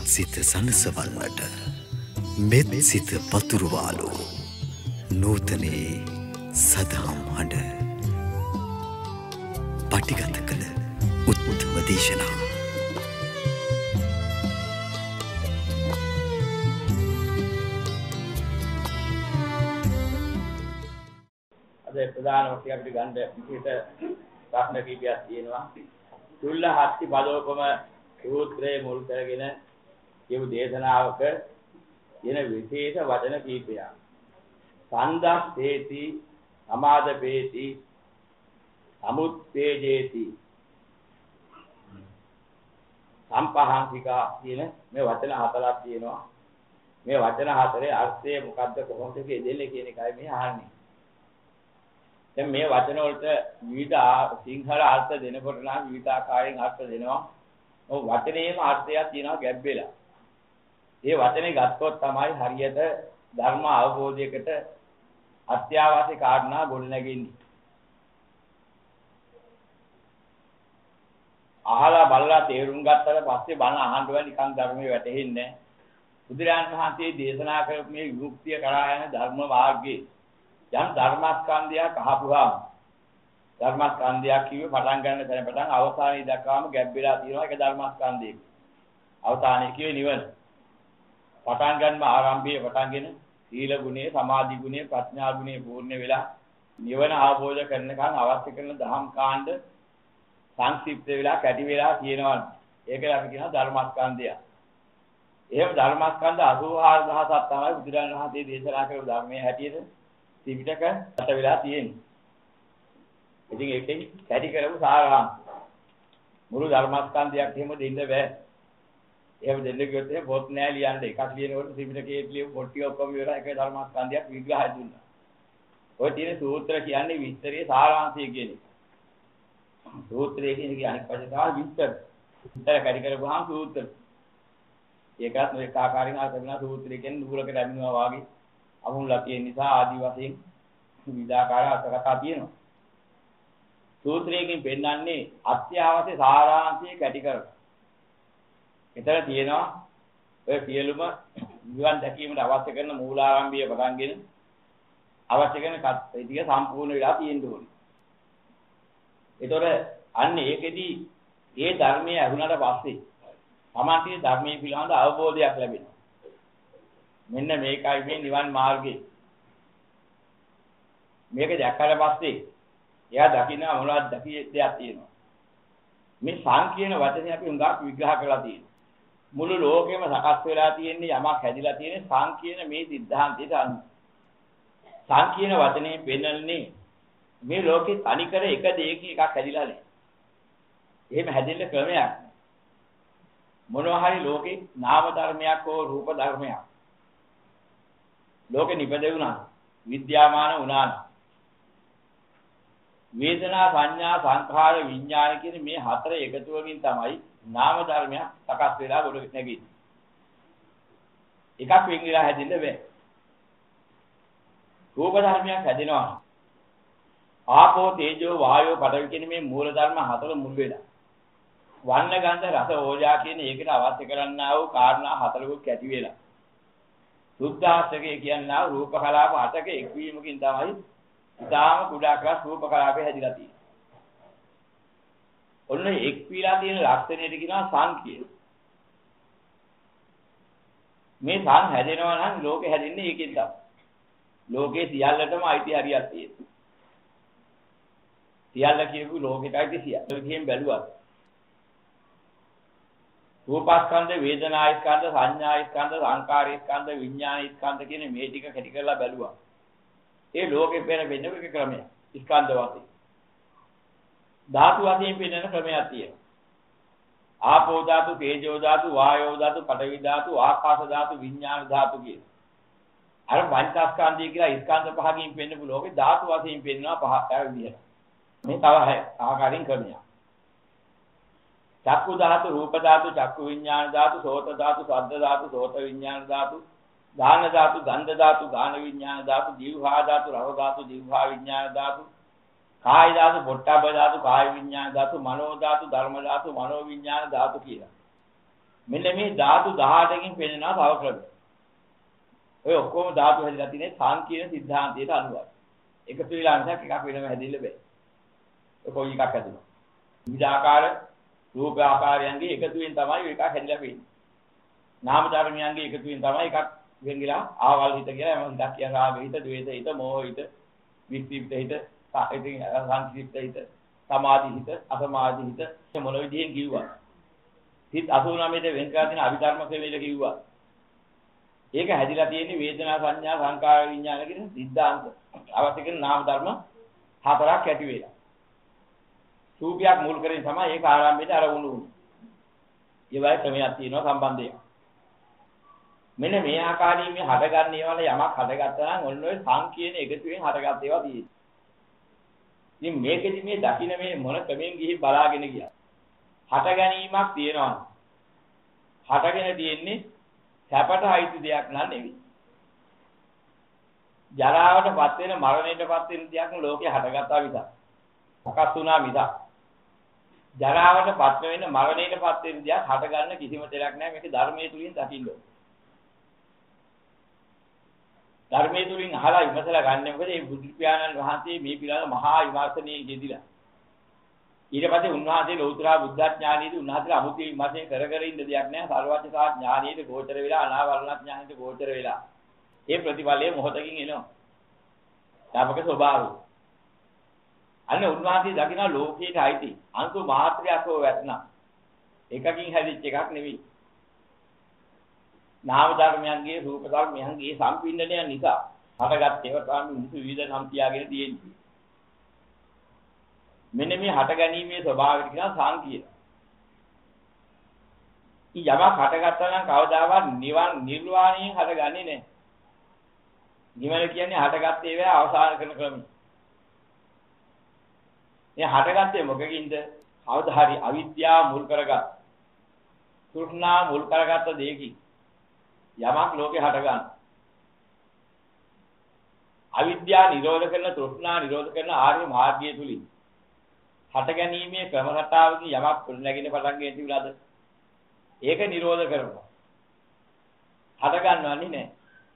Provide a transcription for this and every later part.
සිත සනසවන්නට මෙත් සිත පතුරුවාලෝ නූතනයේ සදහම් හඬ පටිගත කළ උත්තම දේශනා අද ප්‍රධාන වශයෙන් අපිට ගන්න විශේෂ ප්‍රශ්න කීපයක් තියෙනවා. තුල්ල හත්ති පදෝපම සූත්‍රයේ මුල් කරගෙන කියපු දේශනාවක තියෙන විශේෂ වචන කීපයක්. සන්දස්සේති, සමාදපේති, සමුත්තේජේති, සම්පහාංසිකා කියන මේ වචන හතරක් තියෙනවා. මේ වචන හතරේ අර්ථය මොකද්ද කොහොමද කියන්නේ කියන එකයි මේ අහන්නේ. දැන් මේ වචන වලට විවිධ සිංහල අර්ථ දෙනකොට නම් විවිධ ආකාරයෙන් අර්ථ දෙනවා. ඔව් වචනේම අර්ථයක් තියෙනවා ගැබ් වෙලා. මේ වචනේ ගත්තොත් තමයි හරියට ධර්ම අවබෝධයකට අත්‍යවශ්‍ය කාරණා ගොඩනැගෙන්නේ. අහලා බලලා තේරුම් ගත්තට පස්සේ බණ අහන්නව නිකන් ධර්මයේ වැටහෙන්නේ නැහැ. බුදුරජාණන් වහන්සේ දේශනා කරපු මේ විමුක්තිය කරා යන ධර්ම මාර්ගයේ යම් ධර්මස්කන්ධයක් අහපුවාම ධර්මස්කන්ධයක් කිව්වේ පටන් ගන්න තැන පටන් අවසානයේ දක්වාම ගැබ් වෙලා තියෙනවා ඒක ධර්මස්කන්ධයක. අවසානයේ කිව්වේ නිවන. පටන් ගන්නම ආරම්භයේ පටන්ගෙන සීල ගුණය, සමාධි ගුණය, ප්‍රඥා ගුණය පූර්ණ වෙලා නිවන අවබෝධ කරනකන් අවශ්‍ය කරන දහම් කාණ්ඩ සංක්ෂිප්ත වෙලා කැටි වෙලා තියෙනවා. ඒකල අපි කියනවා ධර්මස්කන්ධය. එහෙම ධර්මස්කන්ධ 84000ක් තමයි බුදුරජාණන් වහන්සේ දේශනා කරපු ධර්මයේ හැටියට ත්‍රිපිටක අට වෙලා තියෙන්නේ. ඉතින් ඒකෙන් කැටි කරපු සාරාංශ මුළු ධර්මස්කන්ධයක් එහෙම දෙන්න බෑ. එහෙම දෙන්න කිව්වොත් එහෙම පොත් නෑ ලියන්න. එකක් ලියනකොට ත්‍රිපිටකයේ ලියපු පොත් ටික ඔක්කොම ඉවරයි. ඒක ධර්මස්කන්ධයක් විග්‍රහය දුන්නා. ඔය තියෙන සූත්‍ර කියන්නේ විස්තරයේ සාරාංශය කියන එක. සූත්‍රයේ කියන්නේ අනිත් පැත්තේ තමයි විස්තර. විස්තර කැටි කරපුවාම සූත්‍ර. ඒකත් මේ ආකාරයෙන් ආකරන සූත්‍රය කියන්නේ නූලක රැඳෙනවා වාගේ අමුණලා තියෙන නිසා ආදි වශයෙන් විවිධාකාර අර්ථකථා තියෙනවා. සූත්‍රයෙන් පෙන්නන්නේ අත්‍යවශ්‍ය සාරාංශය කැටි කරලා. එතන තියෙනවා ඔය සියලුම නිවන් දැකීමට අවශ්‍ය කරන මූලාරම්භය පටන්ගෙන අවශ්‍ය කරන ටික සම්පූර්ණ වෙලා තියෙන්න ඕනේ. ඒතොර අන්න ඒකෙදි ඒ ධර්මයේ අහුනට පස්සේ සමාධියේ ධර්මයේ පිළිබඳ අවබෝධයක් ලැබෙනවා. මෙන්න මේකයි මේ නිවන් මාර්ගය. මේක දැක්කට පස්සේ එයා දකින්න මොනවද දකිය දෙයක් තියෙනවා. මේ සංකීර්ණ වචනේ අපි හුඟක් විග්‍රහ කරලා තියෙනවා. මුළු ලෝකෙම සකස් වෙලා තියෙන්නේ යමක් හැදිලා තියෙන්නේ සංකීර්ණ මේ සිද්ධාන්තයට අනුව. සංකීර්ණ වචනේ පෙන්වන්නේ මේ ලෝකේ තනිකර එක දෙයකින් එකක් හැදිලා නැහැ. එහෙම හැදෙන්න ක්‍රමයක්. මොනවා හරි ලෝකේ නාම ධර්මයක් හෝ රූප ධර්මයක් ලෝකෙ නිපදෙවුණා විද්‍යාමාන වුණා වේදනා සංඥා සංඛාර විඥාන කියන මේ හතර එකතුවකින් තමයි නාම ධර්මයක් සකස් වෙලා ගොඩ නැගෙන්නේ. එකක් වෙන් වෙලා හැදෙන්න බෑ. රූප ධර්මයක් හැදෙනවා. ආපෝ තේජෝ වායෝ පඨවි කියන මේ මූල ධර්ම හතර මුල් වෙලා. වර්ණ ගන්ධ රස ඕජා කියන ඒකට අවශ්‍ය කරන්නා වූ කාරණා හතරකුත් ඇති වෙලා. සුද්ධාස්තකේ කියනවා රූප කලාප 8ක එක්වීමකින් තමයි ඉතාම කුඩා ක්ලාස් රූප කලාපය හැදිලා තියෙන්නේ. ඔන්න එක්වීලා තියෙන ලක්ෂණයට කියනවා සං කියලා. මේ සං හැදෙනවා නම් ලෝකෙ හැදෙන්නේ ඒකෙන් තමයි. ලෝකේ සියල්ලටම අයිති හරියක් තියෙනවා. සියල්ල කියපු ලෝකෙට අයිති සියල්ල කියන බැලුවා. රූපස්කන්ධ, වේදනාස්කන්ධ, සංඥාස්කන්ධ, සංකාරස්කන්ධ, විඥානස්කන්ධ කියන මේ ටික කැටි කරලා බැලුවා. ඒ ලෝකෙ වෙන එක ක්‍රමයක්. ස්කන්ධ වශයෙන්. ධාතු වශයෙන් වෙනන ක්‍රමයක් තියෙනවා. ආපෝ ධාතු, තේජෝ ධාතු, වායෝ ධාතු, පඨවි ධාතු, ආකාශ ධාතු, විඥාන ධාතු කියන. අර පංචස්කන්ධය කියලා ස්කන්ධ පහකින් වෙන්නපු ලෝකෙ ධාතු වශයෙන් වෙන්නවා පහක් විදිහට. මේ තව ආකාරයෙන් ක්‍රමයක්. චක්කු ධාතු, රූප ධාතු, චක්කු විඥාන ධාතු, සෝත ධාතු, ශබ්ද ධාතු, සෝත විඥාන ධාතු, ගාන ධාතු, ගන්ධ ධාතු, ගාන විඥාන ධාතු, જીවහා ධාතු, රව ධාතු, જીවහා විඥාන ධාතු, කාය ධාතු, පොට්ටබ්බ ධාතු, කාය විඥාන ධාතු, මනෝ ධාතු, ධර්ම ධාතු, මනෝ විඥාන ධාතු කියලා. මෙන්න මේ ධාතු 18කින් පෙන්නනවා තව ක්‍රම. ඔය ඔක්කොම ධාතු හැදිලා තියෙන්නේ සංකීර්ණ සිද්ධාන්තයට අනුවයි. එකතු වෙලා නැසක් එකක් වෙනම හැදින්න බෑ. ඒ කොයි එකක් හැදුණා. විවිධාකාර රූප ආකාරයන්ගේ එකතුවෙන් තමයි එකක් හැදිලා වෙන්නේ. නාම ධර්මයන්ගේ එකතුවෙන් තමයි එකක් වෙන්ගිලා ආවල් හිත කියලා එම හිතක් කියන රාග හිත, ද්වේෂ හිත, මෝහ හිත, වික්ෂිප්ත හිත, සංකීර්ණ හිත, සමාධි හිත, අසමාධි හිත මොන විදිහෙන් කිව්වා. හිත 89 වෙන් කරලා තියෙන අභිධර්ම ක්‍රමයක කිව්වා. ඒක හැදිලා තියෙන්නේ වේදනා සංඥා සංකාර විඥාන කියන සිද්ධාන්ත. අවශ්‍ය කරන නාම ධර්ම හතරක් ඇති වෙලා. රූපයක් මුල් කරගෙන තමයි ඒක ආරම්භයේදී අරමුණු වුනේ. ඒ වගේ ක්‍රමයක් තියෙනවා සම්බන්ධයක්. මෙන්න මේ ආකාරයෙන් මේ හටගන්න ඒවල යමක් හටගත්තා නම් ඔන්න ඔය සංකීර්ණ එකතුවෙන් හටගත් ඒවා තියෙනවා. ඉතින් මේකෙදි මේ දකින්න මේ මොන ක්‍රමෙන් ගිහින් බලාගෙන ගියා. හට ගැනීමක් තියෙනවා. හටගෙන තියෙන්නේ සැපට අයිති දෙයක් නෑ නෙවෙයි. ජරාවටපත් වෙන මරණයටපත් වෙන දෙයක් ලෝකේ හටගත්තා විතර. සකස් වුණා විතර. ජරාවටපත් වෙන මරණයටපත් වෙන දෙයක් හටගන්න කිසිම දෙයක් නෑ. මේක ධර්මයේ තුලින් දකින්න ඕනේ. ධර්මයේ තුලින් අහලා විමසලා ගන්න මොකද මේ බුදු පියාණන් වහන්සේ මේ පිළිබඳ මහා විමර්ශනයේ යෙදිලා. ඊට පස්සේ උන්වහන්සේ ලෞතර බුද්ධඥානීයදී උන්වහන්සේ අමුතු විමර්ශනය කර කර ඉන්න දෙයක් නෑ. සර්වඥතා ඥානීයට ගෝචර වෙලා අනාවරණ ඥානීයට ගෝචර වෙලා. ඒ ප්‍රතිඵලයේ මොහොතකින් එනවා. තාපක ස්වභාවය. අන්න උන්වහන්සේ දකින්න ලෝකයට අයිති අන්තු මාත්‍රයක්ව වැටුණා. එකකින් හැදිච්ච එකක් නෙවෙයි. නාම ධර්මයන්ගේ රූප ධර්මයන්ගේ සම්පින්නණය නිසා හටගත් ඒවා තමයි මිනිසු විවිධ නම් තියාගෙන තියෙන්නේ. මෙන්න මේ හට ගැනීමේ ස්වභාවය කියන සංකීර්ණ. යමක් හටගත්තා නම් කවදාවත් නිර්වාණයෙන් හටගන්නේ නැහැ. නිවන කියන්නේ හටගත් ඒවා අවසන් කරන ක්‍රමය. මේ හටගත්තේ මොකකින්ද? කවදා හරි අවිද්‍යාව මුල් කරගත්, තෘෂ්ණා මුල් කරගත්ත දෙයකින් යමක් ලෝකේ හටගන්න. අවිද්‍යාව නිරෝධ කරන, තෘෂ්ණා නිරෝධ කරන ආර්ය මාර්ගය තුලින් හට ගැනීමේ ක්‍රම රටාවකින් යමක් නැගින පටන් ගන්න තිබුණාද? ඒක නිරෝධ කරනවා. හට ගන්නවන්නේ නැහැ.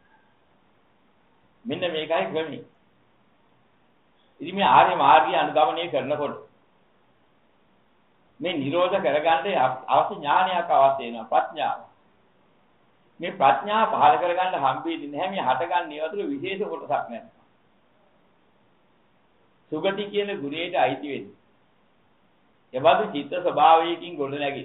මෙන්න මේකයි ක්‍රමය. ඉතින් මේ ආර්ය මාර්ගය අනුගමනය කරනකොට මේ නිරෝධ කරගන්න අවශ්‍ය ඥානයක් අවශ්‍ය වෙනවා, ප්‍රඥාව. මේ ප්‍රඥාව පහළ කරගන්න හම්බෙන්නේ නැහැ මේ හට ගන්න ඒවා තුළ විශේෂ කොටසක් නැහැ. සුගති කියන ගුණයට අයිති වෙන්නේ. එබඳු චිත්ත ස්වභාවයකින් ගොඩ නැගී.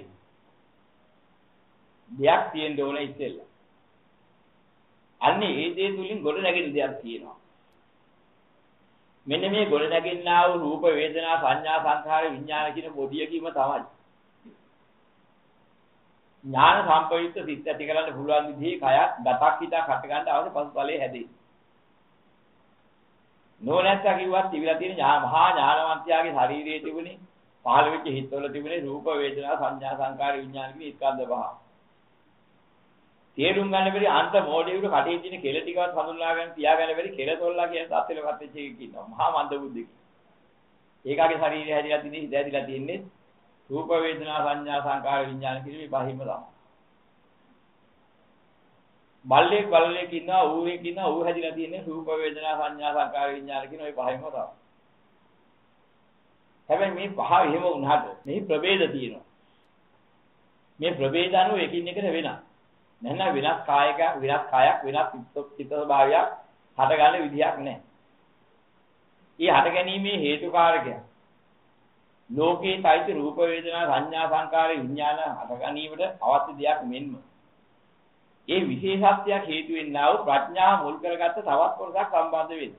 දෙයක් තියෙන්න ඕන ඉතින්ලා. අන්නේ ඒ දේ තුලින් ගොඩ නැගෙන දෙයක් තියෙනවා. මෙන්න මේ ගොඩ නැගෙන්නා වූ රූප වේදනා සංඥා සංඛාර විඥාන කියන පොදියකීම තමයි. ඥාන සම්පයුක්ත සිත් ඇති කරන්න පුළුවන් විදිහේ කයක් ගතක් හිතක් හට ගන්න අවශ්‍ය පසුතලයේ හැදේ. නෝනැත්තා කිව්වත් තිබිලා තියෙන මහා ඥානවන්තයාගේ ශරීරයේ තිබුණේ පහළ වෙච්ච හිතවල තිබුණේ රූප වේදනා සංඥා සංකාර විඥාන කියන ස්කන්ධ පහ. තේරුම් ගන්න බැරි අන්ත මොඩේකට කටේ තියෙන කෙල ටිකවත් හඳුන්වා ගන්න තියාගන්න බැරි කෙල තොල්ලා කියන තත්ත්වෙලවත් වෙච්ච එකක් ඉන්නවා. මහා මන්ද බුද්ධික. ඒකාගේ ශරීරය හැදිලා තියෙන්නේ හිත හැදිලා තියෙන්නේ රූප වේදනා සංඥා සංකාර විඥාන කියන මේ පහින්ම තමයි. බල්ලෙක් ඉන්නවා ඌරෙක් ඉන්නවා ඌ හැදිලා තියෙන්නේ රූප වේදනා සංඥා සංකාර විඥාන කියන ওই පහින්ම තමයි. හැබැයි මේ පහ එහෙම වුණාට මේ ප්‍රභේද තියෙනවා. මේ ප්‍රභේද අනුව එකින් එකට වෙනස්. නැත්නම් වෙනස් කායයක් වෙනස් චිත්ත ස්වභාවයක් හට ගන්න විදියක් නැහැ. ඊ හට ගැනීමේ හේතුකාරකයක්. ලෝකේ තයිත රූප වේදනා සංඥා සංකාර විඥාන හට ගැනීමට අවශ්‍ය දෙයක් මෙන්ම. ඒ විශේෂත්වයක් හේතු වෙන්නා වූ ප්‍රඥාව මුල් කරගත්ත තවත් කොටසක් සම්බන්ධ වෙනවා.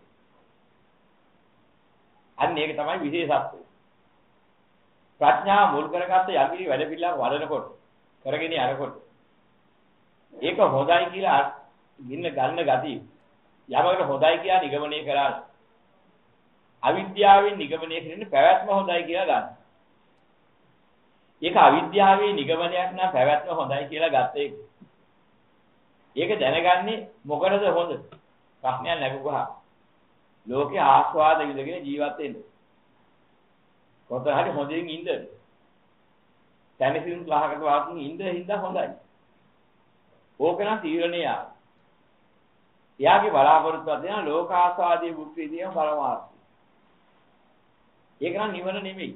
අන්න ඒක තමයි විශේෂත්වය. ප්‍රඥාව මුල් කරගත්ත යම්කිසි වැඩ පිළිවෙලක් වඩනකොට කරගෙන යනකොට ඒක හොඳයි කියලා ගන්න ගතිය. යමකට හොඳයි කියලා නිගමනය කරලා අවිද්‍යාවෙන් නිගමනය කරන්නේ පැවැත්ම හොඳයි කියලා ගන්න. ඒක අවිද්‍යාවේ නිගමනයක් නම් පැවැත්ම හොඳයි කියලා ගත්ත එක. ඒක දැනගන්නේ මොකටද හොඳ? ප්‍රශ්නයක් නැගුවා. ලෝකේ ආස්වාද විඳගෙන ජීවත් වෙන්න. කොතන හරි හොඳින් ඉන්න. තැනසින් ලහකට වාකින් ඉඳ හින්දා හොඳයි. ඕක නම් තීරණය. එයාගේ බලාපොරොත්තුව දෙන ලෝකාස්වාදී භුක්ති විඳීම පරමාර්ථය. ඒක නම් නිවන නෙමෙයි.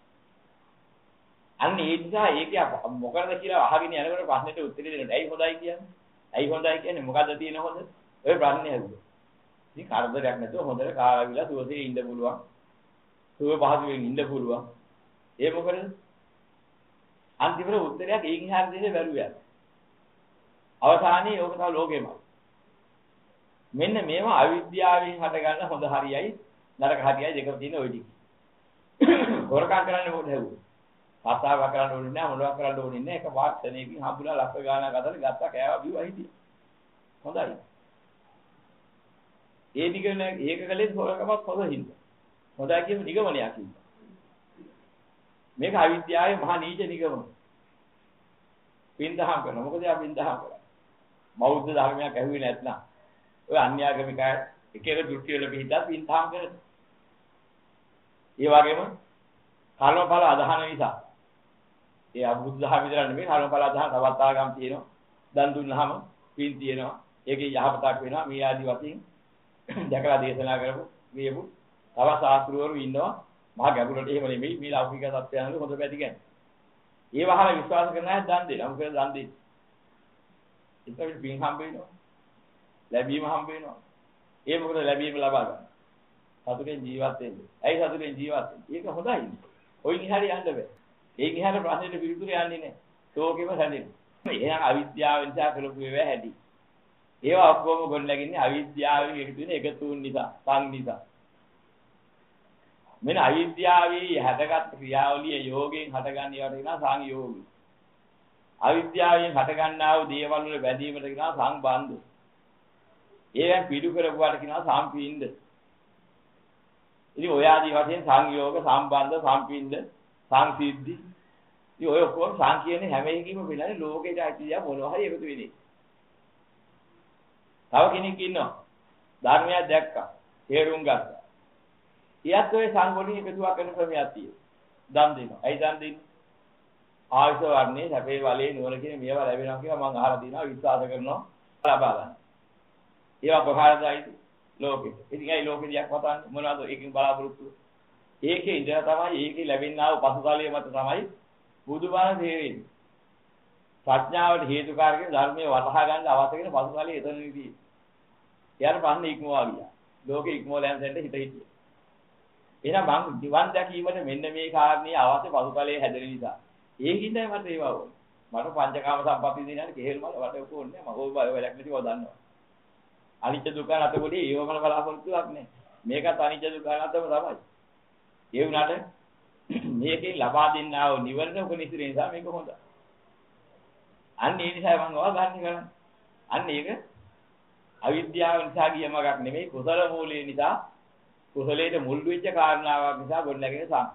අන්න ඒ නිසා ඒක මොකද කියලා අහගෙන යනකොට ප්‍රශ්නෙට උත්තර දෙන්න. ඇයි හොඳයි කියන්නේ? ඇයි හොඳයි කියන්නේ මොකද්ද තියෙන හොඳ? ඔය ප්‍රශ්නේ ඇහුවා. ඉතින් කරදරයක් නැතුව හොඳට කාලාවිලා සුවසේ ඉන්න පුළුවන්. සුව පහසුවෙන් ඉන්න පුළුවන්. ඒ මොකද? අන්තිමට උත්තරයක් ඒකින් හරිය දෙන්නේ බැරුවයක්. අවසානයේ ඕක තමයි ලෝකෙම. මෙන්න මේවා අවිද්‍යාවෙන් හටගන්න හොඳ හරියයි නරක හරියයි දෙකම තියෙන ওই ටික. හොරකම් කරන්න ඕනේ හැවුවා. කතාව කරන්න ඕනේ නැහැ මොනවා කරන්න ඕනේ නැහැ. එක වාක්ෂණයකින් හම්බුලා ලක්ෂ ගාණක් අතර ගත්තා කෑවා බිව්වා හිටියා. හොඳයි. ඒ නිගමන ඒක කලේ හොරකමක් හොඳින්ද. හොඳයි කියන නිගමනයක් කිව්වා. මේක අවිද්‍යාවේ මහා නීච නිගමන. පින්දහම් කරනවා. මොකද යා පින්දහම් කරා. බෞද්ධ ධර්මයක් ඇහුවේ නැත්නම් ඔය අන්‍යාගමික එක එක දෘෂ්ටි වල පිටා පින්දහම් කරනවා. ඒ වගේම කර්මඵල අදහන නිසා ඒ අබුද්ධ ධර්ම විතර නෙමෙයි කර්මඵල අදහන තවත් ආගම් තියෙනවා. දන් දුන්නාම පින් තියෙනවා. ඒකේ යහපතක් වෙනවා. මේ ආදි වශයෙන් දැකලා දේශනා කරපු මේපු තව ශාස්ත්‍රවරු ඉන්නවා. මහා ගැඹුරට එහෙම නෙමෙයි මේ ලෞකික සත්‍යයන්වල හොඳ පැති ගන්න. ඒ වහල විශ්වාස කරන අය දන් දෙනවා. මොකද දන් දෙන්නේ? ඒකට පින් හම්බ වෙනවා. ලැබීම හම්බ වෙනවා. ඒ මොකද ලැබීම ලබා ගන්න. සතුටෙන් ජීවත් වෙන්න. ඇයි සතුටෙන් ජීවත් වෙන්නේ? ඒක හොඳයි. ඔයින් ඉහළ යන්න බෑ. ඒකින් ඉහළ ප්‍රශ්නෙට පිළිතුර යන්නේ නැහැ. ශෝකෙම හැදෙනවා. එහෙනම් අවිද්‍යාව නිසා කළපු ඒවා හැටි. ඒවා ඔක්කොම ගොඩ නැගින්නේ අවිද්‍යාවෙන් එකතු වෙන එකතුන් නිසා, සං නිසා. මෙන්න අවිද්‍යාවේ හැදගත් ක්‍රියාවලිය යෝගයෙන් හටගන්න ඒවාට කියනවා සංයෝගය. අවිද්‍යාවෙන් හටගන්නා වූ දේවල් වල බැඳීමට කියනවා සංබන්ධ. ඒවෙන් පිටු කරපුවාට කියනවා සම්පීන්ද. ඉතින් ඔය ආදී වශයෙන් සංයෝග, සම්බන්ධ, සම්පීන්ද, සංසිද්ධි. ඉතින් ඔය ඔක්කොම සං කියන්නේ හැම එකකින්ම පිළිගන්නේ ලෝකේට අයිතිය මොනවා හරි එකතු වෙන්නේ. තව කෙනෙක් ඉන්නවා. ධර්මයක් දැක්කා. තේරුම් ගත්තා. එයාත් ඔය සංගෝණී එකතුවක් කරන ක්‍රමයක් තියෙනවා. දන් දෙනවා. ඇයි දන් දෙන්නේ? ආයස වර්ණේ, සැපේ වලේ නුවණ කියන මේවා ලැබෙනවා කියලා මම අහලා තියෙනවා, විශ්වාස කරනවා, ලබා ගන්න. ඒවා ප්‍රහාරදායිද ලෝකෙ. ඉතින් ඒ ලෝකෙ දිහා කතාන්නේ මොනවද ඒකෙන් බලාපොරොත්තු? ඒකේ ඉඳලා තමයි ඒකේ ලැබෙනා වූ පසුතලයේ මත තමයි බුදුබණ තේරෙන්නේ. ප්‍රඥාවට හේතුකාරක ධර්මයේ වටහා ගන්න අවශ්‍ය වෙන පසුතලයේ එතනදී. යාර පන්නේ ඉක්මවා ගියා. ලෝකෙ ඉක්මවලා යන තැනට හිත හිටියා. එහෙනම් මං දිවන් දැකීමට මෙන්න මේ කාරණේ අවශ්‍ය පසුතලයේ හැදෙන නිසා. ඒකින්දයි මට ඒවා ඕනේ. මට පංචකාම සම්පatti දිනන කෙහෙල් මල වට උක ඕනේ නැහැ. මම ඕක වැඩක් නැතිව දන්නවා. අනිත්‍ය දුක්ඛ අනත්තකොඩි ඒවමල බලාපොරොත්තුවක් නැහැ. මේකත් අනිත්‍ය දුක්ඛ අනත්තම තමයි. ඒ වුණාට මේකෙන් ලබා දෙන්නා වූ නිවන උපනිශ්‍රේ නිසා මේක හොඳයි. අන්න ඒ නිසා මම ඔය ගන්න කරන්නේ. අන්න ඒක අවිද්‍යාව නිසා ගිය මගක් නෙමෙයි කුසල මූලයේ නිසා කුසලයේ මුල් වෙච්ච කාරණාවක් නිසා ගොඩනැගෙන සං.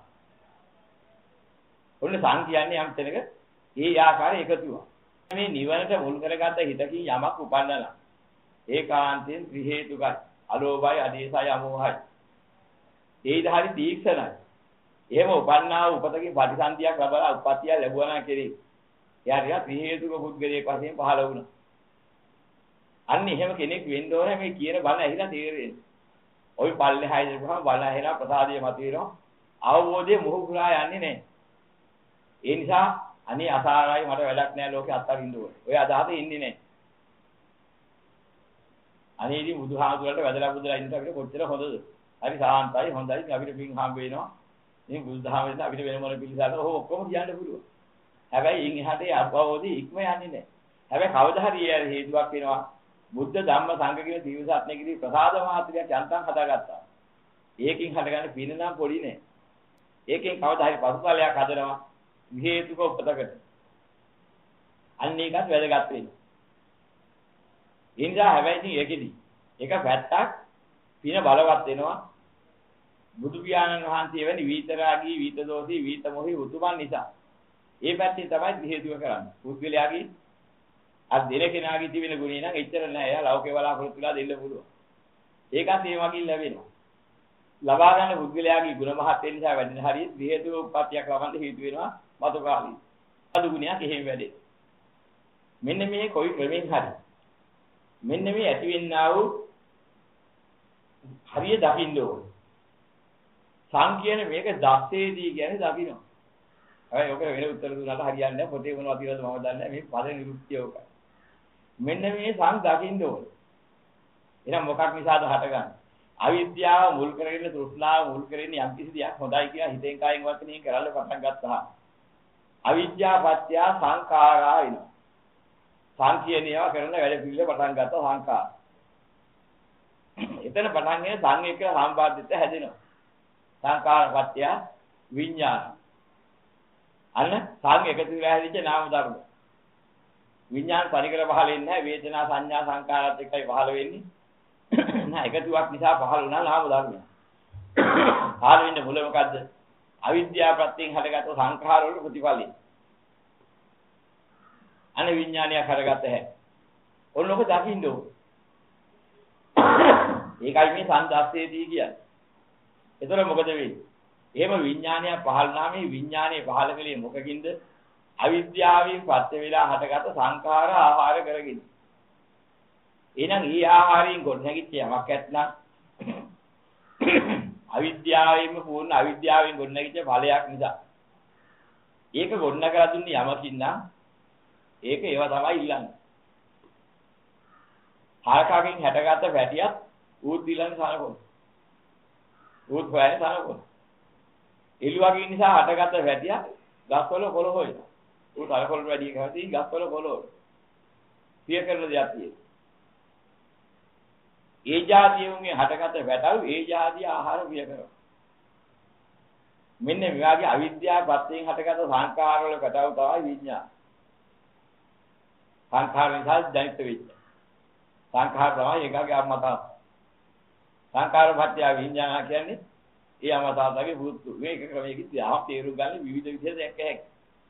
ඔන්න සං කියන්නේ යම් තැනක ඒ ආකාරය එකතුවක්. මේ නිවනට මුල් කරගත්ත හිතකින් යමක් උපන්නලා ඒකාන්තයෙන් ත්‍රි හේතුකයි. අලෝභයි, අදේශයි, අමෝහයි. ඒයි ධාරි තීක්ෂණයි. එහෙම උපන්නා උපතකින් ප්‍රතිසන්දියක් ලැබලා උප්පත්තිය ලැබුවා නම් කෙරේ. එයා ටික ත්‍රි හේතුක පුද්ගලයෙක් වශයෙන් පහළ වුණා. අන්න එහෙම කෙනෙක් වෙන්න ඕනේ මේ කියන බණ ඇහිලා තේරෙන්නේ. ওই පල්ලෙහායි දරුවම බණ ඇහිලා ප්‍රසාදිය මත වෙනවා. අවබෝධය මොහු පුරා යන්නේ නැහැ. ඒ නිසා අනේ අසාරයි මට වැඩක් නැහැ ලෝකේ අත්තරින්න ඕනේ. ඔය අදහස ඉන්නේ නැහැ. අනේ ඉතින් බුදුහාමුදුරන්ට වැදලා බුදුලා ඉන්නට අපිට කොච්චර හොඳද? හරි සාන්තයි හොඳයි අපිට පින් හම්බ වෙනවා. ඉතින් බුදුදහමෙන් අපිට වෙන මොන පිළිසාරද ඔක්කොම කියන්න පුළුවන්. හැබැයි ඉන් එහාට අවබෝධي ඉක්ම යන්නේ නැහැ. හැබැයි කවදා හරි හේතුවක් වෙනවා. බුද්ධ ධම්ම සංඝ කියන තීවසත්නේකදී ප්‍රසාද මාත්‍රියක් යන්තම් හදාගත්තා. ඒකෙන් හටගන්න පින නම් පොඩි නෑ. ඒකෙන් කවදා හරි පසුතලයක් හදනවා විහේතුක උපතකට. අන්න ඒකත් වැදගත් වෙනවා. ඉන්දා හැබැයි ඉතින් ඒකෙදි එක පැත්තක් පින බලවත් වෙනවා. බුදු පියාණන් වහන්සේ වෙන්නේ විතරාගී, විතදෝසී, විතමොහි උතුමන් නිසා. ඒ පැත්තෙන් තමයි විහේතුක කරන්නේ. පුද්ගලයාගේ අර දෙන කෙනාගේ තිබෙන ගුණේ නම් එච්චර නෑ. එයා ලෞකික බලාපොරොත්තුලා දෙන්න පුළුවන්. ඒකත් ඒ වගේ ලැබෙනවා. ලබා ගන්න පුද්ගලයාගේ ගුණ මහත් වෙන නිසා වැඩෙන හරිය හේතු උප්පත්තියක් ලබන්න හේතු වෙනවා මතු කාලේ. අදු ගුණයක් එහෙම වැඩේ. මෙන්න මේ කොයි ක්‍රමෙන් හරි. මෙන්න මේ ඇතිවෙන්නා වූ හරිය දකින්න ඕන. සංකීර්ණ මේක දස්සේදී කියන්නේ දකින්න. අය ඔක වෙන උත්තර දුන්නාට හරියන්නේ නැහැ. පොතේ මොනවද කියලාද මම දන්නේ නැහැ. මේ පද නිරුක්තිය ඔක. මෙන්න මේ සං දකින්න ඕන. එහෙනම් මොකක් නිසාද හටගන්නේ? අවිද්‍යාව මුල් කරගෙන තෘෂ්ණාව මුල් කරගෙන යම් කිසි දෙයක් හොඳයි කියලා හිතෙන් කායෙන් වචනයෙන් කරලා පටන් ගත්තා. අවිද්‍යාව පත්‍ය සංඛාරා වෙනවා. සංකීර්ණව කරන වැඩ පිළිවෙල පටන් ගත්තා සංඛාර. එතන පටන් ගෙන සං එක සම්බන්ධිත හැදෙනවා. සංඛාර පත්‍ය විඥාන. අන්න සං එකතු වෙලා හැදිච්ච නාම ධර්ම. විඥාන පරිකර පහල වෙන්නේ නැහැ. වේදනා සංඥා සංකාරات එක්කයි පහල වෙන්නේ. නෑ එකතුවක් නිසා පහල වුණා නාම ධර්මය. පහල වෙන්නේ මුල මොකද්ද? අවිද්‍යාව ප්‍රත්‍යයෙන් හටගත්තු සංඛාර වල ප්‍රතිඵලයි. අනේ විඥානයක් හටගත්ත හැටි. ඔන්න ඔක දකින්න ඕන. ඒකයි මේ සංදස්සේදී කියන්නේ. එතකොට මොකද වෙන්නේ? එහෙම විඥානය පහළ නම් මේ විඥානයේ පහළ කලේ මොකකින්ද? අවිද්‍යාවෙන් පත්‍ය වෙලා හටගත්ත සංඛාර ආහාර කරගෙන. එහෙනම් ඊ ආහාරයෙන් ගොඩ නැගිච්ච යමක් ඇත්නම් අවිද්‍යාවෙන්ම පූර්ණ අවිද්‍යාවෙන් ගොඩ නැගිච්ච ඵලයක් නිසා. ඒක ගොඩ නැගලා දුන්නේ යමකින් නම් ඒක ඒව තමයි ඉල්ලන්නේ. හරකකින් හැටගත්ත පැටියක් ඌත් දිලන්නේ සනකොන. ඌත් හොයන්නේ සනකොන. එළුවකින් නිසා හටගත්ත පැටියක් ගස්වල කොළ හොයනවා. ඌත් අර කොළ වැඩි කැමති ගස්වල කොළ හොයන. සිය කරන දෙයක් තියෙනවා. ඒ જાතියුන්ගේ හටගත්ත පැටව ඒ જાතිය ආහාර පිය කරනවා. මෙන්න මේ වගේ අවිද්‍යාව පත්‍යයෙන් හටගත්ත සංඛාර වල පැටව තමයි විඥාන. සංඛාර නිසා ජනිත වෙච්ච. සංඛාර තමයි එකගේ අම්මතා. සංඛාර පත්‍ය විඥාන කියන්නේ ඒ අම්මතාගේ බුද්ධ මේක ක්‍රමයකින් ආ තේරුම් ගන්න විවිධ විදිහට දැක්ක හැකියි.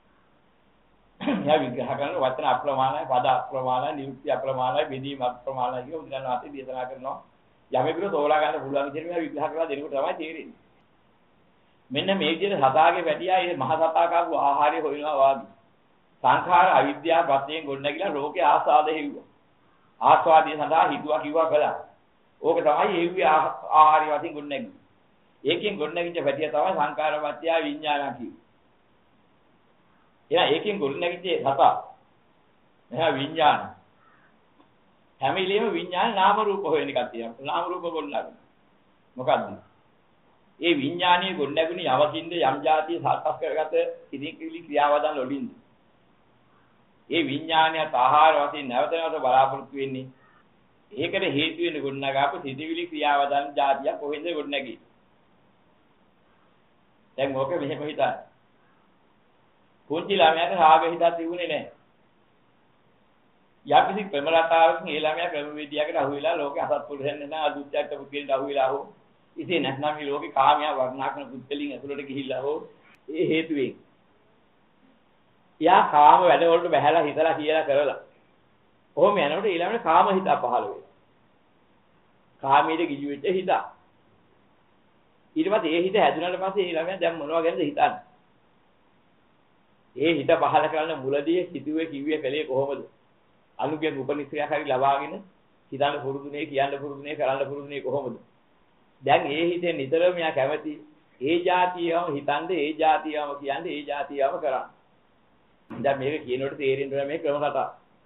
යා විග්‍රහ කරන වචන අප්‍රමාණයි, පද අප්‍රමාණයි, නිරුක්ති අප්‍රමාණයි, බෙදීම අප්‍රමාණයි කියලා උදාන වාතේ දේශනා කරනවා. යමෙකුට තෝරා ගන්න පුළුවන් විදිහට මේවා විග්‍රහ කරලා දෙනකොට තමයි තේරෙන්නේ. මෙන්න මේ විදිහට සතාගේ පැටියා මේ මහ සතා කාපු ආහාරය හොයනවා වාගේ. සංඛාර අවිද්‍යාව පත්‍යයෙන් ගොඩනැගිලා ලෝකේ ආස්වාද හේව්වා. ආස්වාදයේ සඳහා හිතුවා කිව්වා කළා. ඕක තමයි හේව්වේ ආහාරය වශයෙන් ගොඩනැගිලි. ඒකෙන් ගොඩනැගිච්ච පැටිය තමයි සංඛාර පත්‍ය විඥාන කිව්වේ. එහෙනම් ඒකෙන් ගොඩනැගිච්ච සතා එහා විඥාන හැම ඉලෙම විඥාන නාම රූප හොයන එකක් තියෙනවා. නාම රූප ගොඩනගන. මොකද්ද? ඒ විඥානීය ගොඩනැගුණේ යවකින්ද යම් જાතිය සාකස් කරගත ඉදිකිලි ක්‍රියාවදන් වලින්ද. ඒ විඥානයත් ආහාර වශයෙන් නැවත නැවත බලාපොරොත්තු වෙන්නේ. ඒකට හේතු වෙන ගොඩනගාපු සිතිවිලි ක්‍රියාවදන් જાතිය කොහෙන්ද ගොඩනැගී. දැන් මොකද මෙහෙම හිතන්න. පුංචි ළමයාට රාග හිතක් තිබුණේ නැහැ. යම්කිසි ක්‍රමරතාවකින් ඒ ළමයා ක්‍රමවේදයකට අහු වෙලා ලෝකේ අසත්පුරුෂයන් නැත්නම් අදුත්‍යක් පුද්ගලයන්ට අහු වෙලා හෝ ඉතින් නැත්නම් මේ ලෝකේ කාමයා වර්ණනා කරන පුද්ගලින් ඇතුළට ගිහිල්ලා හෝ ඒ හේතුවෙන් යා කාම වැඩ වලට බහැලා හිතලා කියලා කරලා කොහොම යනකොට ඒ ළමයාට කාම හිත පහළ වෙනවා. කාමීට ගිජු වෙච්ච හිත. ඊට පස්සේ ඒ හිත හැදුනට පස්සේ ඒ ළමයා දැන් මොනවා ගැනද හිතන්නේ? ඒ හිත පහල කරන මුලදී හිතුවේ කිව්වේ කලේ කොහොමද? අනුගේ උපනිශ්‍රයක් හරි ලබාගෙන හිතන්න පුරුදුනේ කියන්න පුරුදුනේ කරන්න පුරුදුනේ කොහොමද? දැන් ඒ හිතේ නිතරම යා කැමති ඒ જાතියම හිතන්නේ ඒ જાතියම කියන්නේ ඒ જાතියම කරන්නේ. දැන් මේක කියනකොට තේරෙන්න ඕන මේ ක්‍රම කතාව.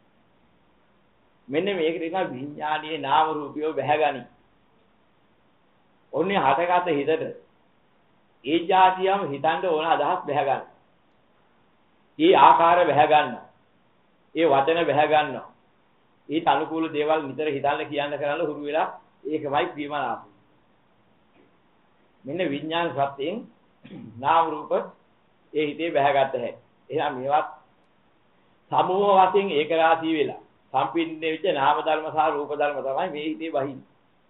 මෙන්න මේක නිසා විඥානීය නාම රූපියෝ බැහැගනි. ඔන්නේ හටගත හිතට ඒ જાතියම හිතන්න ඕන අදහස් බැහැගන්න. ඒ ආකාර බැහැ ගන්නවා. ඒ වචන බැහැ ගන්නවා. ඊට අනුකූල දේවල් නිතර හිතන්න කියන්න කරන්න හුරු වෙලා ඒකමයි ප්‍රියමනාප. මෙන්න විඥාන සත්‍යයෙන් නාම රූප ඒ හිතේ බැහැගත්ත හැටි. එහෙනම් මේවත් සමූහ වශයෙන් ඒක රාශී වෙලා සම්පින්නේ වෙච්ච නාම ධර්ම සහ රූප ධර්ම තමයි මේ හිතේ වහින්නේ.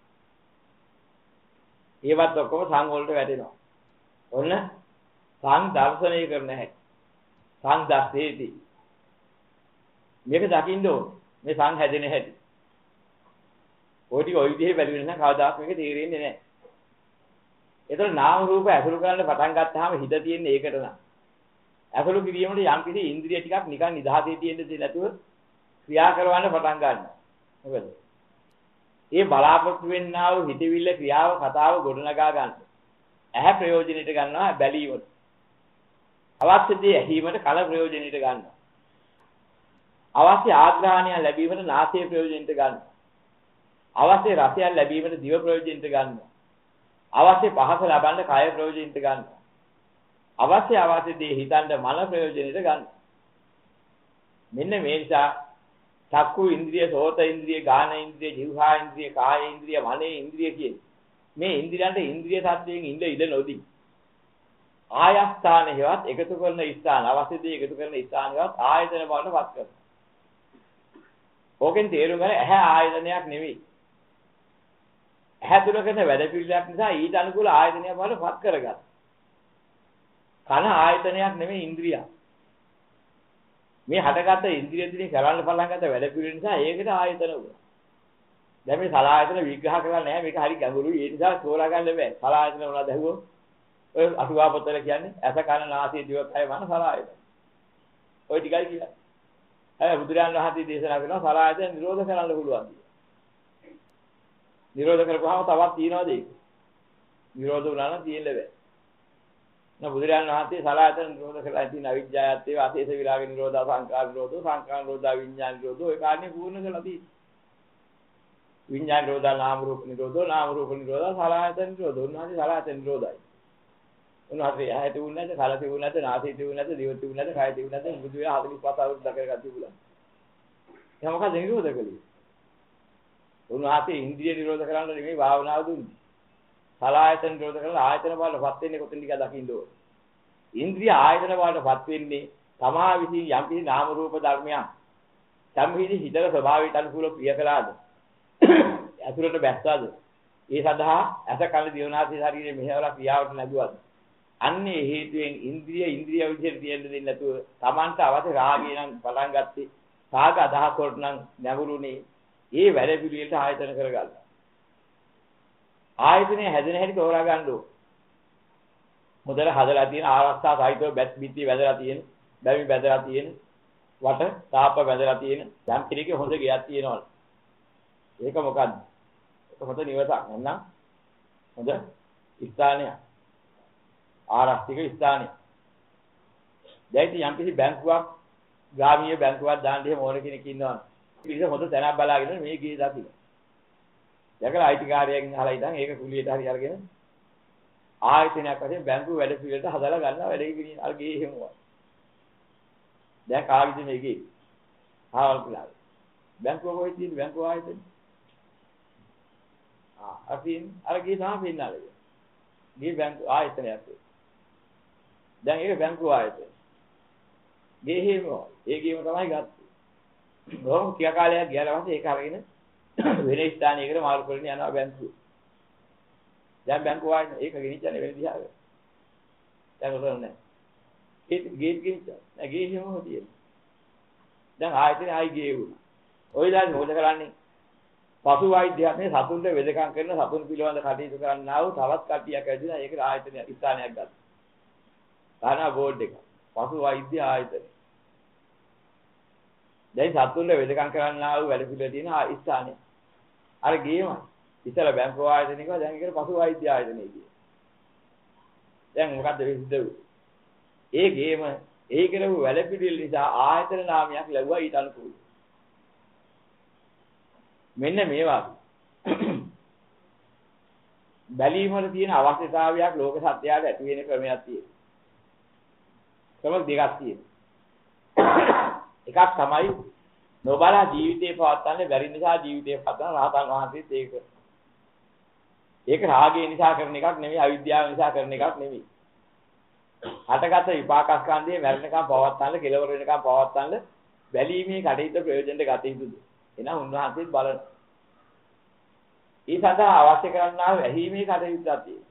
ඒවත් ඔක්කොම සං වලට වැටෙනවා. ඔන්න සං දර්ශනය කරන හැටි. සංදස්සේදී මේක දකින්න ඕනේ. මේ සං හැදෙන හැටි. ඔය ටික ඔය විදිහේ බැලුවේ නැත්නම් කවදාවත් මේක තේරෙන්නේ නැහැ. ඒතර නාම රූප ඇසුරු කරන්න පටන් ගත්තාම හිත තියෙන්නේ ඒකට නම්. ඇසුරු කිරීමට යම් කිසි ඉන්ද්‍රිය ටිකක් නිකන් නිදහසේ තියෙන්න දෙන්නේ නැතුව ක්‍රියා කරවන්න පටන් ගන්නවා. මොකද? ඒ බලාපොරොත්තු වෙන්නා වූ හිතවිල්ල ක්‍රියාව කතාව ගොඩනගා ගන්න. ඇහැ ප්‍රයෝජනෙට ගන්නවා බැලීමට. අවශ්‍ය දේ ඇහිීමට කන ප්‍රයෝජනෙට ගන්නවා. අවශ්‍ය ආග්‍රහණය ලැබීමට නාසය ප්‍රයෝජනෙට ගන්නවා. අවශ්‍ය රසයන් ලැබීමට දිව ප්‍රයෝජනෙට ගන්නවා. අවශ්‍ය පහස ලබන්න කය ප්‍රයෝජනෙට ගන්නවා. අවශ්‍ය දේ හිතන්න මන ප්‍රයෝජනෙට ගන්නවා. මෙන්න මේ නිසා චක්කු ඉන්ද්‍රිය, සෝත ඉන්ද්‍රිය, ගාන ඉන්ද්‍රිය, જીවහා ඉන්ද්‍රිය, කාය ඉන්ද්‍රිය, මනේ ඉන්ද්‍රිය කියන මේ ඉන්ද්‍රියන්ට ඉන්ද්‍රිය සත්‍යයෙන් ඉඳ නොදී ආයස්ථාන හේවත් එකතු කරන ස්ථාන අවශ්‍ය දේ එකතු කරන ස්ථාන හේවත් ආයතන බවට පත් කරනවා. ඕකෙන් තේරුම් ගන්න ඇහැ ආයතනයක් නෙවෙයි. ඇහැ තුල කරන වැඩ පිළිවෙලක් නිසා ඊට අනුකූල ආයතනයක් බවට පත් කරගන්න. කන ආයතනයක් නෙවෙයි ඉන්ද්‍රියක්. මේ හටගත්ත ඉන්ද්‍රිය දිනේ කරන්න පටන් ගත්ත වැඩ පිළිවෙල නිසා ඒකට ආයතන වුණා. දැන් මේ සලආයතන විග්‍රහ කරලා නැහැ මේක හරි ගැඹුරුයි ඒ නිසා තෝරා ගන්න බෑ. සලආයතන මොනවද ඇහුවොත් ඔය අටුවා පොතල කියන්නේ ඇස කන නාසය දිව කය මන සලආයතන. ඔය ටිකයි කියන්නේ. හැබැයි බුදුරජාණන් වහන්සේ දේශනා කරනවා සලආයතන නිරෝධ කරන්න පුළුවන්. නිරෝධ කරපුවාම තවත් තියනවාද ඒක? නිරෝධ වුණා නම් තියෙන්න බෑ. න බුදුරජාණන් වහන්සේ සලආයතන නිරෝධ කරලා තියෙන අවිජ්ජායත්තේ වාසේස විරාග නිරෝධ සංකාර නිරෝධ සංකාර නිරෝධ විඥාන නිරෝධ ඔය කාරණේ පූර්ණ කරලා තියෙනවා. විඥාන නිරෝධ නාම රූප නිරෝධ නාම රූප නිරෝධ සලආයතන නිරෝධ උන්වහන්සේ සලආයතන නිරෝධයි. උන්වහන්සේ ඇහැට වුණ නැද්ද කලට වුණ නැද්ද නාසයට වුණ නැද්ද දිවට වුණ නැද්ද කයට වුණ නැද්ද බුදු වෙලා 45 අවුරුද්ද දක්වා තිබුණා. එහෙනම් මොකද නිරෝධ කළේ? උන්වහන්සේ ඉන්ද්‍රිය නිරෝධ කරන්න නෙමෙයි භාවනාව දුන්නේ. සලආයතන නිරෝධ කරලා ආයතන වලපත් වෙන්නේ කොතෙන්ද කියලා දකින්න ඕනේ. ඉන්ද්‍රිය ආයතන වලපත් වෙන්නේ තමා විසින් යම් කිසි නාම රූප ධර්මයන් සම්හිදී හිතක ස්වභාවයට අනුකූල ප්‍රිය කළාද? අතුරට බැස්සාද? ඒ සඳහා ඇස කන දිවනාසී ශරීරයේ මෙහෙවලා ක්‍රියාවට නැදුවද? අන්නේ හේතුවෙන් ඉන්ද්‍රිය විදිහට තියෙන්න දෙන්නේ නැතුව Tamanta අවශ්‍ය රාගය නම් පටන් ගත්තේ රාග අදහස් වලට නම් නැඹුරුනේ ඒ වැඩ පිළිවෙලට ආයතන කරගන්න. ආයතනයේ හැදෙන හැටි තෝරා ගන්න ඕන. මොදල හදලා තියෙන ආරක්ෂා සාහිත්‍ය බැත් බිත්ති වැදලා තියෙන, බැමි වැදලා තියෙන, වට තාප වැදලා තියෙන යම් කෙනෙක්ගේ හොඳ ගයක් තියෙනවා. ඒක මොකද්ද? ඒක හොඳ නිවසක් නැත්නම් හොඳ ස්ථානයක්. ආරක්ෂිත ස්ථානයක්. දැන් ඉතින් යම් කිසි බැංකුවක්, ග්‍රාමීය බැංකුවක් දාන්න එහෙම ඕන කෙනෙක් ඉන්නවා. ඉතින් හොඳ තැනක් බලාගෙන මේ ගේ දකින්න. දැකලා අයිතිකාරයෙන් අහලා ඉතින් ඒක කුලියට හරි අරගෙන ආයතනයක් වශයෙන් බැංකුව වැඩ පිළිවෙලට හදලා ගන්නවා වැඩේ පිළින් අර ගේ එහෙමවා. දැන් කාගෙද මේකේ? ආවල් කියලා. බැංකුව කොහෙද තියෙන්නේ බැංකුව ආයතන? අපින් අර ගේ තමයි පෙන්නන්නේ. ගේ බැංකුව ආයතනයක්. දැන් ඒක බැංකුව ආයතන. ගේ එහෙමවා. ඒ ගේම තමයි ගත්තේ. බොහොම ටික කාලයක් ගියාට පස්සේ ඒක අරගෙන වෙන ස්ථානයකට මාරු කරගෙන යනවා බැංකුව. දැන් බැංකුව ආයතන ඒක ගෙනිච්චන්නේ වෙන දිහාකට. දැන් උතන නැහැ. ඒක ගේට් ගෙනිච්චා. නෑ ගේ එහෙමම තියෙනවා. දැන් ආයතනේ ආයි ගේ වුණා. ඔය දාන්නේ මොකද කරන්නේ? පසු වෛද්‍යයක් මේ සතුන්ට වෙදකම් කරන සතුන් පිළිබඳ කටයුතු කරන්නා වූ තවත් කට්ටියක් ඇවිදලා ඒකට ආයතනයක් ස්ථානයක් ගත්තා. තානා බෝඩ් එක. පසු වෛද්‍ය ආයතන. දැන් සතුන්ට වෙදකම් කරන්නා වූ වැඩ පිළිවෙල තියෙන ස්ථානය. අර ගේමයි. ඉතල බැංකුව ආයතනික දැන් ඒකට පසු වෛද්‍ය ආයතනය කියේ. දැන් මොකද්ද වෙන්නේ? ඒ ගේම ඒ කරපු වැඩ පිළිවෙල නිසා ආයතන නාමයක් ලැබුවා ඊට අනුකූලව. මෙන්න මේවා බැලීම වල තියෙන අවශ්‍යතාවයක් ලෝක සත්‍යයට ඇති වෙන ක්‍රමයක් තියෙනවා. ක්‍රම දෙකක් තියෙනවා. එකක් තමයි නොබලා ජීවිතේ පවත්වන්න බැරි නිසා ජීවිතේ පවත්වන රහතන් වහන්සේත් ඒක. ඒක රාගය නිසා කරන එකක් නෙමෙයි අවිද්‍යාව නිසා කරන එකක් නෙමෙයි. හටගත් විපාකස්කන්ධයේ මරණකම් පවත්වන්න කෙලවර වෙනකම් පවත්වන්න බැලීමේ කටයුතු ප්‍රයෝජනට ගත යුතුද? එහෙනම් උන්වහන්සේත් බලන. ඒ සඳහා අවශ්‍ය කරන්නා වූ ඇහිීමේ කටයුත්තක් තියෙනවා.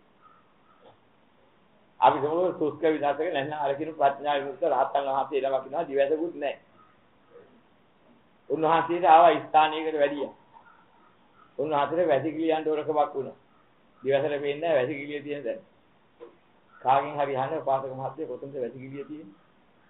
අපි සමහර සුස්ක විනාශක නැත්නම් අර කිනු ප්‍රඥා විමුක්ත රහතන් වහන්සේ ළම කියනවා දිවැසකුත් නැහැ. උන්වහන්සේට ආවා ස්ථානයකට වැඩියා. උන්වහන්සේට වැසිකිළියන් දොරකමක් වුණා. දිවැසට පේන්නේ නැහැ වැසිකිළිය තියෙන දැන්. කාගෙන් හරි අහන්න පාසක මහත්තයා කොතනද වැසිකිළිය තියෙන්නේ?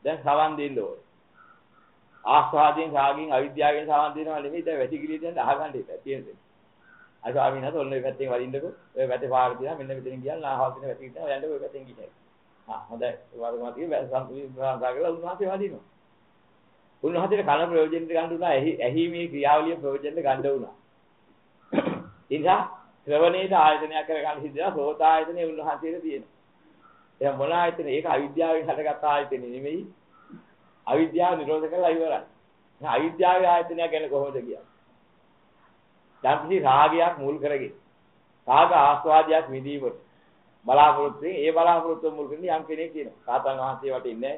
දැන් සවන් දෙන්න ඕනේ. ආස්වාදයෙන් රාගයෙන් අවිද්‍යාවෙන් සවන් දෙනවා නෙමෙයි දැන් වැසිකිළිය දැන් අහගන්න ඉතින් තියෙන්නේ. අර ස්වාමීන් වහන්සේ ඔන්න ඔය පැත්තෙන් වරින්නකෝ. ඔය පැත්තේ පාර තියෙනවා මෙන්න මෙතනින් ගියන් ආහල් තියෙන වැසිකිළිය තියෙනවා යන්න ඔය පැත්තෙන් ගිහින්. හොඳයි. වරගම තියෙන සම්පූර්ණ ප්‍රාණා කරලා උන්වහන්සේ වදිනවා. උන්වහන්සේට කන ප්‍රයෝජනෙට ගන්න උනා ඇහිීමේ ක්‍රියාවලිය ප්‍රයෝජනෙට ගන්න උනා. ඉතින් ශ්‍රවණේට ආයතනයක් කරගන්න හිතලා සෝත ආයතනේ උන්වහන්සේට තියෙනවා. එහෙනම් මොන ආයතනේ? ඒක අවිද්‍යාවෙන් හටගත් ආයතනේ නෙමෙයි. අවිද්‍යාව නිරෝධ කරලා ඉවරයි. එහෙනම් අවිද්‍යාවේ ආයතනය ගැන කොහොමද කියන්නේ? යම්කිසි රාගයක් මුල් කරගෙන රාග ආස්වාදයක් විඳීමට බලාපොරොත්තු වෙන ඒ බලාපොරොත්තු මුල් කරගෙන යම් කෙනෙක් කියනවා. සාතන් වහන්සේ වට ඉන්නේ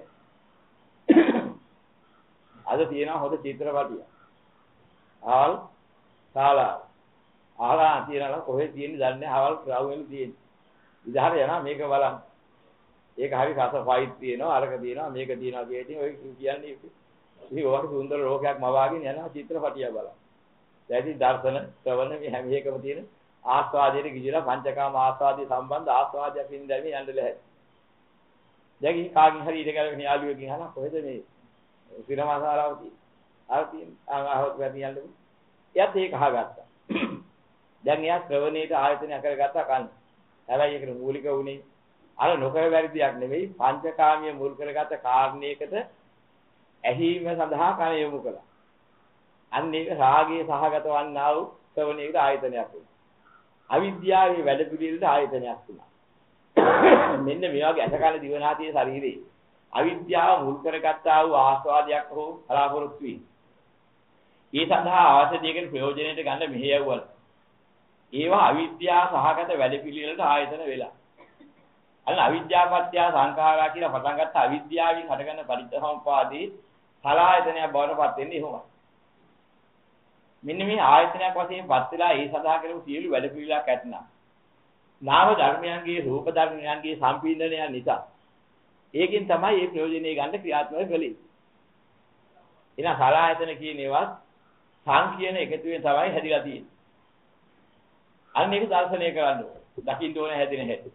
අද තියෙනවා හොඳ චිත්‍රපටියක්. ආල් ශාලා ආලා තියනවා කොහෙද තියෙන්නේ දන්නේ නැහැ. ආවල් ග්‍රවුවල තියෙන්නේ. ඉදහර යනවා මේක බලන්න. ඒක හරි රස ෆයිට් තියෙනවා අරක තියෙනවා මේක තියෙනවා කියන ඔය කියන්නේ ඉතින් ඔයක සුන්දර ලෝකයක් මවාගෙන යනවා චිත්‍රපටිය බලන්න. දැන් ඉතින් දර්ශන ශ්‍රවණ මේ හැම එකම තියෙන ආස්වාදයේ කිසිලා පංචකාම ආස්වාදයේ සම්බන්ධ ආස්වාදයක් ඉඳන් යන්න ලැහැත්. දැන් ඉතින් කාගෙන් හරි ඊට ගලගෙන යාළුවෙක්ගෙන් අහනවා කොහෙද මේ සිනමාශාලාව තියෙන්නේ? ආව තියෙන්නේ. ආවොත් වැඩි යන්නකො. එයාත් ඒක අහගත්තා. දැන් එයා ශ්‍රවණේට ආයතනය කරගත්තා කන්න. හැබැයි ඒකට මූලික වුණේ අර නොකර වැරදියක් නෙවෙයි පංචකාමයේ මුල් කරගත්ත කාරණයකට ඇහිීම සඳහා කන යොමු කළා. අන්න ඒක රාගයේ සහගත වන්නා වූ ශ්‍රවණේකට ආයතනයක් වුණා. අවිද්‍යාවේ වැඩ පිළිවෙලට ආයතනයක් වුණා. මෙන්න මේ වගේ අසකාල දිවනාතියේ ශරීරේ අවිද්‍යාව මුල් කරගත්තා වූ ආස්වාදයක් හෝ බලාපොරොත්තු වී. ඒ සඳහා අවශ්‍ය දෙයකින් ප්‍රයෝජනෙට ගන්න මෙහෙයවුවල. ඒවා අවිද්‍යාව සහගත වැඩ පිළිවෙලට ආයතන වෙලා. අන්න අවිද්‍යාපත්‍ය සංඛාරා කියලා පටන් ගත්ත අවිද්‍යාවෙන් හටගන්න පරිච්ඡසමුපාදී සලආයතනයක් බවට පත් වෙන්නේ එහෙමයි. මෙන්න මේ ආයතනයක් වශයෙන් පත් වෙලා ඒ සඳහා කරපු සියලු වැඩ පිළිවෙලක් ඇතනම් නාම ධර්මයන්ගේ රූප ධර්මයන්ගේ සම්පීඩනය නිසා ඒකෙන් තමයි මේ ප්‍රයෝජනෙ ගන්න ක්‍රියාත්මක කළේ. එහෙනම් සලආයතන කියන ඒවා සංකීර්ණ එකතුවෙන් තමයි හැදිලා තියෙන්නේ. අන්න ඒක දර්ශනය කරන්න ඕනේ. දකින්න ඕනේ හැදෙන හැටි.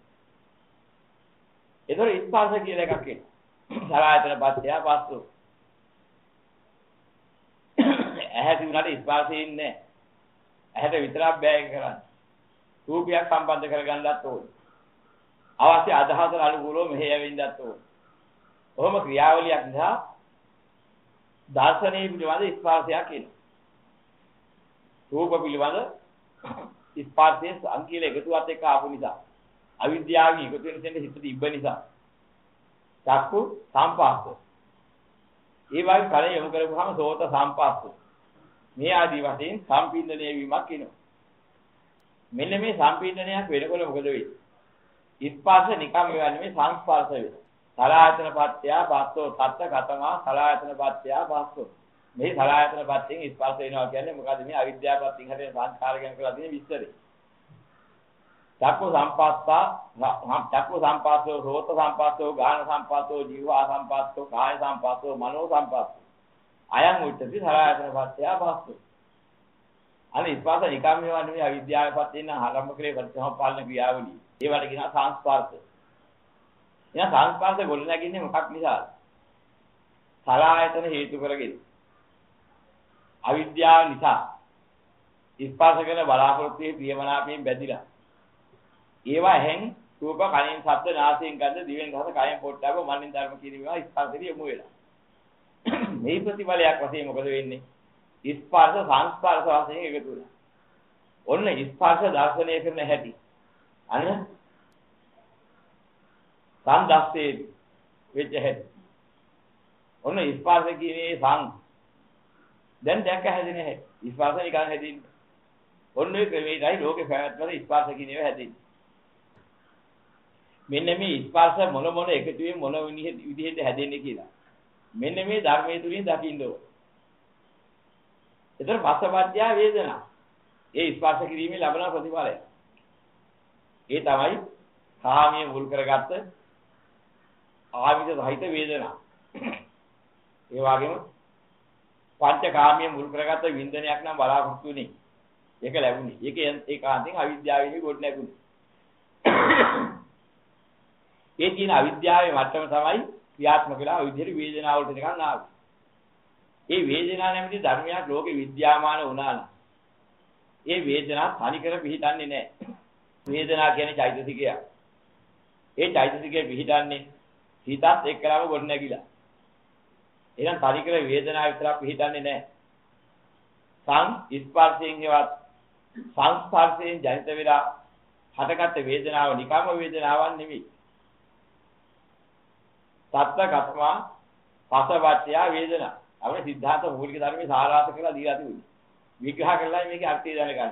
ඒතර ස්පර්ශ කියලා එකක් එනවා. සලආයතන පත්‍ය පස්සු. ඇහැට උනට ස්පර්ශය ඉන්නේ නැහැ. ඇහැට විතරක් බෑග කරන්නේ. රූපයක් සම්බන්ධ කරගන්නත් ඕනේ. අවශ්‍ය අදහසට අනුකූලව මෙහෙ යවින්නත් ඕනේ. කොහොම ක්‍රියාවලියක් නිසා දර්ශනයේ පිළිබඳ ස්පර්ශයක් එනවා. රූප පිළිබඳ ස්පර්ශයේ සංකීල එකතුවත් එක්ක ආපු නිසා අවිද්‍යාවෙන් එකතු වෙන තැන හිත තිබ්බ නිසා චක්කු සම්පාස්ස. ඒ වගේ කලින් යොමු කරපුවාම සෝත සම්පාස්ස. මේ ආදී වශයෙන් සම්පීඩනය වීමක් එනවා. මෙන්න මේ සම්පීඩනයක් වෙනකොට මොකද වෙන්නේ? ස්පර්ශ නිකම් වෙන්නේ නෙමෙයි සංස්පර්ශ වෙනවා. සලආයතන පත්‍ය බස්සෝ තත්ත ගතමා සලආයතන පත්‍ය බස්සෝ. මේ සලආයතන පත්‍යෙන් ස්පර්ශ වෙනවා කියන්නේ මොකද්ද? මේ අවිද්‍යාව පත්‍යෙන් හැදෙන සංස්කාර ගැන කියලා තියෙන විස්තරේ. චක්කු සම්පස්සා චක්කු සම්පස්සෝ රෝත සම්පස්සෝ ගාන සම්පස්සෝ ජීවා සම්පස්සෝ කාය සම්පස්සෝ මනෝ සම්පස්සෝ අයං උච්චති සලආයතන පත්‍ය බස්සෝ. අනේ ස්පර්ශ නිකම් වෙනවා නෙමෙයි අවිද්‍යාව පත්‍යෙන් ආරම්භ කරේ පරිසම්පාලන ක්‍රියාවලිය. ඒවට කියනවා සංස්පර්ශ. එහෙනම් සංස්පර්ශ ගොඩ නැගින්නේ මොකක් නිසාද? සලආයතන හේතු කරගෙන. අවිද්‍යාව නිසා ස්පර්ශ කරන බලාපොරොත්තුවේ ප්‍රියමනාපයෙන් බැඳිලා. ඒවා ඇහෙන් රූප කනින් ශබ්ද නාසයෙන් ගන්ධ දිවෙන් රස කයෙන් පොට්ටබ්බ මනින් ධර්ම කියන ඒවා ස්පර්ශෙට යොමු වෙලා. මේ ප්‍රතිඵලයක් වශයෙන් මොකද වෙන්නේ? ස්පර්ශ සංස්පර්ශ වශයෙන් එකතු වෙනවා. ඔන්න ස්පර්ශ දර්ශනය කරන හැටි. අන්න සංදස්සේ වෙච්ච හැටි. ඔන්න ස්පර්ශ කියන්නේ සං දැන් දැක්ක හැදෙන හැටි. ස්පර්ශ නිකන් හැදෙන්නේ. ඔන්න ඒ ක්‍රමයයි ලෝකේ පැවැත්මට ස්පර්ශ කියන ඒවා හැදෙන්නේ. මෙන්න මේ ස්පර්ශ මොන මොන එකතුවෙන් මොන විදිහට හැදෙන්නේ කියලා. මෙන්න මේ ධර්මයේ තුලින් දකින්න ඕන. ඒතර පස්සපත්‍ය වේදනා. ඒ ස්පර්ශ කිරීමේ ලබන ප්‍රතිඵලය. ඒ තමයි කාමයේ මුල් කරගත්ත ආවිද සහිත වේදනා. ඒ වගේම පංචකාමයේ මුල් කරගත්ත වින්දනයක් නම් බලාපොරොත්තු වෙන්නේ. ඒක ලැබුණේ. ඒක ඒකාන්තයෙන් අවිද්‍යාවෙන් ගොඩ නැගුණේ. ඒ කියන අවිද්‍යාවේ මට්ටම තමයි ක්‍රියාත්මක වෙලා ওই විදිහට වේදනාව වලට නිකන් ආවා. ඒ වේදනාව නැමැති ධර්මයක් ලෝකේ විද්‍යාමාන වුණා නම් ඒ වේදනාව තනිකර පිහිටන්නේ නැහැ. වේදනාව කියන්නේ චෛතසිකයක්. ඒ චෛතසිකය පිහිටන්නේ හිතත් එක්කලාම ගොඩ නැගිලා. එහෙනම් තනිකර වේදනාව විතරක් පිහිටන්නේ නැහැ. ස්පර්ශයෙන් හේවත් සංස්පර්ශයෙන් ජනිත වෙලා හටගත් වේදනාව නිකම්ම වේදනාවක් නෙවෙයි. සත්ත්වගතමා පසවච්චය වේදනා. අපේ සිද්ධාන්ත මූලික ධර්මයේ සාරාංශ කරලා දීලා තිබුණේ. විග්‍රහ කරලා මේකේ අර්ථය දැනගන්න.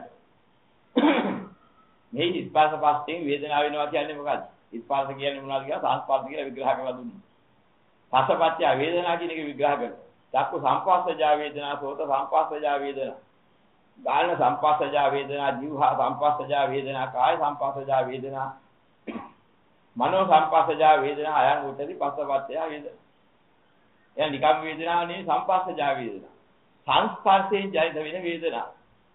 මේ ස්පර්ශ පස්යෙන් වේදනාව වෙනවා කියන්නේ මොකද්ද? ස්පර්ශ කියන්නේ මොනවද කියලා සංස්පර්ශ කියලා විග්‍රහ කරලා දුන්නා. පසවච්චය වේදනා කියන එක විග්‍රහ කරනවා. චක්කු සංපස්සජා වේදනා, සෝත සංපස්සජා වේදනා, ගාන සංපස්සජා වේදනා, જીවහා සංපස්සජා වේදනා, කාය සංපස්සජා වේදනා, මනෝ සංපස්සජා වේදනා, අයං උත්තති පස්සවච්චය වේදනා. එයා නිකම් වේදනාව නෙවෙයි සංපස්සජා වේදනා. සංස්පර්ශයෙන් ජනිත වෙන වේදනා.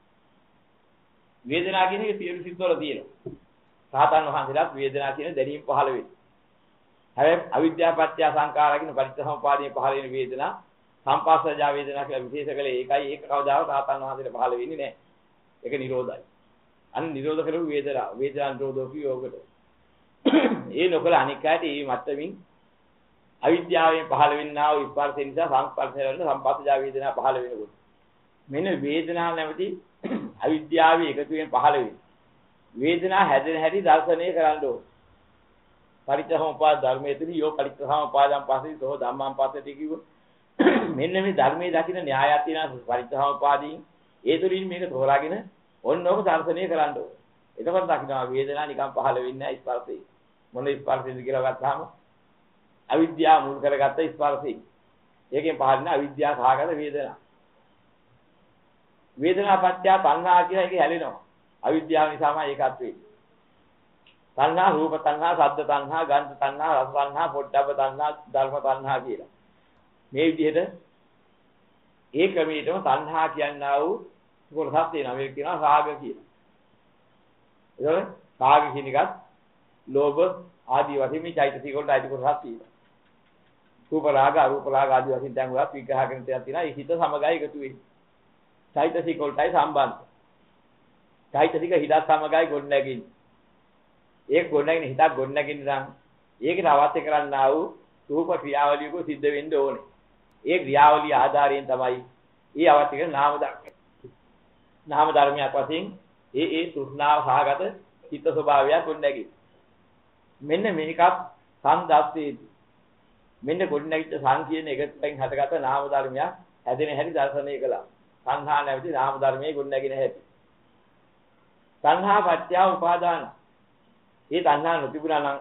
වේදනා කියන එක සියලු සිත්වල තියෙනවා. සාතන් වහන්සේලාත් වේදනා කියන දැනීම පහළ වෙන්නේ. හැබැයි අවිද්‍යාව පත්‍ය සංඛාරා කියන පරිච්ඡසමුපාදයේ පහළ වෙන වේදනා සංපස්සජා වේදනා කියලා විශේෂ කළේ ඒකයි. ඒක කවදාවත් සාතන් වහන්සේට පහළ වෙන්නේ නැහැ. ඒක නිරෝධයි. අන්න නිරෝධ කරපු වේදනා. වේදනා නිරෝධෝ කියෝකට. ඒ නොකල අනිකාට මේ මත්තමින් අවිද්‍යාවෙන් පහළ වෙන්නා වූ ස්පර්ශය නිසා සංස්පර්ශය වල සංපස්සජා වේදනා පහළ වෙනකොට මෙන්න වේදනාව නැමැති අවිද්‍යාවේ එකතුවෙන් පහළ වෙන වේදනා හැදෙන හැටි දර්ශනය කරන්න ඕන. පරිච්ඡසමුපාද ධර්මයේ තුල යෝ පරිච්ඡසමුපාදම් පස්සේ තෝ ධම්මං පස්සේති කිව්ව. මෙන්න මේ ධර්මයේ දකින්න න්‍යායයක් තියෙනවා පරිච්ඡසමුපාදීන්. ඒ තුලින් මේක තෝරාගෙන ඔන්නෝක දර්ශනය කරන්න ඕන. එතකොට දකින්නවා වේදනාව නිකන් පහළ වෙන්නේ නැහැ ස්පර්ශය. මොන ස්පර්ශයද කියලා ගත්තාම අවිද්‍යාව මුල් කරගත්ත ස්පර්ශය. ඒකෙන් පහළ වෙන අවිද්‍යාව සහගත වේදනා. වේදනා පත්‍ය තණ්හා කියලා එකේ හැලෙනවා. අවිද්‍යාව නිසාමයි ඒකත් වෙන්නේ. තණ්හා රූප තණ්හා, ශබ්ද තණ්හා, ගන්ධ තණ්හා, රස තණ්හා, පොට්ටබ්බ තණ්හා, ධර්ම තණ්හා කියලා. මේ විදිහට ඒ ක්‍රමයටම තණ්හා කියනා වූ කොටසක් තියෙනවා. මේක කියනවා රාග කියලා. ඒකනේ රාග කියන එකත් ලෝභ ආදී වශයෙන් මේ චෛතසික වලට අයිති කොටසක් තියෙනවා. රූප රාග, අරූප රාග ආදී වශයෙන් දැන් උගත් විග්‍රහ කරන තැනක් තියෙනවා. ඒ හිත සමගයි එකතු වෙන්නේ. චෛතසික වලටයි සම්බන්ධ. චෛතසික හිතත් සමගයි ගොඩනැගෙන්නේ. ඒක ගොඩනැගෙන හිතක් ගොඩනැගෙන නම් ඒකට අවශ්‍ය කරන්නා වූ රූප ක්‍රියාවලියක සිද්ධ වෙන්න ඕනේ. ඒ ක්‍රියාවලිය ආධාරයෙන් තමයි ඒ අවශ්‍ය කරන නාම ධර්මයක් වශයෙන් ඒ තෘෂ්ණාව සහගත චිත්ත ස්වභාවයක් ගොඩනැගෙන්නේ. මෙන්න මේකත් සංදස්සේති. මෙන්න ගොඩනැගිච්ච සංකීර්ණ එකතුවෙන් හටගත නාම ධර්මයක් හැදෙන හැටි දර්ශනය කළා. සංහා නැවති නාම ධර්මයේ ගොඩනැගෙන හැටි. සංහා පත්‍ය උපාදාන. මේ තණ්හා නොතිබුණා නම්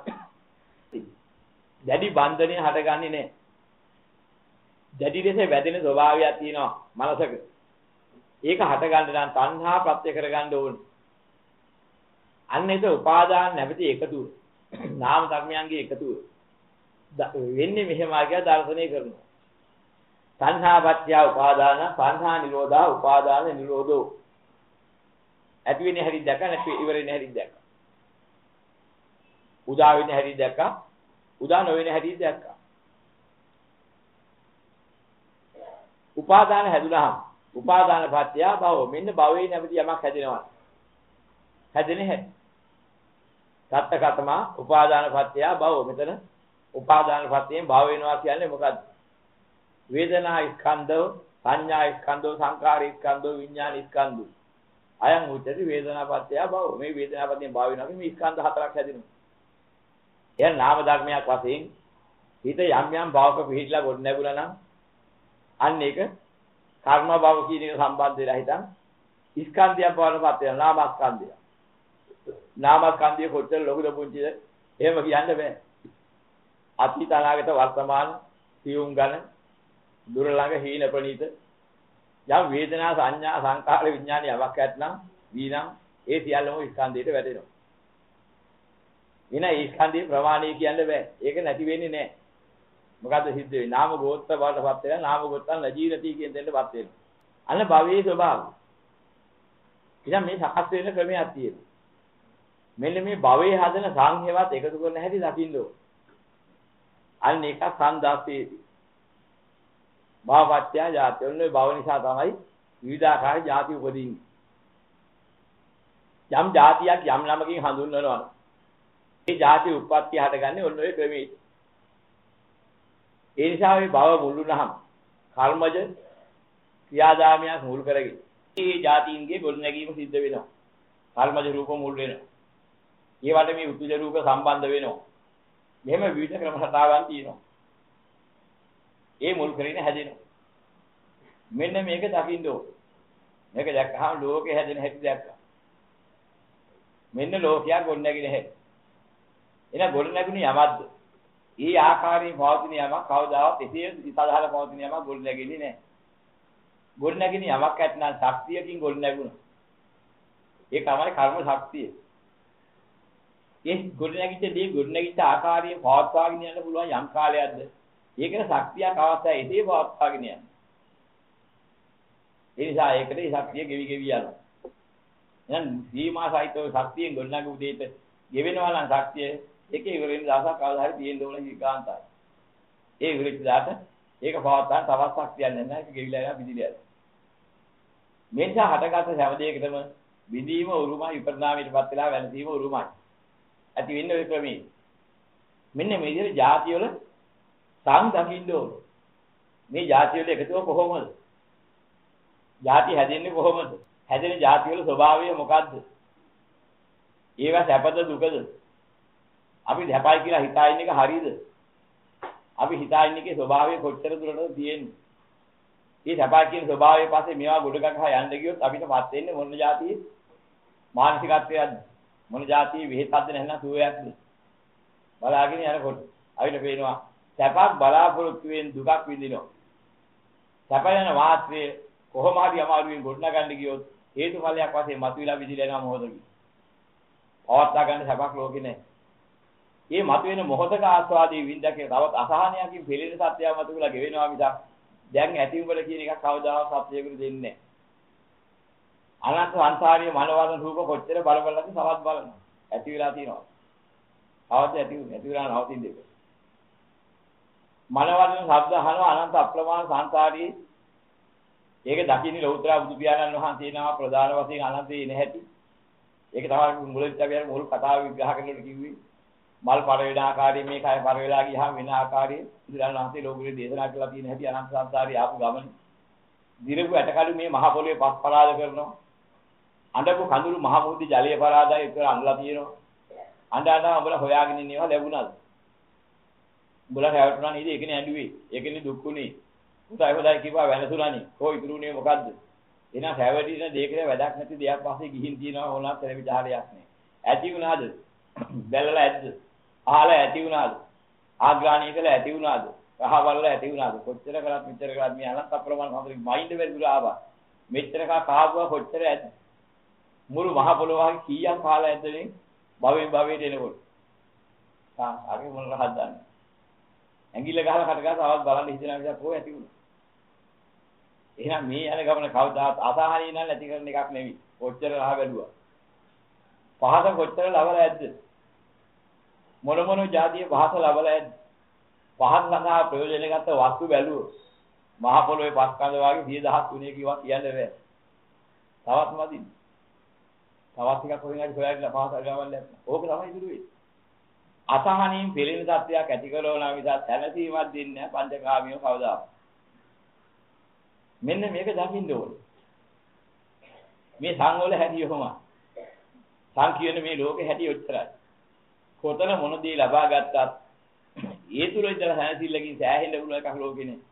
දැඩි බන්ධනය හටගන්නේ නැහැ. දැඩි ලෙස වැදෙන ස්වභාවයක් තියෙනවා මනසක. ඒක හටගන්න නම් තණ්හා ප්‍රත්‍ය කරගන්න ඕනේ. අන්න ඒක උපාදාන නැවති එකතුව. නාම ධර්මයන්ගේ එකතුව. වෙන්නේ මෙහෙම ආගිය දර්ශනය කරනවා. සංහා පත්‍ය උපාදාන, සංහා නිරෝධා උපාදාන නිරෝධෝ. ඇති වෙන්නේ හැටි දැක නැති ඉවර වෙන්නේ හැටි දැක. උදා වෙන්නේ හැටි දැක, උදා නොවෙන්නේ හැටි දැක. උපාදාන හැදුනහම උපාදාන පත්‍ය භව. මෙන්න භවයේ නැමැති යමක් හැදෙනවා. හැදෙන්නේ හැටි. සත්ත්වගතම උපාදාන පත්‍ය භව. මෙතන උපාදාන පත්‍යයෙන් භව වෙනවා කියන්නේ මොකද්ද? වේදනා ස්කන්ධෝ, සංඥා ස්කන්ධෝ, සංකාර ස්කන්ධෝ, විඥාන ස්කන්ධෝ. අයං උච්චති වේදනා පත්‍ය භව. මේ වේදනා පත්‍යයෙන් භව වෙනවා. මේ ස්කන්ධ හතරක් හැදෙනවා. එයා නාම ධර්මයක් වශයෙන් හිත යම් යම් භවක පිළිහිලා ගොඩ නැගුණා නම් අන්න ඒක කර්ම භව කියන එක සම්බන්ධ වෙලා හිටන් ස්කන්ධයක් බවටපත් වෙනවා. නාමස්කන්ධය. නාමස්කන්ධය කොච්චර ලොකුද පුංචිද? එහෙම කියන්න බෑ. අතීත අනාගත වර්තමාන සියුම් ගණ දුර ළඟ හීන ප්‍රනීත යම් වේදනා සංඥා සංකාර විඥාන යමක් ඇත්නම් වීනම් ඒ සියල්ලම ස්කන්ධයට වැටෙනවා. එන ඒ ස්කන්ධේ ප්‍රමාණය කියන්න බෑ. ඒක නැති වෙන්නේ නැහැ. මොකද්ද සිද්ධ වෙන්නේ? නාම ගෝත්ත බවටපත් වෙනවා. නාම ගෝත්තන් නජීරති කියන දෙන්නපත් වෙනවා. අන්න භවයේ ස්වභාවය. ඉතින් මේ සකස් වෙන ක්‍රමයක් තියෙනවා. මෙන්න මේ භවයේ හදන සංහේවත් එකතු කරන හැටි දකින්න ඕන. අන්න ඒක සංදාසේදී. භවපත්‍ය ජාති. ඔන්නේ භව නිසා තමයි විවිධාකාර ජාති උපදින්නේ. යම් ජාතියක් යම් නමකින් හඳුන්වනවා. ඒ ජාති උත්පත්ති හටගන්නේ ඔන්න ඔය ක්‍රමයේ. ඒ නිසා මේ භව මුළුනහම කර්මජ ක්‍රියාදාමයක් මුල් කරගෙන මේ ජාතීන්ගේ ගොඩනැගීම සිද්ධ වෙනවා. කර්මජ රූප මුල් වෙනවා. ඒවට මේ උතුජ රූප සම්බන්ධ වෙනවා. මෙහෙම විවිධ ක්‍රම රටාවන් තියෙනවා. ඒ මුල් කරගෙන හැදෙනවා. මෙන්න මේක දකින්න ඕන. මේක දැක්කහම ලෝකේ හැදෙන හැටි දැක්කා. මෙන්න ලෝකයක් ගොඩනැගෙන හැටි. එන ගොඩනැගුණේ යමක්ද? ඒ ආකාරයෙන් පවතින යමක් කවදාවත් එසේ සදාහල පවතින යමක් ගොඩනැගෙන්නේ නැහැ. ගොඩනැගෙන යමක් ඇත්නම් ශක්තියකින් ගොඩනැගුණා. ඒ තමයි කර්ම ශක්තිය. ඒ ගොඩනැගිච්ච දේ ගොඩනැගිච්ච ආකාරයෙන් පවත්වාගෙන යන්න පුළුවන් යම් කාලයක්ද? ඒකට ශක්තියක් අවශ්‍යයි. එසේ පවත්වාගෙන යන්න. ඒ නිසා ඒකට ඒ ශක්තිය ගෙවි යනවා. එහෙනම් සීමා සහිතව ශක්තියෙන් ගොඩනගපු දෙයට ගෙවෙනවා නම් ශක්තිය ඒකේ ඉවරින් දවසක් කවදා හරි තියෙන්න ඕන විකාන්තයි. ඒ ඉවරිච්ච දාට ඒක පවත්වාගෙන තවත් ශක්තියක් නැහැ. ඒක ගෙවිලා යනවා පිටිලා යනවා. මේ නිසා හටගත් හැම දෙයකටම විදීම උරුමයි විපරිණාමයටපත් වෙලා වෙනසීම උරුමයි. ඇති වෙන්නේ ඔය ක්‍රමයේ. මෙන්න මේ විදිහට ಜಾති වල සං දකින්න ඕන. මේ ಜಾති වල එකතුව කොහොමද? ಜಾති හැදෙන්නේ කොහොමද? හැදෙන ಜಾති වල ස්වභාවය මොකද්ද? ඒවා සැපද දුකද? අපි දැපයි කියලා හිතා ඉන්න එක හරියද? අපි හිතා ඉන්න එකේ ස්වභාවය කොච්චර දුරටද තියෙන්නේ? මේ සැපයි කියන ස්වභාවය පස්සේ මේවා ගොඩ ගහලා යන්න ගියොත් අපිටපත් වෙන්නේ මොන જાතියේ මානසිකත්වයක්ද? මොන જાතියේ විහෙතක්ද නැත්නම් සුවයක්ද? බලාගෙන යනකොට අපිට පේනවා සැපක් බලාපොරොත්තු වෙන දුකක් විඳිනවා. සැප යන වාත්‍රයේ කොහොම හරි අමාරුවෙන් ගොඩනගන්න ගියොත් හේතුඵලයක් වශයෙන් මතුවලා විදිලා යනවා මොහොතකින්. පවත්වා ගන්න සැපක් ලෝකේ නැහැ. මේ මතුවෙන මොහොතක ආස්වාදී විඳකේ තවත් අසහනයකින් පිළිෙන සත්‍යය මතුවලා ගෙවෙනවා මිසක් දැන් ඇති උඹල කියන එකක් කවදාවත් සත්‍යයකට දෙන්නේ නැහැ. අනන්ත සංසාරයේ මනවදන රූප කොච්චර බලබලද සමත් බලනවා. ඇති වෙලා තියෙනවා. අවද්ද ඇති වෙලා නවතින දෙක. මනවදන ශබ්ද අහනවා අනන්ත අප්‍රමාණ සංසාරයේ ඒක දකින්නේ ලෞතර බුදු පියාණන් වහන්සේ නම ප්‍රධාන වශයෙන් අනන්තේ නැහැටි. ඒක තමයි මුලින්ම අපි මුල් කතාව විග්‍රහ කරනකොට කිව්වේ. මල් පර වෙන ආකාරයේ මේ කය පර වෙලා ගියාම වෙන ආකාරයේ බුදුරජාණන් වහන්සේ ලෝකෙ දේශනා කළා තියෙන හැටි අනන්ත සංසාරේ ආපු ගමන. දිරපු ඇටකළු මේ මහ පොළොවේ පස් පරාද කරනවා. අඬපු කඳුළු මහ මුහුදේ ජලයේ පරාදයි ඒක අඳලා තියෙනවා. අඬනවා උඹලා හොයාගෙන ඉන්නේවා ලැබුණාද? උඹලා හැවටුණා නේද? ඒකනේ ඇඬුවේ. ඒකනේ දුක්ුනේ. උදායි හොදායි කිව්වා වෙනසුණානේ. කොයි ඉතුරුනේ මොකද්ද? එහෙනම් හැවටින දෙයකට වැඩක් නැති දෙයක් පස්සේ ගිහින් තියනවා ඕනක් තැවිචාරයක් නෑ. ඇති වුණාද? බැලලා ඇද්ද? අහලා ඇති වුණාද? ආග්‍රාණී කළා ඇති වුණාද? කහවල්ලා ඇති වුණාද? කොච්චර කරත් මෙච්චර කරත් මේ අනන්ත අප්‍රමාණ හතරේ මයින්ඩ් වැල්දුර ආවා. මෙච්චර කාවුවා කොච්චර ඇද්ද? මුළු මහ පොළොව වගේ කීයක් කාලා ඇද්ද මේ? භවෙන් භවයට එනකොට. අර මොන රහත් දන්නේ. ඇඟිල්ල ගහලා කට ගහලා අවල් බලන්න හිතන නිසා කොහොම ඇති වුණා. එහෙනම් මේ යන ගමන කවදාත් අසහනිය නම් නැති කරන එකක් නෙවෙයි. කොච්චර රහ බැලුවා. පහස කොච්චර ලබලා ඇද්ද? මොන જાතියේ පහස ලබලා ඇද්ද? පහස සඳහා ප්‍රයෝජන ගත්ත වස්තු බැලුවෝ. මහ පොළොවේ පස් කඳ වගේ 10000 කිව්වා කියන්නේ බෑ. තවත් මදි. තවත් ටිකක් කොහෙන් හරි හොයාගෙන පහස ගාවල් යන්න. ඕක තමයි ඉතුරු වෙන්නේ. අසහනින් පිළිෙන සත්‍යයක් ඇති කරනවා නිසා සැනසීමක් දෙන්නේ නැහැ පංචකාමියෝ කවදාවත්. මෙන්න මේක දකින්න ඕනේ. මේ සංවල හැටි ඔහොම. සංකීර්ණ මේ ලෝකේ හැටි ඔච්චරයි. කොතන මොන දේ ලබා ගත්තත් ඒ තුල ඉඳලා සැනසෙල්ලකින් සෑහෙන්න පුළුවන් එකක් ලෝකේ නේ.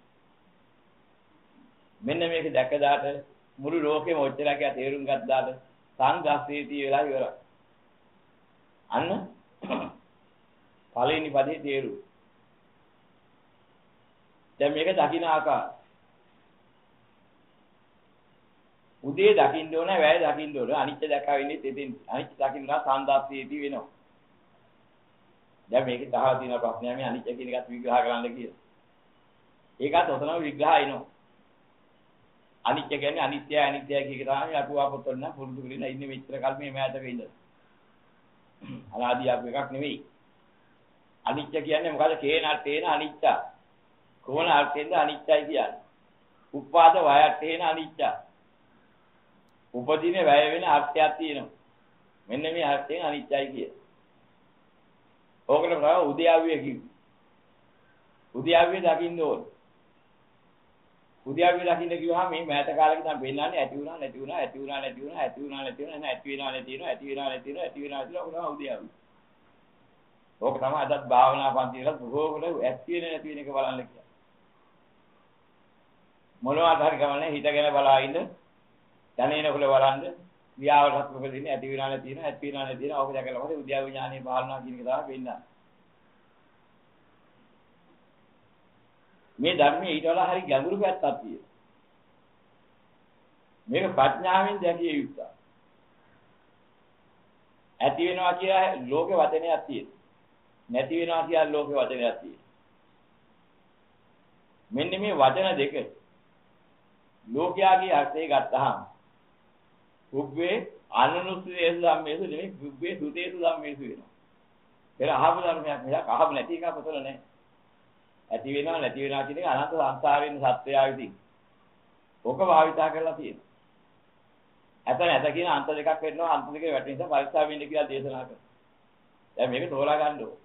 මෙන්න මේක දැකදාට මුළු ලෝකෙම ඔච්චරක් තේරුම් ගත්තාට සංගස්සීති වෙලා ඉවරයි. අන්න පළවෙනි පදේ තේරු. දැන් මේක දකින්න ආකාරය. උදේ දකින්න ඕන, වැය දකින්න ඕන. අනිත්‍ය දැක්කා වෙන්නේ තෙතින්. අනිත්‍ය දකින්නවා සංදාස්සීති වෙනවා. දැන් මේකේ තහව තියෙන ප්‍රශ්නය මේ අනිත්‍ය කියන එකත් විග්‍රහ කරන්න කියලා. ඒකත් ඔතනම විග්‍රහ එනවා. අනිත්‍ය කියන්නේ අනිත්‍යයි අනිත්‍යයි කියන එක තමයි අටුවා පොතේ නම් පුරුදු කරගෙන ඉන්නේ මෙච්චර කල් මේ මෑතක ඉඳලා. අනාදී ආපු එකක් නෙවෙයි. අනිච්ච කියන්නේ මොකද? කේන අර්ථේන අනිච්ච. කොන අර්ථයෙන්ද අනිච්චයි කියන්නේ. උපාද වය අර්ථේන අනිච්ච. උපදින වැය වෙන අර්ථයක් තියෙනවා. මෙන්න මේ අර්ථයෙන් අනිච්චයි කිය. ඕකට තමයි උද්‍යාව්‍ය කිව්වේ. උද්‍යාව්‍ය දකින්න ඕන. උද්‍යාව්‍ය දකින්න කිව්වහම මේ මෑත කාලෙක තමයි වෙන්නන්නේ ඇති වුණා නැති වුණා ඇති වුණා නැති වුණා ඇති වුණා නැති වුණා නැති වෙනවා නැති වෙනවා ඇති වෙනවා නැති වෙනවා ඇති වෙනවා කියලා උනා උද්‍යාව්‍ය. ඕක තමයි අදත් භාවනා පන්තිවල බොහෝ කොට ඇති වෙන නැති වෙන එක බලන්න කියන්නේ. මොනවාද හරි ගමන්නේ හිතගෙන බලා ඉන්න දැනෙනකොට බලන්න වියාවටත් මොකද ඉන්නේ ඇති වෙනා නැති වෙනා ඇති වෙනා නැති වෙනා ඕක දැකලා මොකද උද්‍යාව විඥානයේ පාලනා කියන එක තමයි වෙන්නේ. මේ ධර්මයේ ඊට වඩා හරි ගැඹුරු පැත්තක් තියෙනවා. මේක ප්‍රඥාවෙන් දැකිය යුතුයි. ඇති වෙනවා කියලා ලෝකේ වචනයක් තියෙනවා. නැති වෙනවා කියලා ලෝකේ වචනයක් තියෙනවා. මෙන්න මේ වචන දෙක ලෝකයාගේ අර්ථය ගත්තාම උබ්බේ අනුනුස්සේසු ධම්මේසු නෙමෙයි උබ්බේ සුතේසු ධම්මේසු වෙනවා. ඒක අහපු ධර්මයක් මිසක් අහපු නැති එකක් පොතල නැහැ. ඇති වෙනවා නැති වෙනවා කියන එක අනන්ත සංසාරේ ඉන්න සත්‍යය විසින්. ඕක භාවිතා කරලා තියෙනවා. ඇත නැත කියන අන්ත දෙකක් වෙනවා අන්ත දෙකේ වැටෙන නිසා පරික්ෂා වෙන්න කියලා දේශනා කරනවා. දැන් මේක තෝරා ගන්න ඕන.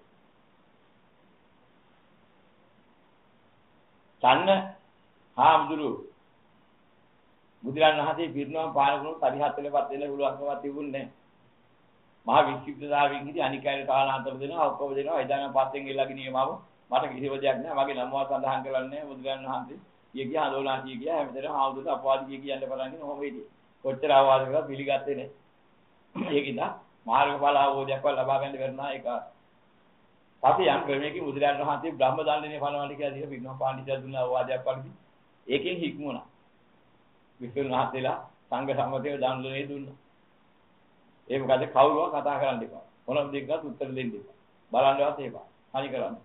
චන්න හාමුදුරු බුදුරන් වහන්සේ පිරිනවම් පාන කරුණු පරිහත්වලපත් වෙන්න පුළුවන්කමක් තිබුණේ නැහැ. මහා වික්ෂිප්තතාවයෙන් ඉඳි අනිකායට කාලාන්තර දෙනවා ඔක්කොම දෙනවා එදානම් පස්සෙන් එල්ලගෙන නියමව මට කිසිම දෙයක් නැහැ මගේ නමවත් සඳහන් කරන්නේ නැහැ බුදුරන් වහන්සේ කිය කිය හඳෝනා කිය කිය හැමදේම ආවුදුට අපවාද කිය කියන්න බලන්නේ කොහොම වෙන්නේ කොච්චර ආවාද කරලා පිළිගත්තේ නැහැ ඒකින්ද මාර්ගඵල අවබෝධයක් ලබා ගන්න කරනවා ඒක අපි යම් ක්‍රමයකින් බුදුරන් වහන්සේ බ්‍රහ්ම දණ්ඩනේ පනවන්න කියලා දීලා පිරිනවම් පාණ්ඩිතය දුන්න අවවාදයක් වලදී ඒකෙන් හික්මුණා විසුණු මහත්තයලා සංඝ සම්මතයේ දණ්ඩනේ දුන්නා ඒ මොකද කවුරුවා කතා කරන්න එපා මොනම දෙයකට උත්තර දෙන්න එපා බලන්නවත් එපා හරි කරන්න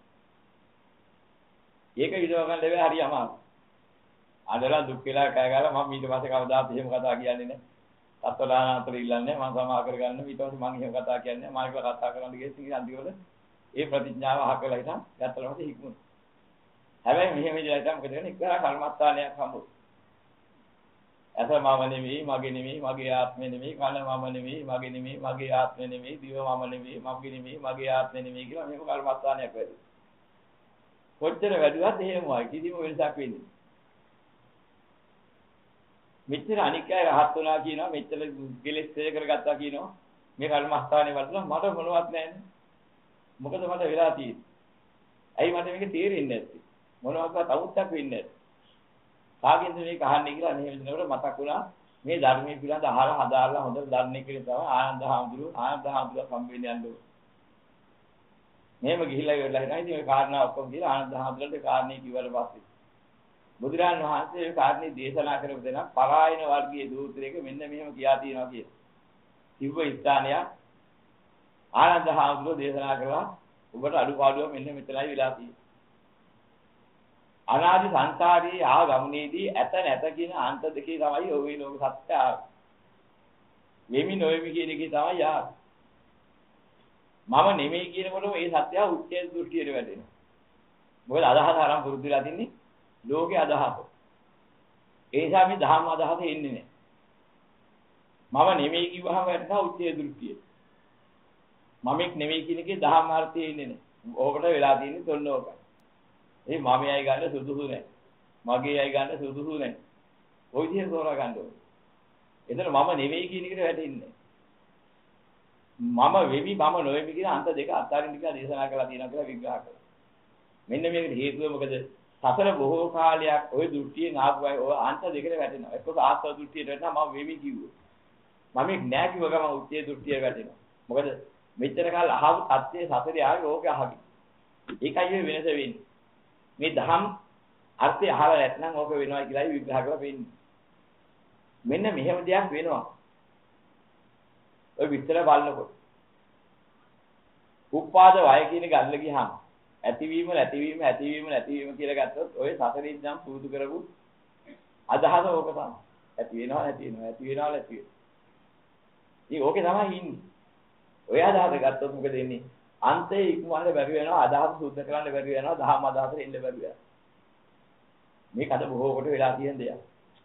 ඒක විදව ගන්න ලැබෙයි හරි අමාරු. අදලා දුක් වෙලා කය ගාලා මම ඊට පස්සේ කවදාත් එහෙම කතා කියන්නේ නැහැ. තත්වලානාතර ඉල්ලන්නේ මම සමා කරගන්න ඊට පස්සේ මම එහෙම කතා කියන්නේ නැහැ. මම ඒක කතා කරන්න ගියේ ඉතින් අන්තිමට ඒ ප්‍රතිඥාව අහකලා හිටන් යත්තලමට හික්මුණා. හැබැයි මෙහෙම ඉඳලා හිටන් මොකද කරන්නේ? එක්තරා කර්මස්ථානයක් හම්බුනේ. අස මම නෙමෙයි, මගේ නෙමෙයි, මගේ ආත්මෙ නෙමෙයි, කන මම නෙමෙයි, මගේ නෙමෙයි, මගේ ආත්මෙ නෙමෙයි, දිව මම නෙමෙයි, මගේ නෙමෙයි, මගේ ආත්මෙ නෙමෙයි කියලා මෙහෙම කර්මස්ථානයක් වැඩි. කොච්චර වැඩිවත් එහෙමයි කිසිම වෙනසක් වෙන්නේ. මෙච්චර අනික් අය රහත් වුණා කියනවා මෙච්චර කෙලෙස් තේ කරගත්තා කියනවා මේ කර්මස්ථානේ වලට මට මොනවත් නැහැනේ. මොකද මට වෙලා තියෙන්නේ. ඇයි මට මේක තේරෙන්නේ නැත්තේ? මොනවාක්වත් අවුත්තක් වෙන්නේ නැත්තේ. කාගෙන්ද මේක අහන්නේ කියලා මෙහෙම දෙනකොට මතක් වුණා මේ ධර්මයේ පිළිබඳ අහලා හදාarලා හොඳට දන්නේ කියලා තමයි ආනන්ද හාමුදුරුවෝ සම්බෙන්න යන්නේ. මෙහෙම ගිහිල්ලා ඉවරලා හිටන් ඉතින් ඔය කාරණා ඔක්කොම කියලා ආනන්ද හාමුදුරුවන්ට කාරණේ කිව්වට පස්සේ බුදුරන් වහන්සේ ඒ කාරණේ දේශනා කරපු දෙනා පරායන වර්ගයේ දූත්‍රයක මෙන්න මෙහෙම කියා තියෙනවා කියලා. කිව්ව ස්ථානය ආනන්ද හාමුදුරුවෝ දේශනා කළා ඔබට අඩුපාඩුව මෙන්න මෙතනයි වෙලා තියෙන්නේ. අනාදි සංසාරයේ ආ ගමනේදී ඇත නැත කියන අන්ත දෙකේ තමයි ඔය ලෝක සත්‍ය ආවේ. මෙමි නොෙමි කියන එකේ තමයි ආවේ. මම නෙමෙයි කියනකොටම මේ සත්‍යය උච්චේ දෘෂ්ටියට වැටෙනවා. මොකද අදහස ආරම්භ පුරුදු වෙලා තින්නේ ලෝකේ අදහස. ඒ නිසා මේ ධර්ම අදහස එන්නේ නැහැ. මම නෙමෙයි කිව්වහම වැටෙනවා උච්චේ දෘෂ්ටිය. මමෙක් නෙමෙයි කියන එකේ ධර්ම අර්ථය එන්නේ නැහැ. ඕකට වෙලා තියෙන්නේ තොන්න ඕකයි. ඒ මමයි ගන්න සුදුසු නැහැ. මගේයි ගන්න සුදුසු නැහැ. ඔය විදිහට තෝරා ගන්න ඕනේ. එතන මම නෙමෙයි කියන එකට වැටෙන්නේ මම වෙමි මම නොවෙමි කියන අන්ත දෙක අතරින් ටික දේශනා කරලා තියෙනවා කියලා විග්‍රහ කරනවා. මෙන්න මේකට හේතුව මොකද? සතර බොහෝ කාලයක් ওই දෘෂ්ටියෙන් ආපු අය ඔය අන්ත දෙකට වැටෙනවා. එක්ක ආස්ව දෘෂ්ටියට වැටෙනවා මම වෙමි කිව්වොත්. මම නෑ කිව්ව ගමන් උච්චේ දෘෂ්ටියට වැටෙනවා. මොකද මෙච්චර කාල අහපු තත්ත්වයේ සතරේ ආවේ ඕක අහවි. ඒකයි වෙනස වෙන්නේ. මේ දහම් අර්ථය අහලා නැත්නම් ඕක වෙනවා කියලායි විග්‍රහ කරලා වෙන්නේ. මෙන්න මෙහෙම දෙයක් වෙනවා. ඔය විතර බලනකොට උපාද වය කියන ගල්ල ගියාම ඇතිවීම නැතිවීම කියලා ගත්තොත් ඔය සතරේ ඉඳන් පුරුදු කරපු අදහස ඕක තමයි. ඇති වෙනවා නැති වෙනවා. ඉතින් ඕකේ තමයි ඉන්නේ. ඔය අදහස ගත්තොත් මොකද වෙන්නේ? අන්තේ ඉක්මවන්න බැරි වෙනවා, අදහස් සුද්ධ කරන්න බැරි වෙනවා, දහම් අදහසට එන්න බැරි වෙනවා. මේක අද බොහෝ කොට වෙලා තියෙන දෙයක්.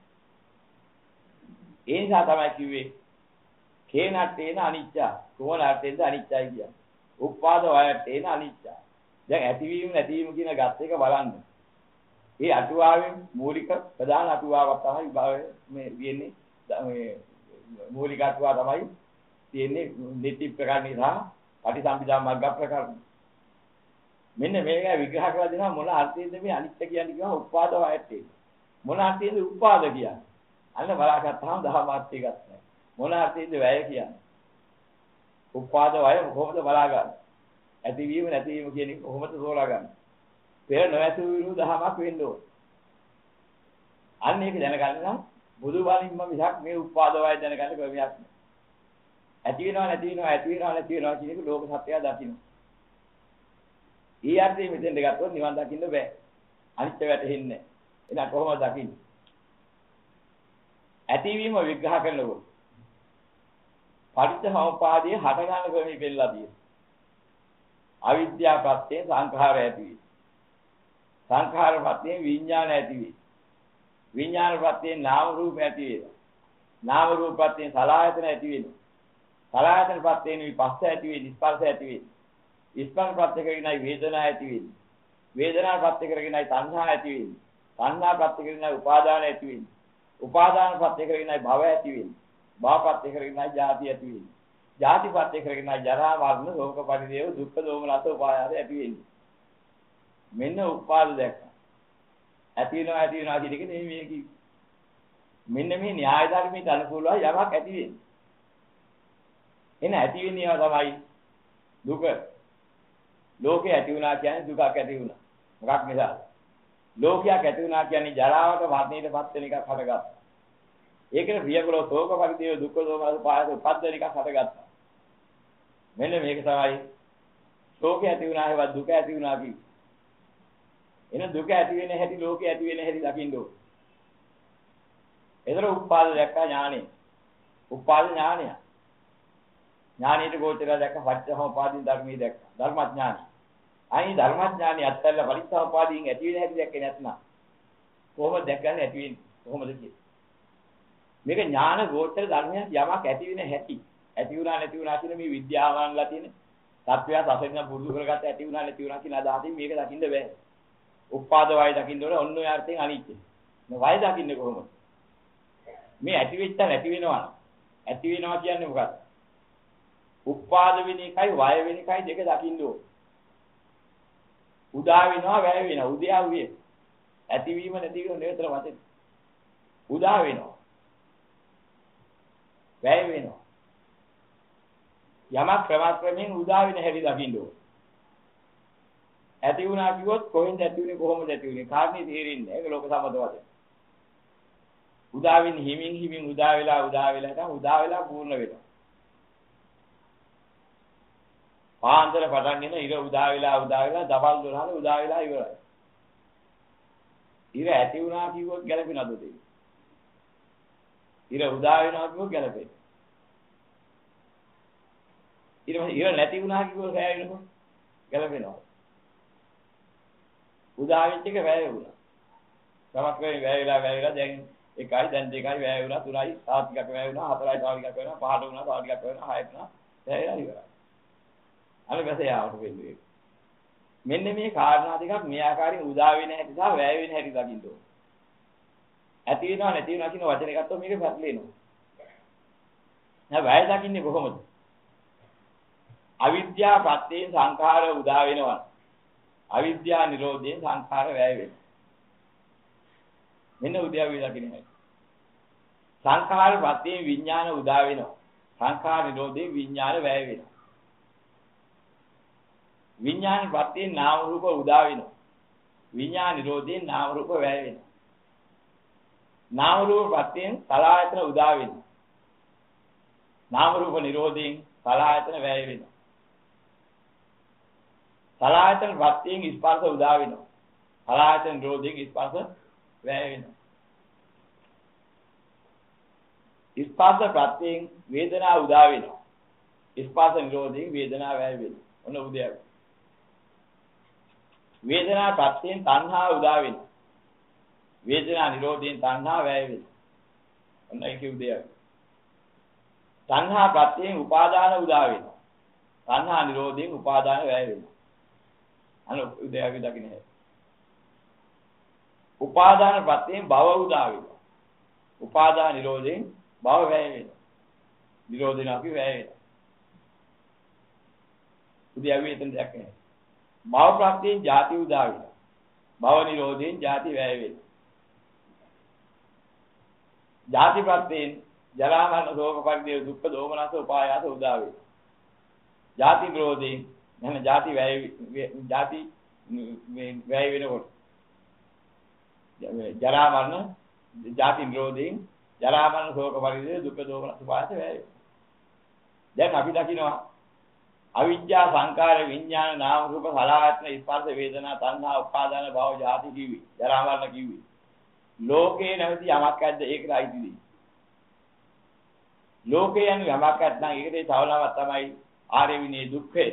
ඒ නිසා තමයි කිව්වේ කේනට්ටේන අනිච්ච, කොමනට්ටේද අනිච්චයි කියන්නේ. උපාද වයට්ටේන අනිච්ච. දැන් ඇතිවීම නැතිවීම කියන ගත් එක බලන්න. මේ අටුවාවෙන් මූලික ප්‍රධාන අටුවාවක් තමයි විභාගය මේ කියන්නේ. මේ මූලික අටුවා තමයි තියෙන්නේ නිති ප්‍රකරණ සහ පටිසම්භිදා මග්ග ප්‍රකරණ. මෙන්න මේක විග්‍රහ කරලා දෙනවා මොන අර්ථයෙන්ද මේ අනිත්‍ය කියන්නේ කියනවා උපාද වයට්ටේ. මොන අර්ථයෙන්ද උපාද කියන්නේ? අන්න බලාගත්තාම දහමාර්ථය ගන්න. මොන අර්ථයෙන්ද වැය කියන්නේ? උපාද වය කොහොමද බලාගන්නේ? ඇතිවීම නැතිවීම කියන එක කොහොමද තෝරාගන්නේ? පෙර නොඇති වූ දහමක් වෙන්න ඕන. අන්න ඒක දැනගන්න නම් බුදු බණින්ම මිසක් මේ උපාද වය දැනගන්න ක්‍රමයක් නෑ. ඇති වෙනවා නැති වෙනවා ඇති වෙනවා නැති වෙනවා කියන එක ලෝක සත්‍යය දකින්න. ඊ අර්ථයෙන් මෙතෙන් දෙගත්තොත් නිවන් දකින්න බෑ. අනිත්‍ය වැටෙන්නේ නැහැ. එහෙනම් කොහොමද දකින්නේ? ඇතිවීම විග්‍රහ කරනකොට පටිච්චසමුප්පාදයේ හට ගන්න ක්‍රමෙ පෙන්නලා තියෙනවා. අවිද්‍යාව ප්‍රත්‍යයෙන් සංඛාර ඇති වේ. සංඛාර ප්‍රත්‍යයෙන් විඥාන ඇති වේ. විඥාන ප්‍රත්‍යයෙන් නාම රූප ඇති වේ. නාම රූප ප්‍රත්‍යයෙන් සලආයතන ඇති වෙනවා. සලආයතන ප්‍රත්‍යයෙන් විපස්ස ඇති වේ, ස්පර්ශ ඇති වේ. ස්පර්ශ ප්‍රත්‍ය කරගෙනයි වේදනා ඇති වෙන්නේ. වේදනා ප්‍රත්‍ය කරගෙනයි තණ්හා ඇති වෙන්නේ. තණ්හා ප්‍රත්‍ය කරගෙනයි උපාදාන ඇති වෙන්නේ. උපාදාන ප්‍රත්‍ය කරගෙනයි භව ඇති වෙන්නේ. භව ප්‍රත්‍ය කරගෙනයි ජාති ඇති වෙන්නේ. ජාති ප්‍රත්‍ය කරගෙනයි ජරා මරණ ශෝක පරිදේව දුක්ඛ දෝමනස උපායාස ඇති වෙන්නේ. මෙන්න උපාද දැක්ක. ඇති වෙනවා කියන එක නෙමෙයි මේ කිව්වේ. මෙන්න මේ න්‍යාය ධර්මයට අනුකූලව යමක් ඇති වෙන්නේ. එන ඇති වෙන්නේ ඒවා තමයි දුක. ලෝකේ ඇති වුණා කියන්නේ දුකක් ඇති වුණා. මොකක් නිසාද? ලෝකයක් ඇති වුණා කියන්නේ ජරාවට මරණයටපත් වෙන එකක් හටගත්තා. ඒකේ ප්‍රියකලෝ ශෝක පරිදේව දුක්ඛ දෝමනස පායස උපද්දන එකක් හටගත්තා. මෙන්න මේක තමයි ශෝකය ඇති වුණා හේවත් දුක ඇති වුණා කිව්වේ. එන දුක ඇති වෙන හැටි ලෝකේ ඇති වෙන හැටි දකින්න ඕන. ඒතර උපාද දැක්කා ඥානෙ. උපාද ඥානය. ඥානෙට ගෝචර දැක්ක පටිච්චසමුප්පාදින් ධර්මයේ දැක්ක. ධර්මඥානයි. අයි ධර්මඥානි අත්හැරලා පටිච්චසමුප්පාදින් ඇති වෙන හැටි දැක්කේ නැත්නම් කොහොමද දැක්කන්නේ ඇති වෙන්නේ? කොහොමද කියන්නේ? මේක ඥාන ගෝචර ධර්මයක් යමක් ඇති වෙන හැටි. ඇති වුණා නැති වුණා කියන මේ විද්‍යාවන්ලා තියෙන තත්වය සසෙන්න පුරුදු කරගත්ත ඇති වුණා නැති වුණා කියන අදහසින් මේක දකින්න බෑ. උපාද වය දකින්න ඕනේ ඔන්න ඔය අර්ථයෙන් අනිත්‍ය. මේ වය දකින්නේ කොහොමද? මේ ඇති වෙච්ච නැති වෙනවා. ඇති වෙනවා කියන්නේ මොකක්ද? උපාද වෙන එකයි වය වෙන එකයි දෙක දකින්න ඕනේ. උදා වෙනවා වැය වෙනවා. උද්‍යාවුවේ. ඇතිවීම නැතිවීම නෙවෙතර වශයෙන්. උදා වෙනවා. වැය වෙනවා. යමක් ක්‍රමයෙන් උදා වෙන හැටි දකින්න ඕනේ. ඇති වුණා කිව්වොත් කොහෙන්ද ඇති වුනේ කොහොමද ඇති වුනේ කාරණේ තේරෙන්නේ නැහැ. ඒක ලෝක සම්මත වශයෙන්. උදා වෙන හිමින් උදා වෙලා පූර්ණ වෙනවා. පාන්දර පටන්ගෙන ඉර උදා වෙලා දවල් 12 උදා වෙලා ඉවරයි. ඉර ඇති වුණා කිව්වොත් ගැලපෙනවද දෙන්නේ? ඉර උදා වෙනවා කිව්වොත් ගැලපෙන්නේ. ඉර නැති වුණා කිව්වොත් වැය වෙනකොට ගැලපෙනවා. උදා වෙච්ච එක වැය වුණා. තමක් වෙයි වැය වෙලා දැන් 1යි දැන් 2යි වැය වුණා 3යි තව ටිකක් වැය වුණා 4යි තව ටිකක් වැය වුණා 5ට වුණා තව ටිකක් වැය වුණා 6ට වුණා වැය වෙලා ඉවරයි. අර වැසේ ආවට වෙන්නේ. මෙන්න මේ කාරණා දෙකක් මේ ආකාරයෙන් උදා වෙන හැටි සහ වැය වෙන හැටි දකින්න ඕනේ. ඇති වෙනවා නැති වෙනවා කියන වචනේ ගත්තොත් මේක පැටලෙනවා. දැන් වැය දකින්නේ කොහොමද? අවිද්‍යාව ප්‍රත්‍යයෙන් සංඛාර උදා වෙනවා. අවිද්‍යාව නිරෝධයෙන් සංඛාර වැය වෙනවා. මෙන්න උද්‍යාවය දකින්න හැටි. සංඛාර ප්‍රත්‍යයෙන් විඥාන උදා වෙනවා. සංඛාර නිරෝධයෙන් විඥාන වැය වෙනවා. විඥාන ප්‍රත්‍යයෙන් නාම රූප උදා වෙනවා. විඥාන නිරෝධයෙන් නාම රූප වැය වෙනවා. නාම රූප ප්‍රත්‍යයෙන් සලආයතන උදා වෙනවා. නාම රූප නිරෝධයෙන් සලආයතන වැය වෙනවා. සලආයතන ප්‍රත්‍යයෙන් ස්පර්ශ උදා වෙනවා. සලආයතන නිරෝධයෙන් ස්පර්ශ වැය වෙනවා. ස්පර්ශ ප්‍රත්‍යයෙන් වේදනා උදා වෙනවා. ස්පර්ශ නිරෝධයෙන් වේදනා වැය වෙනවා. ඔන්න උදේ. වේදනා ප්‍රත්‍යයෙන් තණ්හා උදා වෙනවා. වේදනා නිරෝධයෙන් තණ්හා වැය වෙනවා. ඔන්න ඒක උදේ. තණ්හා ප්‍රත්‍යයෙන් උපාදාන උදා වෙනවා. තණ්හා නිරෝධයෙන් උපාදාන වැය වෙනවා. අන්න උදේ දකින්න හැටි. උපාදාන ප්‍රත්‍යයෙන් භව උදා වෙනවා. උපාදාන නිරෝධයෙන් භව වැය වෙනවා. නිරෝධයෙන් අපි වැය වෙනවා. උද්‍යව්‍ය එතන දැක්කේ. භව ප්‍රත්‍යයෙන් ජාති උදා වෙනවා. භව නිරෝධයෙන් ජාති වැය වෙනවා. ජාති ප්‍රත්‍යයෙන් ජරා මරණ ශෝක පරිදේව දුක්ඛ දෝමනස උපායාස උදා වෙනවා. ජාති නිරෝධයෙන් නැන ජාති වැය වෙනකොට ජරා මරණ ජාති නිරෝධයෙන් ජරා මරණ ශෝක පරිදේව දුක්ඛ දෝමනස උපායාස වැය වෙනවා. දැන් අපි දකිනවා අවිජ්ජා සංකාර විඥාන නාම රූප සලආයතන ස්පර්ශ වේදනා තණ්හා උපාදාන භව ජාති කිවි ජරා මරණ කිවි ලෝකේ නැවති යමක් ඇද්ද ඒකට අයිතිද ලෝකේ යන යමක් ඇත්නම් ඒකේ තවලාවක් තමයි ආර්ය විනය දුක්ඛය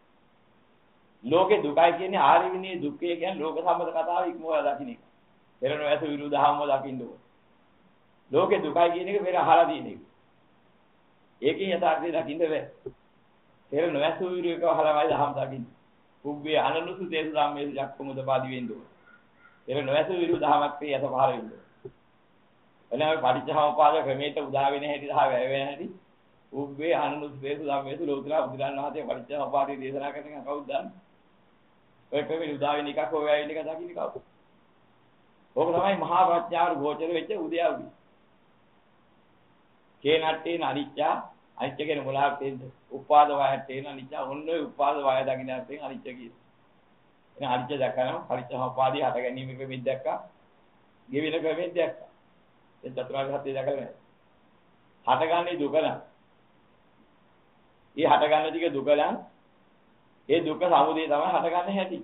ලෝකේ දුකයි කියන්නේ ආර්ය විනය දුක්ඛය කියන්නේ ලෝක සම්මත කතාව ඉක්මවලා දකින්න එක පෙරණ ඇස විරුද්ධවම දකින්න ඕන ලෝකේ දුකයි කියන එක පෙර අහලා තියෙන එක ඒකේ යථාර්ථය දකින්න බෑ පෙර නොඇසු විරු එක අහලාමයි දහම් දකින්න පුබ්බේ අනනුසු තේසු ධම්මේ යක්කමුද පාදි වෙන්න ඕන පෙර නොඇසු විරු දහමක් තේ යත පහර වෙන්න ඕන එනවා පටිච්චසමුප්පාද ක්‍රමයට උදා වෙන හැටි සහ වැය වෙන හැටි පුබ්බේ අනනුසු තේසු ධම්මේ ලෝකලා බුදුරන් වහන්සේ පටිච්චසමුප්පාදේ දේශනා කරන එක කවුද දන්නේ ඔය ක්‍රමෙ උදා වෙන එකක් හොය වෙන එක දකින්න කවුද ඕක තමයි මහා ප්‍රඥාවට ගෝචර වෙච්ච උද්‍යව්‍ය කේනට්ටේන අනිච්චා අනිච්ච කියන මොලාවක් තේන්ද? උපාද වායයට තේන අනිච්චා ඔන්න ඔය උපාද වාය දකින්න අර්ථයෙන් අනිච්ච කියන. එහෙනම් අනිච්ච දැක්කම පරිච්ඡේදෝපාදී හට ගැනීම ක්‍රමෙන් දැක්කා. ගෙවින ක්‍රමෙන් දැක්කා. ඒ චතුරාර්ය සත්‍ය දැකලා නැහැ. හටගන්නේ දුක නම්. මේ හටගන්න ටික දුක නම් ඒ දුක සමුදය තමයි හටගන්නේ හැටි.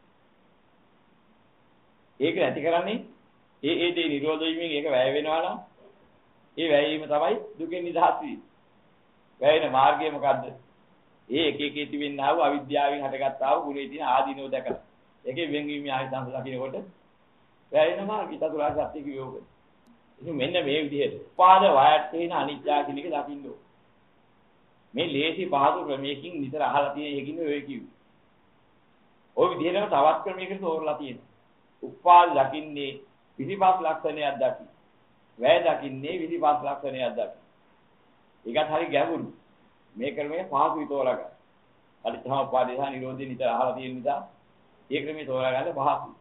ඒක නැති කරන්නේ ඒ දේ නිරෝධ වීමෙන් ඒක වැය වෙනවා නම් ඒ වැය වීම තමයි දුකෙන් නිදහස් වීම. වැයෙන මාර්ගය මොකද්ද? ඒ එක එක තිබෙනා වූ අවිද්‍යාවෙන් හටගත්තා වූ ගුණේ තියෙන ආදීනෝ දැකලා. ඒකේ වෙන්වීම ආයතන දකින්නකොට වැයෙන මාර්ගය චතුරාර්ය සත්‍ය කියෝග. ඉතින් මෙන්න මේ විදිහට උපාද වායත් වෙන අනිත්‍ය කියන එක දකින්න ඕන. මේ ලේසි පහසු ක්‍රමයකින් නිතර අහලා තියෙන එකකින් ඔය කිව්වේ. ওই විදිහටම තවත් ක්‍රමයකට තෝරලා තියෙනවා. උපාද දකින්නේ විදිපාස් ලක්ෂණයක් දකි. වැය දකින්නේ විදිපාස් ලක්ෂණයක් දකි. ඒකත් හරි ගැඹුරු. මේ ක්‍රමයේ පහසුයි තෝරගන්න. පරිත්‍යාගෝපාදේ සහ නිරෝධේ නිතර අහලා තියෙන නිසා ඒ ක්‍රමයේ තෝරගන්න පහසුයි.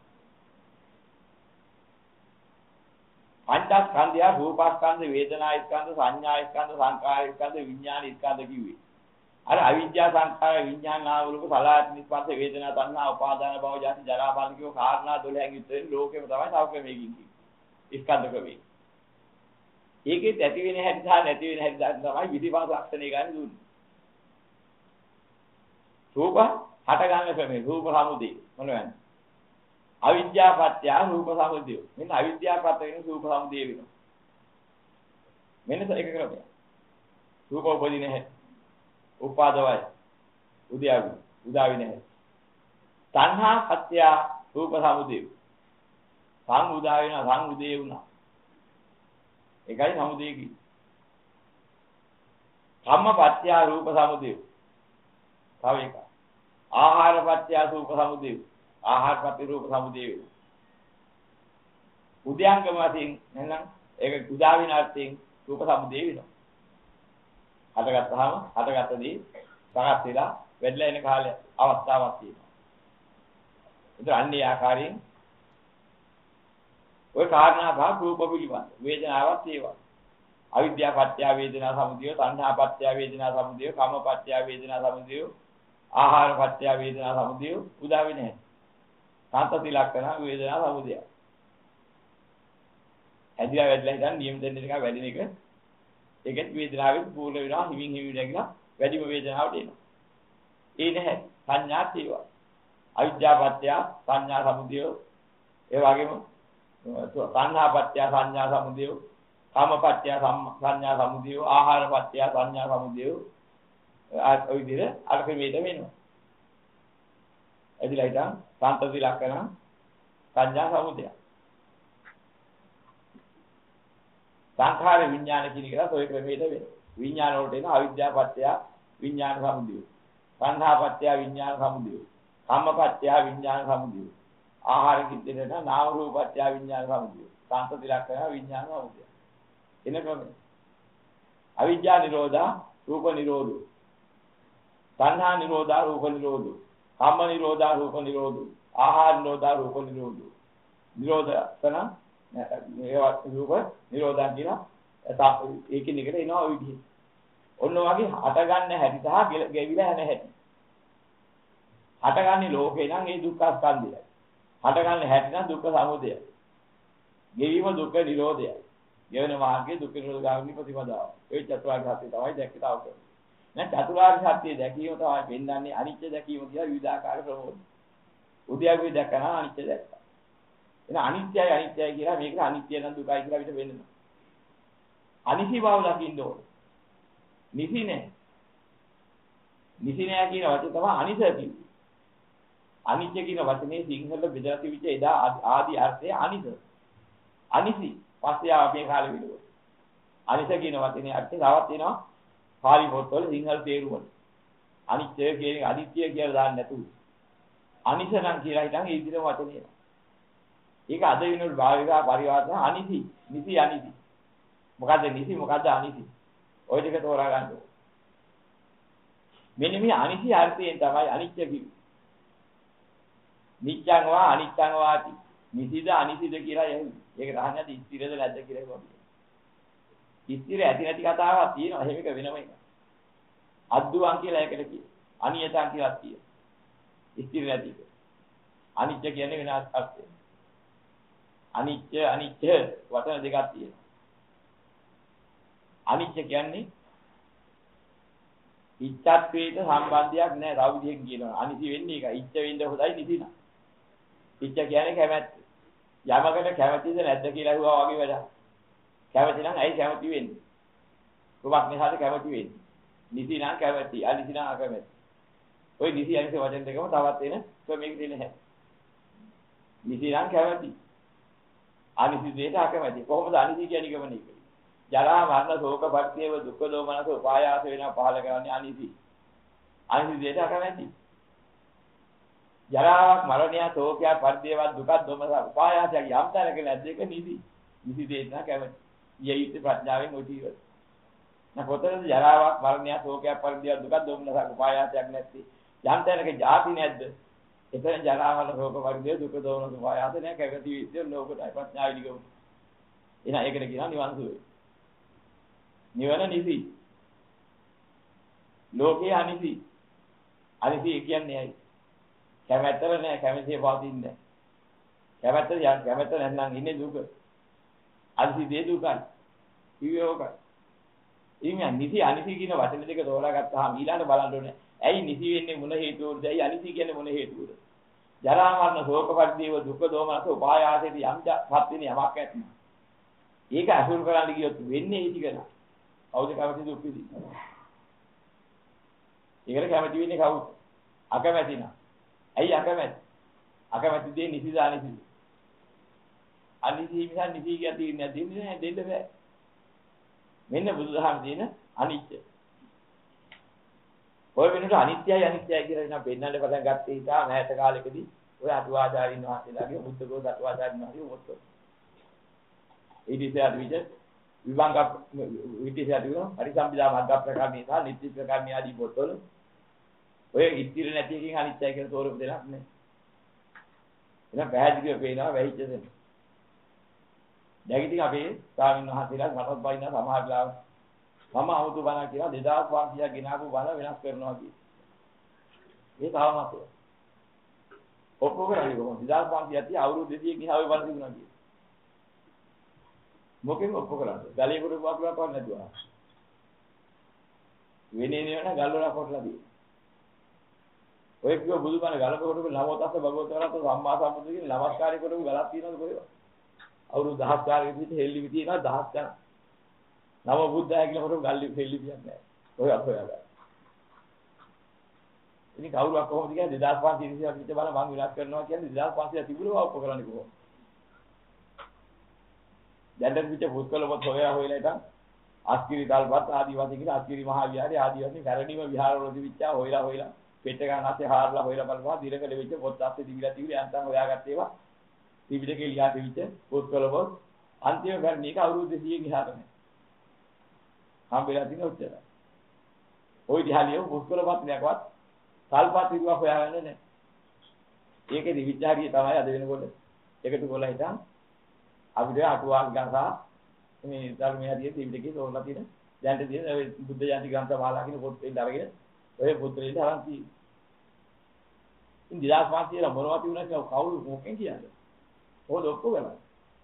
පංචස්කන්ධය රූපස්කන්ධ වේදනා ස්කන්ධ සංඥා ස්කන්ධ සංකාර ස්කන්ධ විඥාන ස්කන්ධ කිව්වේ. අර අවිද්‍යා සංකාර විඥාන නාම රූප සලආයතන ස්පර්ශ වේදනා තණ්හා උපාදාන භව ජාති ජරා මරණ කියෝ කාරණා 12න් යුක්තෙන් ලෝකෙම තමයි තව ක්‍රමයකින් කිව්වේ. ස්කන්ධ ක්‍රමයේ. ඒකෙත් ඇති වෙන හැටි සහ නැති වෙන හැටි තමයි විදිපාස ලක්ෂණය ගන්න දුන්නේ. රූප හට ගන්න ක්‍රමය රූප සමුදය මොනවද? අවිද්‍යා පත්‍ය රූප සමුදය. මෙන්න අවිද්‍යා පත්‍ය වෙන රූප සමුදය වෙනවා. මෙන්න ඒක ක්‍රමය. රූප උපදින හැටි. උපාදවය. උදාවින හැටි. තණ්හා පත්‍ය රූප සමුදය. සංඋදා වෙන සංඋදේ වුණා. ඒකයි සමුදය කියන්නේ. කම්මපත්‍ය රූප සමුදය. තව එක. ආහාරපත්‍ය රූප සමුදය. ආහාරපත්‍ය රූප සමුදය වෙනවා. උද්‍යංගම වශයෙන් නැත්නම් ඒක උදා වෙන අර්ථයෙන් රූප සමුදය වෙනවා. හටගත්තාම හටගත්තදී සකස් වෙලා වෙඩලා එන කාලය අවස්ථාවක් තියෙනවා. ඒතර අන්නේ ආකාරයෙන් ඔය කාරණා පහ රූප පිළිබඳ වේදනාවක් ඒවා අවිද්‍යා පත්‍ය වේදනා සමුදය තණ්හා පත්‍ය වේදනා සමුදය කම්ම පත්‍ය වේදනා සමුදය ආහාර පත්‍ය වේදනා සමුදය උදා වෙන්නේ සාන්තති ලක්ෂණ වේදනා සමුදය ඇදිලා වැඩිලා හිටන් නියම දෙන්න එක වැඩින එක ඒකත් වේදනාවෙත් පූර්ණ වෙනවා හිමින් හිමින් නැගිලා වැඩිම වේදනාවට එනවා ඒ නැහැ සංඥා තියෙනවා අවිද්‍යා පත්‍ය සංඥා සමුදය ඒ වගේම තණ්හා පත්‍ය සංඥා සමුදය කාම පත්‍ය සංඥා සමුදය ආහාර පත්‍ය සංඥා සමුදය ඔය විදිහට අර්ථ වේද වෙනවා ඇදිලා හිටන් සාන්තති ලක්ෂණ සංඥා සමුදය. සංඛාර විඥාන කියන එක ඔය ක්‍රමයට වෙන්නේ. විඥාන වලට එන අවිද්‍යාව පත්‍ය විඥාන සමුදය. සංඛා පත්‍ය විඥාන සමුදය. කම්ම පත්‍ය විඥාන සමුදය. ආහාර කිද්දෙන නාම රූප පත්‍ය විඥාන සමුදය. සාන්තති ලක්ෂණ විඥාන සමුදය. එන ක්‍රමය. අවිද්‍යා නිරෝධා රූප නිරෝධෝ. සංඛා නිරෝධා රූප නිරෝධෝ. කම්ම නිරෝධා රූප නිරෝධෝ. ආහාර නිරෝධා රූප නිරෝධෝ. නිරෝධන මේවා රූප නිරෝධා කියන ඒකින් එකට එනවා ඔය විදිහට. ඔන්න වගේ හට ගන්න හැටි සහ ගෙවිලා යන හැටි. හට ගන්න ලෝකේ නම් ඒ දුක්ඛ ස්කන්ධයයි. හට ගන්න හැටි නම් දුක්ඛ සමුදයයි. ගෙවීම දුක්ඛ නිරෝධයයි. ගෙවන මාර්ගයේ දුක්ඛ නිරෝධ ගාමිනී ප්‍රතිපදාව. ඒ චතුරාර්ය සත්‍ය තමයි දැක්කේ තාවක. නැත් චතුරාර්ය සත්‍ය දැකීම තමයි වෙන්නන්නේ අනිත්‍ය දැකීම කියලා විවිධාකාර ප්‍රමෝද. උද්‍යප්පේ දැකන අනිත්‍ය දැක්කා. එන අනිත්‍යයි අනිත්‍යයි කියලා මේක අනිත්‍ය නම් දුකයි කියලා විතර වෙන්නනවා. අනිසි බව දකින්න ඕනේ. නිසි නෑ. නිසි නෑ කියන වචනේ තමයි අනිස කියන්නේ. අනිත්‍ය කියන වචනේ සිංහල බෙදලා තිබිච්ච එදා ආදි අර්ථය අනිස. අනිසි පස්සේ ආපේ කාලෙ විදිහට. අනිස කියන වචනේ අර්ථය තවත් වෙනවා පාලි පොත්වල සිංහල තේරුම. අනිත්‍ය කියන අනිත්‍ය කියලා දාන්න නැතුව. අනිස නම් කියලා හිතන් ඒ විදිහම වචනේ. ඒක අද වෙනකොට භාවිකා පරිවර්තන අනිසි, නිසි අනිසි. මොකද්ද නිසි මොකද්ද අනිසි? ඔය දෙක තෝරා ගන්න ඕනේ. මෙන්න මේ අනිසි අර්ථයෙන් තමයි අනිත්‍ය කිව්වේ. නිච්ඡං වා අනිච්ඡං වාති. නිසිද අනිසිද කියලා යන්නේ. ඒක රහන්නේ නැති ස්ථිරද නැද්ද කියලා කොහොමද? ස්ථිර ඇති නැති කතාවක් තියෙනවා. එහෙම එක වෙනම එක. අද්දුවන් කියලා ඒකට කියනවා. අනියතං කියලා කියනවා. ස්ථිර නැති එක. අනිත්‍ය කියන්නේ වෙන අර්ථයක්. අනිත්‍ය අනිත්‍ය වචන දෙකක් තියෙනවා. අනිත්‍ය කියන්නේ ඉච්ඡත්වයට සම්බන්ධයක් නැහැ. තව විදිහකින් කියනවා. අනිසි වෙන්නේ ඒක. ඉච්ඡ වෙන්න හොඳයි නිසි නෑ. ඉච්ඡ කියන්නේ කැමැත්ත. යමකට කැමැතිද නැද්ද කියලා අහුවා වගේ වැඩක්. කැමැති නම් ඇයි කැමැති වෙන්නේ? කොහොමද නිසාද කැමැති වෙන්නේ? නිසි නම් කැමැති, අනිසි නම් අකමැති. ওই නිසි අනිසි වචන දෙකම තවත් එන මේක දෙන්නේ නැහැ. නිසි නම් කැමැති. අනිසි දෙයට අකමැති. කොහොමද අනිසි කියන්නේ ගමන එක? ජරා මරණ ශෝක පරිදේව දුක්ඛ දෝමනස උපායාස වෙනවා පහල කරන්නේ අනිසි. අනිසි දෙයට අකමැති. ජරාවක් මරණය ශෝකයක් පරිදේව දුක්ඛ දෝමනස උපායාසයක් යම් තැනක නැද්ද ඒක නිසි. නිසි දෙයට නම් කැමැති. යෙයිත් ප්‍රඥාවෙන් ඔය ජීවිත. නැකොතද ජරාවක් මරණය ශෝකයක් පරිදේව දුක්ඛ දෝමනස උපායාසයක් නැත්තේ. යම් තැනක ಜಾති නැද්ද? එතන ජරා මරණ ශෝක පරිදේව දුක්ඛ දෝමනස උපායාස නැහැ කැමැති විදිය නෝකටයි ප්‍රඥාව විදිගම. එහෙනම් ඒකට කියනවා නිවන් සුවය. නිවන නිසි. ලෝකේ අනිසි. අනිසි කියන්නේ ඇයි? කැමැත්තල නෑ කැමැතිය පවතින්නේ නෑ. කැමැත්ත නැත්නම් ඉන්නේ දුක. අනිසි දේ දුකයි. කිව්වෝකයි. ඉතින් නිසි අනිසි කියන වචන දෙක තෝරාගත්තාම ඊළඟට බලන්න ඕනේ. ඇයි නිසි වෙන්නේ මොන හේතුවද? ඇයි අනිසි කියන්නේ මොන හේතුවද? ජරා මරණ ශෝක පරිදේව දුක්ඛ දෝමනස උපායාසෙදි යම් පත් වෙන යමක් ඇත්නම්. ඒක අසුරු කරන්න ගියොත් වෙන්නේ ඒ ටික නෑ. කවුද කැමති දුක් විඳින්න? ඒකට කැමති වෙන්නේ කවුද? අකමැති නා. ඇයි අකමැති? අකමැති දේ නිසිද අනිසිද? අනිසි නිසා නිසි කියන්නේ දෙන්නේ දෙන්න බෑ. මෙන්න බුදුදහම දින අනිත්‍ය. ඔය වෙනකොට අනිත්‍යයි අනිත්‍යයි කියලා නම් පෙන්නන්න පටන් ගත්තේ ඉතා මෑත කාලෙකදී ඔය අටුවාචාරින් වහන්සේලාගේ බුද්ධඝෝෂ අටුවාචාරින් වහන්සේ මොකද? ඊට විදිහට විභංග විදිහට දිනන පරිසම්පදා මග්ග ප්‍රකාරණේ සහ නිත්‍ය ප්‍රකාරණේ ආදී පොතවල ඔය ඉතිරි නැති එකකින් අනිත්‍යයි කියලා තෝරපු දෙයක් නෑ. එහෙනම් පැහැදිලිව පේනවා වෙහිච්ච දෙන්න. දැන් ඉතින් අපේ ස්වාමීන් වහන්සේලා මටත් බයින්න සමහර ලාව මම 아무තු බණ කියලා 2500ක් ගෙනාවු බණ වෙනස් කරනවා කියේ. මේ තාමත් ඔක්කොම කරන්නේ කොහොමද? 2500 තිය අවුරුදු 200 ගිහා ඔය බණ තිබුණා කියේ. මොකෙන් ඔක්කොම කරන්නේ? ගලේ කොට වකුරක් වන්න නැතුව. වෙනේ නෙවෙයි ගල් වල කොටලා දී. ඔය කිව්ව බුදුබණ ගලක කොටපු නමෝ තස්ස භගවතු වරහතු සම්මා සම්බුදු කියන නමස්කාරය කොටපු ගලක් තියෙනවද කොහෙද? අවුරුදු 1000 කාලෙක විතර හෙල්ලි තියෙනවා 1000 ගණන්. නම බුද්ධය කියලා කොටපු ගල් හෙල්ලි තියන්නේ නැහැ. ඔය අපෝයලා. ඉතින් කවුරුවක් කොහොමද කියන්නේ 2500 විතර බල මං විනාශ කරනවා කියන්නේ 2500 තිබුණා ඔප්පු කරන්නේ කොහොමද? දැන් පිට පුස්කොළපොත් හොයලා ඉතින් අස්කිරි තල්පත් ආදිවාසී කියලා අස්කිරි මහා විහාරය ආදිවාසී පැරණිම විහාරවලදී විචා හොයලා පෙට්ට ගන්න ASCII හාරලා හොයලා බලපුවා දිරකඩ වෙච්ච පොත් ASCII තිබිලා යන්තම් හොයාගත්ත ඒවා ත්‍රිපිටකේ ලියා තිබිච්ච පුස්කොළපොත් අන්තිම පැරණික අවුරුදු 200 ගියාට නේ හම්බෙලා තියෙන උච්චර ওই දිහාලියෝ පුස්කොළපොත් නෑකවත් තල්පත් තිබුවා හොයාගන්නේ නෑ ඒකේ විචාරිය තමයි අද වෙනකොට එකතු කරලා හිටන් අපිට අටුවාල් ගසා මේ ධර්මයේ හරියට ත්‍රිපිටකේ තෝරලා තියෙන දැන්ට තියෙන බුද්ධ ජාති ග්‍රන්ථ මාලා කියන පොත් දෙන්න අරගෙන ඔය පුත්‍රයන්ට අරන් තියෙන්නේ. ඉතින් 2500 මොනවද තියුණා කියලා කවුරු මොකෙන් කියන්නේ? ඕක ඔක්කොම වෙලා.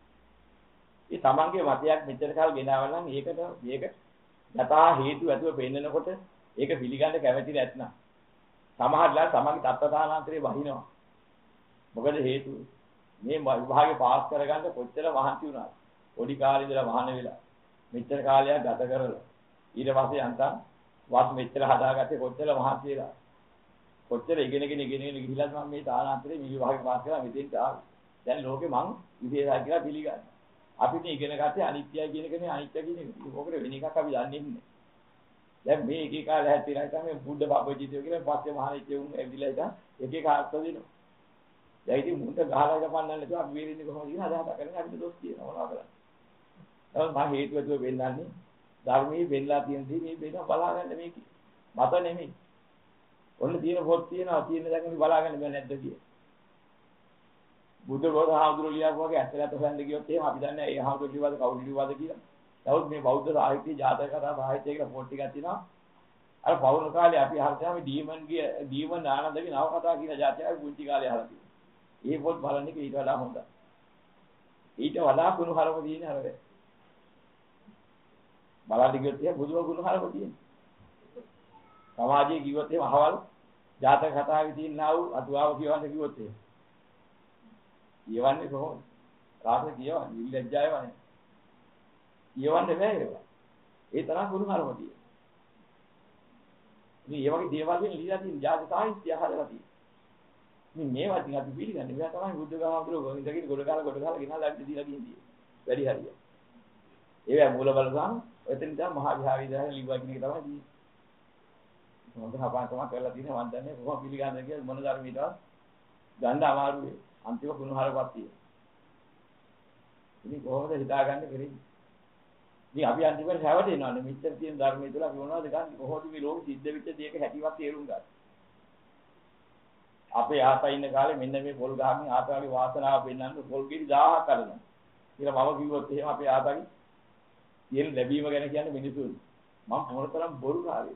ඒ තමන්ගේ මතයක් මෙච්චර කාල ගෙනාවල නම් මේක යථා හේතු ඇතුව පෙන්නනකොට ඒක පිළිගන්න කැමති නැත්නම් සමහරලා තමන්ගේ තත්ත්වදානාන්තරේ වහිනවා. මොකද හේතුව මේ විභාගේ පාස් කරගන්න කොච්චර මහන්සි වුණාද? පොඩි කාලේ ඉඳලා මහාන වෙලා මෙච්චර කාලයක් ගත කරලා ඊට පස්සේ අන්තම් වත් මෙච්චර හදාගත්තේ කොච්චර මහන්සි වෙලා කොච්චර ඉගෙනගෙන ගිහිල්ලා මම මේ තානාන්තරේ මේ විභාගේ පාස් කරලා මෙතෙන්ට ආවේ. දැන් ලෝකේ මං විශේෂයි කියලා පිළිගන්නවා. අපිට ඉගෙන ගත්තේ අනිත්‍යයි කියන එකනේ අනිත්‍ය කියන එක. මොකද වෙන එකක් අපි දන්නේ නැහැ. දැන් මේ එක එක ලැහැත්තිලා හිටන් මේ බුද්ධ බබජිතයෝ කියලා පස්සේ මහානිත්‍ය උන් ඇවිදලා හිටන් එක එක අර්ථ දෙනවා. දැන් ඉතින් මුන්ට ගහලා ගපන්නන්න නැතුව අපි වේරින්නේ කොහොමද කියන අදහස කරගෙන අපිට දොස් කියනවා මොනවා කරන්නේ. එහෙනම් මම හේතුවතුව වෙන්නන්නේ ධර්මයේ වෙන්නලා තියෙන දේ මේ වෙන බලාගන්න මේකේ. මත නෙමෙයි. ඔන්න තියෙන පොත් තියෙනවා තියෙන දැන් බලාගන්න බෑ නැද්ද කිය. බුද්ධ බෝධ හාමුදුරුවෝ ලියපු වගේ ඇත්තට හොයන්න ගියොත් එහෙම අපි දන්නේ ඒ හාමුදුරුවෝ ලියවද කවුරු ලියවද කියලා. නමුත් මේ බෞද්ධ සාහිත්‍ය ජාතක කතා සාහිත්‍ය කියලා පොත් ටිකක් තියෙනවා. අර පවුන කාලේ අපි අහලා දීමන් ආනන්දගේ නව කතා කියන ජාතිය අපි පුංචි කාලේ අහලා තියෙනවා. මේ පොත් බලන්නේ ඊට වඩා හොඳයි. ඊට වඩා කුණු හරම තියෙන අර බලන්න ගියොත් එහෙම බුදුම කුණු හරම තියෙනවා. සමාජයේ කිව්වොත් එහෙම අහවල් ජාතක කතාවේ තියෙනා වූ අතුවාව කියවන්න කිව්වොත් එහෙම. කියවන්නේ කොහොමද? රාසය කියවන්නේ විලැජ්ජාය වනේ. කියවන්න බෑ ඒවා. ඒ තරම් කුණු හරම තියෙනවා. මේ වගේ දේවල් වලින් ලියලා තියෙන ජාතක සාහිත්‍ය අහලා තියෙනවා. මේවා ඉතින් අපි පිළිගන්නේ. මේවා තමයි බුද්ධ ගාමතුරු ඉඳගෙන ගොඩ ගහලා ගෙනල්ලා අපිට දීලා කියන්නේ. වැඩි හරිය. ඒවා මූල බලසාම එතන ඉඳන් මහා විහාරය ඉඳන් ලිව්වා කියන එක තමයි තියෙන්නේ. මොකද හපාන්කමක් කරලා තියෙනවා මම දන්නේ කොහොම පිළිගන්නද කියලා මොන ධර්මයටවත් ගන්න අමාරුයි. අන්තිම කුණුහරපත් තියෙනවා. ඉතින් කොහොමද හිතාගන්නේ කෙරෙන්නේ? ඉතින් අපි අන්තිමට හැවටෙනවානේ මෙච්චර තියෙන ධර්මයේ තුල අපි මොනවද ගන්නේ? කොහොමද මේ ලෝකෙ සිද්ධ වෙච්ච දේක හැටිවත් තේරුම් ගන්න? අපේ ආතා ඉන්න කාලේ මෙන්න මේ පොල් ගහමින් ආතාගේ වාසනාව පෙන්වන්න පොල් ගෙඩි 1000ක් අරනවා. කියලා මම කිව්වොත් එහෙම අපේ ආතාගේ තියෙන ලැබීම ගැන කියන්නේ මිනිසුන්. මම මොනතරම් බොරු කාලේ.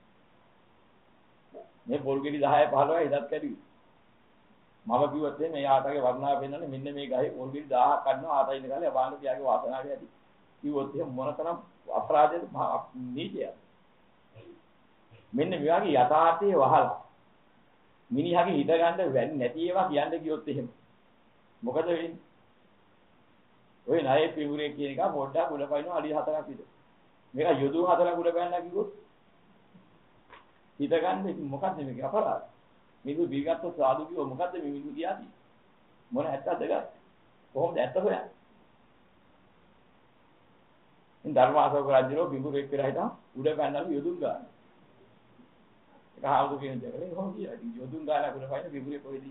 මේ පොල් ගෙඩි 10 15 ඉදත් කැඩුවේ. මම කිව්වොත් එහෙම මේ ආතාගේ වර්ණාව පෙන්වන්නේ මෙන්න මේ ගහේ පොල් ගෙඩි 1000ක් ගන්නවා ආතා ඉන්න කාලේ අපාන පියාගේ වාසනාවේ ඇති. කිව්වොත් එහෙම මොනතරම් අපරාධයද නීතියද? මෙන්න මේ වගේ යථාර්ථයේ වහලා මිනිහාගේ හිත ගන්න වැඩි නැති ඒවා කියන්න කිව්වොත් එහෙම මොකද වෙන්නේ? ඔය ණයේ පිවුරේ කියන එක පොඩ්ඩක් උඩ පයින්නවා අඩි 4ක් විතර. මේක යොදුන් 4ක් උඩ පෑන්නා කිව්වොත් හිත ගන්න මොකද්ද මේක අපරාධ? මිනිහු දීගත්තු සාදු කිව්ව මොකද්ද මේ මිනිහු කියාදී? මොන ඇත්තද ගත්? කොහොමද ඇත්ත හොයන්නේ? ඉතින් ධර්මාශෝක රජුරෝ බිඹුරෙක් කියලා හිටා උඩ පෑන්නලු යොදුන් ගන්න. ඒක ආවුදු කියන දේ. කොහොමද කියන්නේ? යොදුන් ගාලා උඩ පයින් බිඹුරේ කොහෙදී?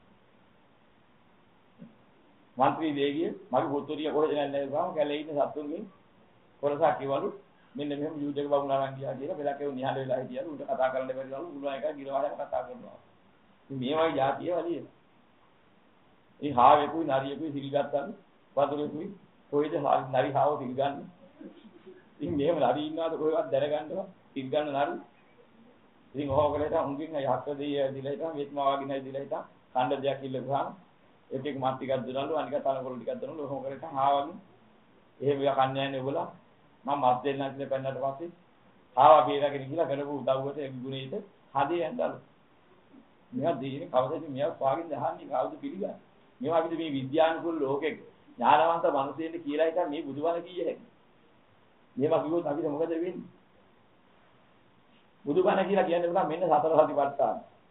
මන්ත්‍රී දේගිය මගේ පොතෝරිය කොහෙද නැන්නේ ගාම කැලේ ඉන්න සත්තුන්ගෙන් කොරසක් කිවලු මෙන්න මෙහෙම යුද්ධක බබුණාරන් ගියා කියලා පෙලකේ නිහඬ වෙලා හිටියලු උන්ට කතා කරන්න බැරිලු උළුවා එක ගිරවහලම කතා කරනවා. ඉතින් මේ වගේ જાතිය වලිය. ඉතින් හාවෙකුයි නරියෙකුයි සිල් ගත්තලු වතුරෙකුයි කොයිද නරි හාව සිල් ගන්න. ඉතින් මෙහෙම නරි ඉන්නවද කොහෙවත් දැනගන්නවා සිල් ගන්න නරි. ඉතින් ඔහොමකට උන්ගෙන් යහක දෙය දිලා හිටා මෙත්මා වගේ නයි දිලා හිටා කණ්ඩ දෙයක් ඉල්ලුවාම එක එක මාත් ටිකක් දුන්නලු අනික තනකොළ ටිකක් දුන්නලු ඔහොම කරලා හාවගේ එහෙම එක කන්නේ නැහැ නේ ඔයගොල්ලෝ මම මත් දෙන්න කියලා පෙන්නට පස්සේ ආවා බීරගෙන ගිහලා කරපු උදව්වට ඒ ගුණෙයිද හදේ යන්නලු මෙයා දෙන්නේ කවදාද මෙයා පාගින් දහන්නේ කවුද පිළිගන්නේ මේවා අපිට මේ විද්‍යානුකූල ලෝකෙක ඥානවන්ත මිනිස්සුන්ට කියලා හිටන් මේ බුදුබණ කීය හැකි මේවා කිව්වොත් අපිට මොකද වෙන්නේ බුදුබණ කියලා කියන්නේ මොකක්ද මෙන්න සතර සතිපට්ඨාන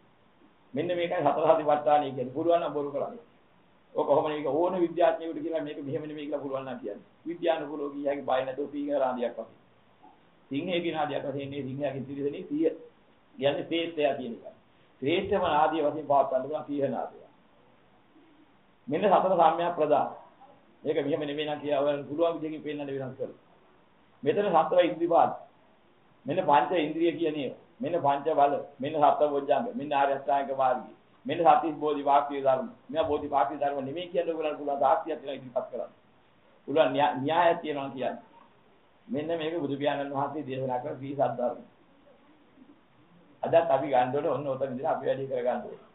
මෙන්න මේකයි හතර සතිපට්ඨානයි කියන්නේ. පුළුවන් නම් බොරු කරන්නේ. ඔය කොහොමද මේක ඕන විද්‍යාඥයෙකුට කියලා මේක මෙහෙම නෙමෙයි කියලා පුළුවන් නම් කියන්නේ. විද්‍යානුකූලව කියයි බය නැතුව පීංග රාදියක් වගේ. සිංහේ කියන ආදියක් වශයෙන් ඉන්නේ සිංහයාගේ තිරසනේ 100. කියන්නේ ශ්‍රේෂ්ඨයා කියන එක. ශ්‍රේෂ්ඨම ආදිය වශයෙන් පවත්වන්න පුළුවන් සීහන ආදිය. මෙන්න සතර සම්‍යක් ප්‍රදාන. මේක මෙහෙම නෙමෙයි නම් කියලා ඔයන් පුළුවන් විදිහකින් පෙන්නන්න වෙනස් කරලා. මෙතන සතර ඉන්ද්‍රියපාද. මෙන්න පංච ඉන්ද්‍රිය කියන්නේ. මෙන්න පංච බල. මෙන්න සතර බොජ්ජංග. මෙන්න ආර්ය අෂ්ටාංග මාර්ගය. මෙන්න සතිස් බෝධි වාක්‍ය ධර්ම. මෙයා බෝධි වාක්‍ය ධර්ම නෙමෙයි කියන්නේ ඔයගොල්ලන් පුළුවන් සාක්ෂියක් කියලා ඉදිරිපත් කරන්න. පුළුවන් න්‍යායයක් තියෙනවා කියන්නේ. මෙන්න මේක බුදු පියාණන් වහන්සේ දේශනා කරන සී සද්ධර්ම. අදත් අපි ගන්න ඕනේ ඔන්න ඔතන ඉඳලා අපි වැඩි කර ගන්න ඕනේ.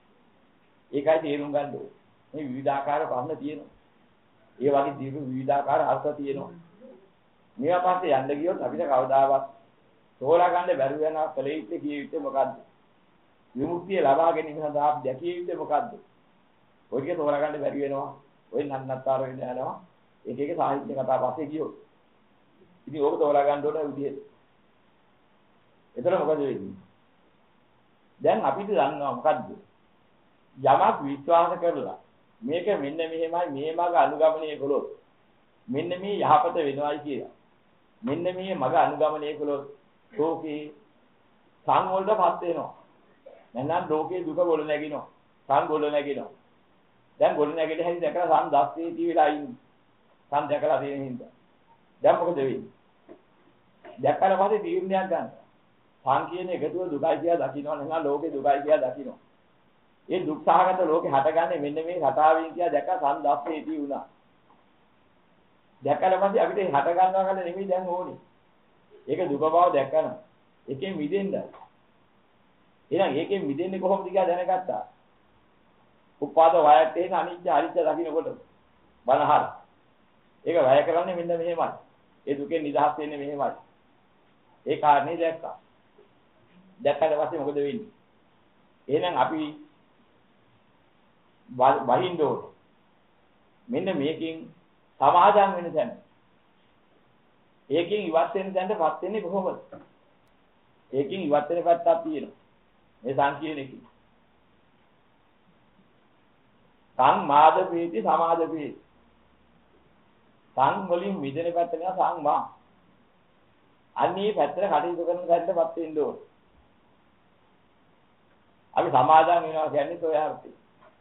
ඒකයි තේරුම් ගන්න ඕනේ. මේ විවිධාකාර ප්‍රශ්න තියෙනවා. ඒ වගේ දීර්ඝ විවිධාකාර අර්ථ තියෙනවා. මේවා පස්සේ යන්න ගියොත් අපිට කවදාවත් තෝරා ගන්න බැරුව යනවා කලේ ඉත්තේ කිය යුත්තේ මොකද්ද? විමුක්තිය ලබා ගැනීම සඳහා දැකිය යුත්තේ මොකද්ද? ඔය ටික තෝරා ගන්න බැරි වෙනවා. ඔය නන්නත්තර වෙන්න යනවා. එක එක සාහිත්‍ය කතා පස්සේ ගියොත්. ඉතින් ඕක තෝරා ගන්න ඕන විදිහට. එතන මොකද වෙන්නේ? දැන් අපිට දන්නවා මොකද්ද? යමක් විශ්වාස කරලා මේක මෙන්න මෙහෙමයි මේ මග අනුගමනය කළොත් මෙන්න මේ යහපත වෙනවයි කියලා. මෙන්න මේ මග අනුගමනය කළොත් ලෝකේ සංවලටපත් වෙනවා. නැත්නම් ලෝකේ දුක ගොඩ නැගිනවා. සං ගොඩ නැගිනවා. දැන් ගොඩ නැගිට හැටි දැකලා සම් 10 තී වෙලා ඉන්නේ. සම් දැකලා තියෙන හින්දා. දැන් මොකද වෙන්නේ? දැක්කම පස්සේ තීරණයක් ගන්න. සං කියන එකතුව දුකයි කියලා දකින්න නැත්නම් ලෝකේ දුකයි කියලා දකින්න. ඒ දුක් සහගත ලෝකේ හටගන්නේ මෙන්න මේ රටාවෙන් කියලා දැක්ක සම් 10 තී වුණා. දැක්කම පස්සේ අපිට හට ගන්නවා කියලා නෙමෙයි දැන් ඕනේ. ඒක දුක බව දැක්කම එකෙන් මිදෙන්න. එහෙනම් ඒකෙන් මිදෙන්නේ කොහොමද කියලා දැනගත්තා. උපාද වයත් තේන අනිත්‍ය අනිත්‍ය දකින්නකොට බනහර. ඒක වැය කරන්නේ මෙන්න මෙහෙමයි. ඒ දුකෙන් නිදහස් වෙන්නේ මෙහෙමයි. ඒ කාරණේ දැක්කා. දැක්කට පස්සේ මොකද වෙන්නේ? එහෙනම් අපි වහින්න ඕනේ. මෙන්න මේකෙන් සමාදම් වෙන තැන. ඒකෙන් ඉවත් වෙන තැනටපත් වෙන්නේ කොහොමද? ඒකෙන් ඉවත් වෙන පැත්තක් තියෙනවා. මේ සංකීර්ණකේ. සං මාද වේති සමාද වේති. සං වලින් මිදෙන පැත්ත නේ සංමා. අන්නේ පැත්තට කටයුතු කරන තැනටපත් වෙන්න ඕන. අපි සමාදම් වෙනවා කියන්නේ ඔය අර්ථය.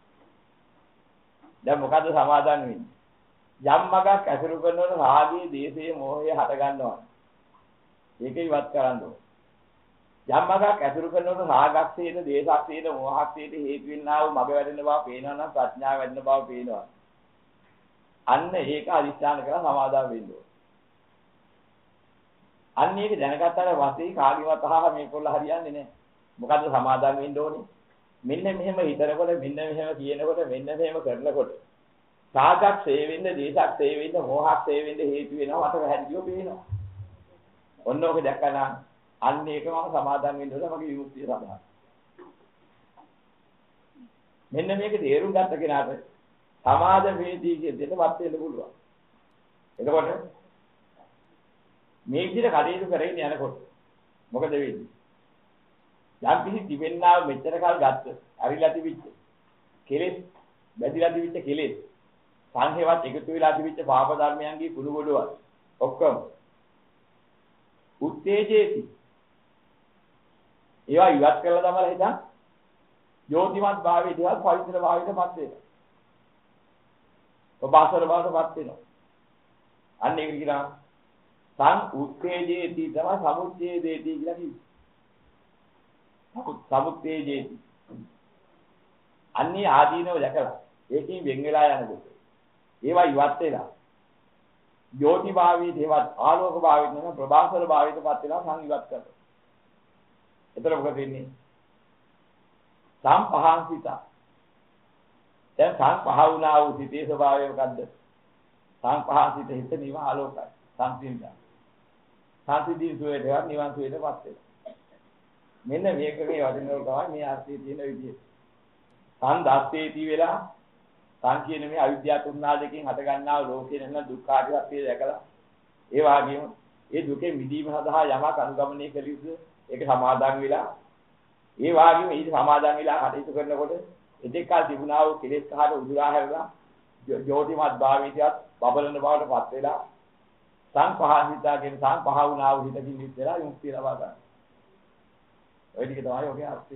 දැන් මොකද්ද සමාදම් වෙන්නේ? යම් මගක් ඇසුරු කරනකොට රාගයේ, දේශයේ, මෝහයේ හට ගන්නවා. ඒක ඉවත් කරන්න ඕන. යම් මගක් ඇසුරු කරනකොට රාගක්සේන, දේශක්සේන, මෝහක්සේන හේතු වෙන්නා වූ මග වැඩෙන බව පේනවා නම් ප්‍රඥාව වැඩෙන බව පේනවා. අන්න ඒක අදිස්ථාන කරලා සමාදම් වෙන්න ඕන. අන්න ඒක දැනගත්තාට පස්සේ කාගේවත් අහහ මේකොල්ල හරියන්නේ නැහැ. මොකද්ද සමාදම් වෙන්න ඕනේ? මෙන්න මෙහෙම හිතනකොට, මෙන්න මෙහෙම කියනකොට, මෙන්න මෙහෙම කරනකොට රාගක් සේවෙන්න, දේශක් සේවෙන්න, මෝහක් සේවෙන්න හේතු වෙනවා. මට පැහැදිලිව පේනවා. ඔන්න ඔක දැක්කම අන්න ඒක මම සමාදම් වෙන්න ඕන මගේ විමුක්තිය සඳහා. මෙන්න මේක තේරුම් ගත්ත කෙනාට සමාද වේදී කියන දෙයටපත් වෙන්න පුළුවන්. එතකොට මේ විදිහට කටයුතු කරගෙන යනකොට මොකද වෙන්නේ? යම් කිසි දිවෙන්නාව මෙච්චර කල් ගත්ත, අරිලා තිබිච්ච කෙලෙස්, බැඳිලා තිබිච්ච කෙලෙස්, සංහේවත් එකතු වෙලා තිබිච්ච පාප ධර්මයන්ගේ කුණු ගොඩවල් ඔක්කොම උත්තේජේති. ඒවා ඉවත් කරලා තමයි හිතන් යෝතිමත් භාවයේ ඉතිහාස පවිත්‍ර භාවයටපත් වෙනවා. ඔබාසර භාවයටපත් වෙනවා. අන්න ඒක කියනවා සං උත්තේජේති තමයි සමුච්ඡේදේති කියලා කිව්වේ. සමුත්තේජේති. අන්නේ ආදීනව දැකලා ඒකෙන් වෙන් වෙලා යනකොට ඒවා ඉවත් වෙලා යෝති භාවයේ දේවත් ආලෝක භාවයේ නෙමෙයි ප්‍රභාසර භාවයටපත් වෙලා සංවිවත් කරනවා. එතකොට මොකද වෙන්නේ? සම්පහාන්සිත. දැන් සංපහ වුණා වූ සිතේ ස්වභාවය මොකද්ද? සංපහාන්සිත හිත නිව ආලෝකයි. සංසිඳන. සංසිඳී සුවේ දේවත් නිවන් සුවේටපත් වෙනවා. මෙන්න මේකේ වදිනවල තමයි මේ ආර්ථිකයේ තියෙන විදිය. සංදස්සේති වෙලා සං කියන මේ අවිද්‍යාව තුන්නාදකින් හට ගන්නා ලෝකේ නැත්නම් දුක්ඛ ආදී සත්‍ය දැකලා ඒ වගේම ඒ දුකේ මිදීම සඳහා යමක් අනුගමනය කළ යුතුද ඒක සමාදන් වෙලා ඒ වාගේම ඊට සමාදන් වෙලා කටයුතු කරනකොට එතෙක් කල තිබුණා වූ කෙලෙස් කහට උදුරා හැරලා ජෝතිමත් භාවීතියත් බබලන බවට පත් වෙලා සංපහාසිතාගෙන සංපහ වුණා වූ හිතකින් යුත් වෙලා යුක්තිය ලබා ගන්න. ඔය ටික තමයි ඔගේ අර්ථය.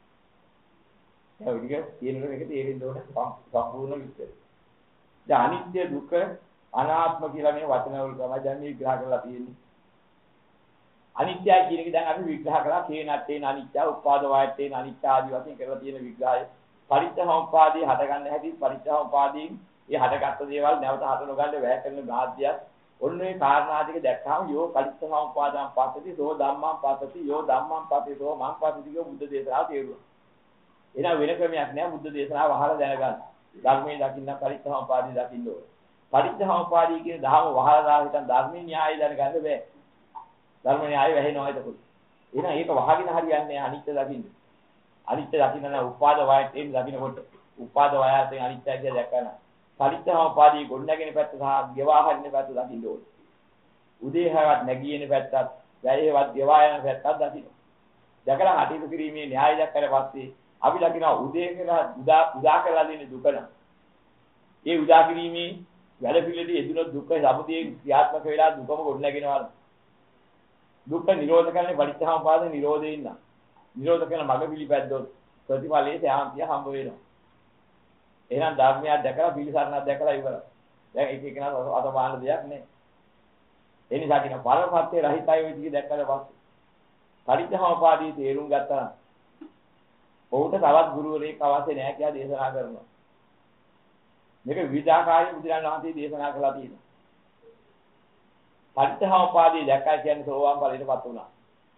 ඒ ඔය ටික තියෙනකොට මේක තේරෙන්න ඕනේ සම්පූර්ණ විස්තරය. දැන් අනිත්‍ය දුක අනාත්ම කියලා මේ වචන වල තමයි දැන් මේ විග්‍රහ කරලා තියෙන්නේ. අනිත්‍යයි කියන එක දැන් අපි විග්‍රහ කරලා තේනත්තේන අනිත්‍ය උපාද වායත්තේන අනිත්‍ය ආදී වශයෙන් කරලා තියෙන විග්‍රහය. පරිච්ඡසමුපාදයේ හට ගන්න හැටි පරිච්ඡසමුපාදයෙන් ඒ හටගත්තු දේවල් නැවත හට නොගන්න වැය කරන ගාද්‍යයක්. ඔන්න ඒ කාරණා ටික දැක්කම යෝ පරිච්ඡසමුපාදම් පස්සති සෝ ධම්මං පස්සති යෝ ධම්මං පස්සති සෝ මං පස්සති කිය බුද්ධ දේශනාව තේරුණා. එහෙනම් වෙන ක්‍රමයක් නෑ බුද්ධ දේශනාව අහලා දැනගන්න. ධර්මයේ දකින්න පරිච්ඡසමුපාදයේ දකින්න ඕනේ. පරිච්ඡසමුපාදයේ කියන ධර්ම වහලා දාලා හිටන් ධර්මයේ න්‍යායය දැනගන්න බෑ. ධර්ම න්‍යාය වැහෙනවා එතකොට. එහෙනම් ඒක වහගෙන හරියන්නේ අනිත්‍ය දකින්න. අනිත්‍ය දකින්න නම් උපාද වායයෙන් දකින්නකොට උපාද වායයෙන් අනිත්‍ය කියලා දැක්කම පරිච්ඡසමුපාදී ගොඩනැගෙන පැත්ත සහ ගෙවාහරින පැත්ත දකින්න ඕනේ. උදේහවත් නැගියන පැත්තත්, වැයේවත් ගෙවා යන පැත්තත් දකින්න. දැකලා හටිතු කිරීමේ න්‍යාය දැක්කට පස්සේ අපි දකිනවා උදේ කියලා උදා කරලා දෙන දුක නම්. ඒ උදා කිරීමේ වැඩ පිළිවෙලදී එදුන දුක සමුදේ ක්‍රියාත්මක වෙලා දුකම ගොඩනැගෙනවා. දුක්ඛ නිරෝධ කරන්නේ පරිච්ඡසමුපාද නිරෝධේ ඉන්න. නිරෝධ කරන මඟ පිළිපැද්දොත් ප්‍රතිඵලයේ සාන්තිය හම්බ වෙනවා. එහෙනම් ධර්මයක් දැකලා පිළිසරණක් දැකලා ඉවරයි. දැන් එක එකනා අත බාහන දෙයක් නෑ. ඒ නිසා කියන පරමපත්තේ රහිතයි ඔය ටික දැක්කට පස්සේ පරිච්ඡසමුපාදී තේරුම් ගත්තා. ඔහුට තවත් ගුරුවරයෙක් අවශ්‍ය නෑ කියලා දේශනා කරනවා. මේක විවිධාකාරයෙන් බුදුරජාණන් වහන්සේ දේශනා කළා තියෙනවා. පරිච්ඡසමුපාදී දැක්කයි කියන්නේ සෝවාන් ඵලයටපත් වුණා.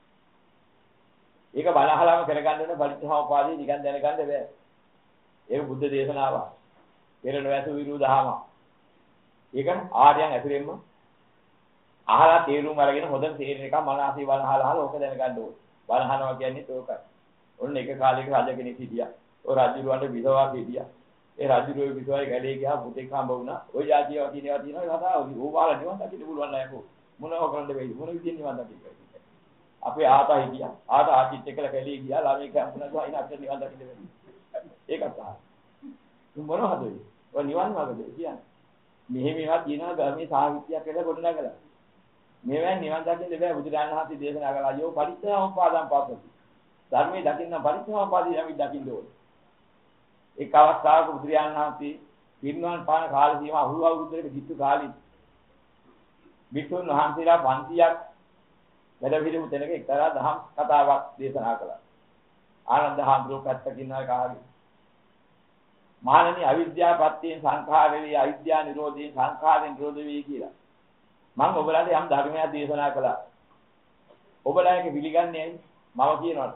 ඒක බලහලම කරගන්න ඕනේ පරිච්ඡසමුපාදී නිකන් දැනගන්න බෑ. ඒක බුද්ධ දේශනාවක්. පෙර නොඇසු විරුදහම. ඒක ආර්යයන් ඇතුළෙන්ම අහලා තේරුම් අරගෙන හොඳට තේරෙන එක මනසේ බලහලා ඕක දැනගන්න ඕනේ. බලහනවා කියන්නේ ඒකයි. ඔන්න එක කාලයක රජ කෙනෙක් හිටියා. ඔය රජුරවන්ට විසවා හිටියා. ඒ රජුරෝ විසවායි ගැලේ ගියා පුතෙක් හම්බ වුණා. ඔය જાතියව කියනවා තියෙනවා කතාව. ඕවාල නිවන් දකින්න පුළුවන් නෑ කො. මොනව කරන්න බැයි. මොන විදිහෙන් නිවන් දකින්න. අපේ ආතා හිටියා. ආතා ආචිත් එක්කලා කැලේ ගියා. ළමයි කම්පුණා අයින අපිට නිවන් දකින්න බැරි. ඒකත් තමයි. මොනවද ඔය? ඔය නිවන් මාර්ගද කියන්නේ. මෙහෙ මේවා කියනවා ධර්මයේ සාහිත්‍යයක් කියලා ගොඩනගලා. මේවෙන් නිවන් දකින්න බෑ බුදුරජාණන් වහන්සේ දේශනා කළා. යෝ පරිච්ඡසමුපාදම් පාපති. ධර්මයේ දකින්න පරිච්ඡසමුපාදී යමි දකින්න ඕනේ. එක් අවස්ථාවක බුදුරජාණන් වහන්සේ පිරිනිවන් පාන කාල සීමා අහුව අවුරුද්දකට කිතු කාලෙ විතුන් වහන්සේලා 500ක් වැඩ පිළිමු තැනක එක්තරා දහම් කතාවක් දේශනා කළා. ආනන්ද හාමුදුරුවෝ පැත්තකින් ආ කාගේ මානනි අවිද්‍යාවපත්තියෙන් සංඛාර වේ අවිද්‍යා නිරෝධයෙන් සංඛාරෙන් නිරෝධ වේ කියලා. මම ඔබලාට යම් ධර්මයක් දේශනා කළා. ඔබලා ඒක පිළිගන්නේ ඇයි? මම කියනවාට.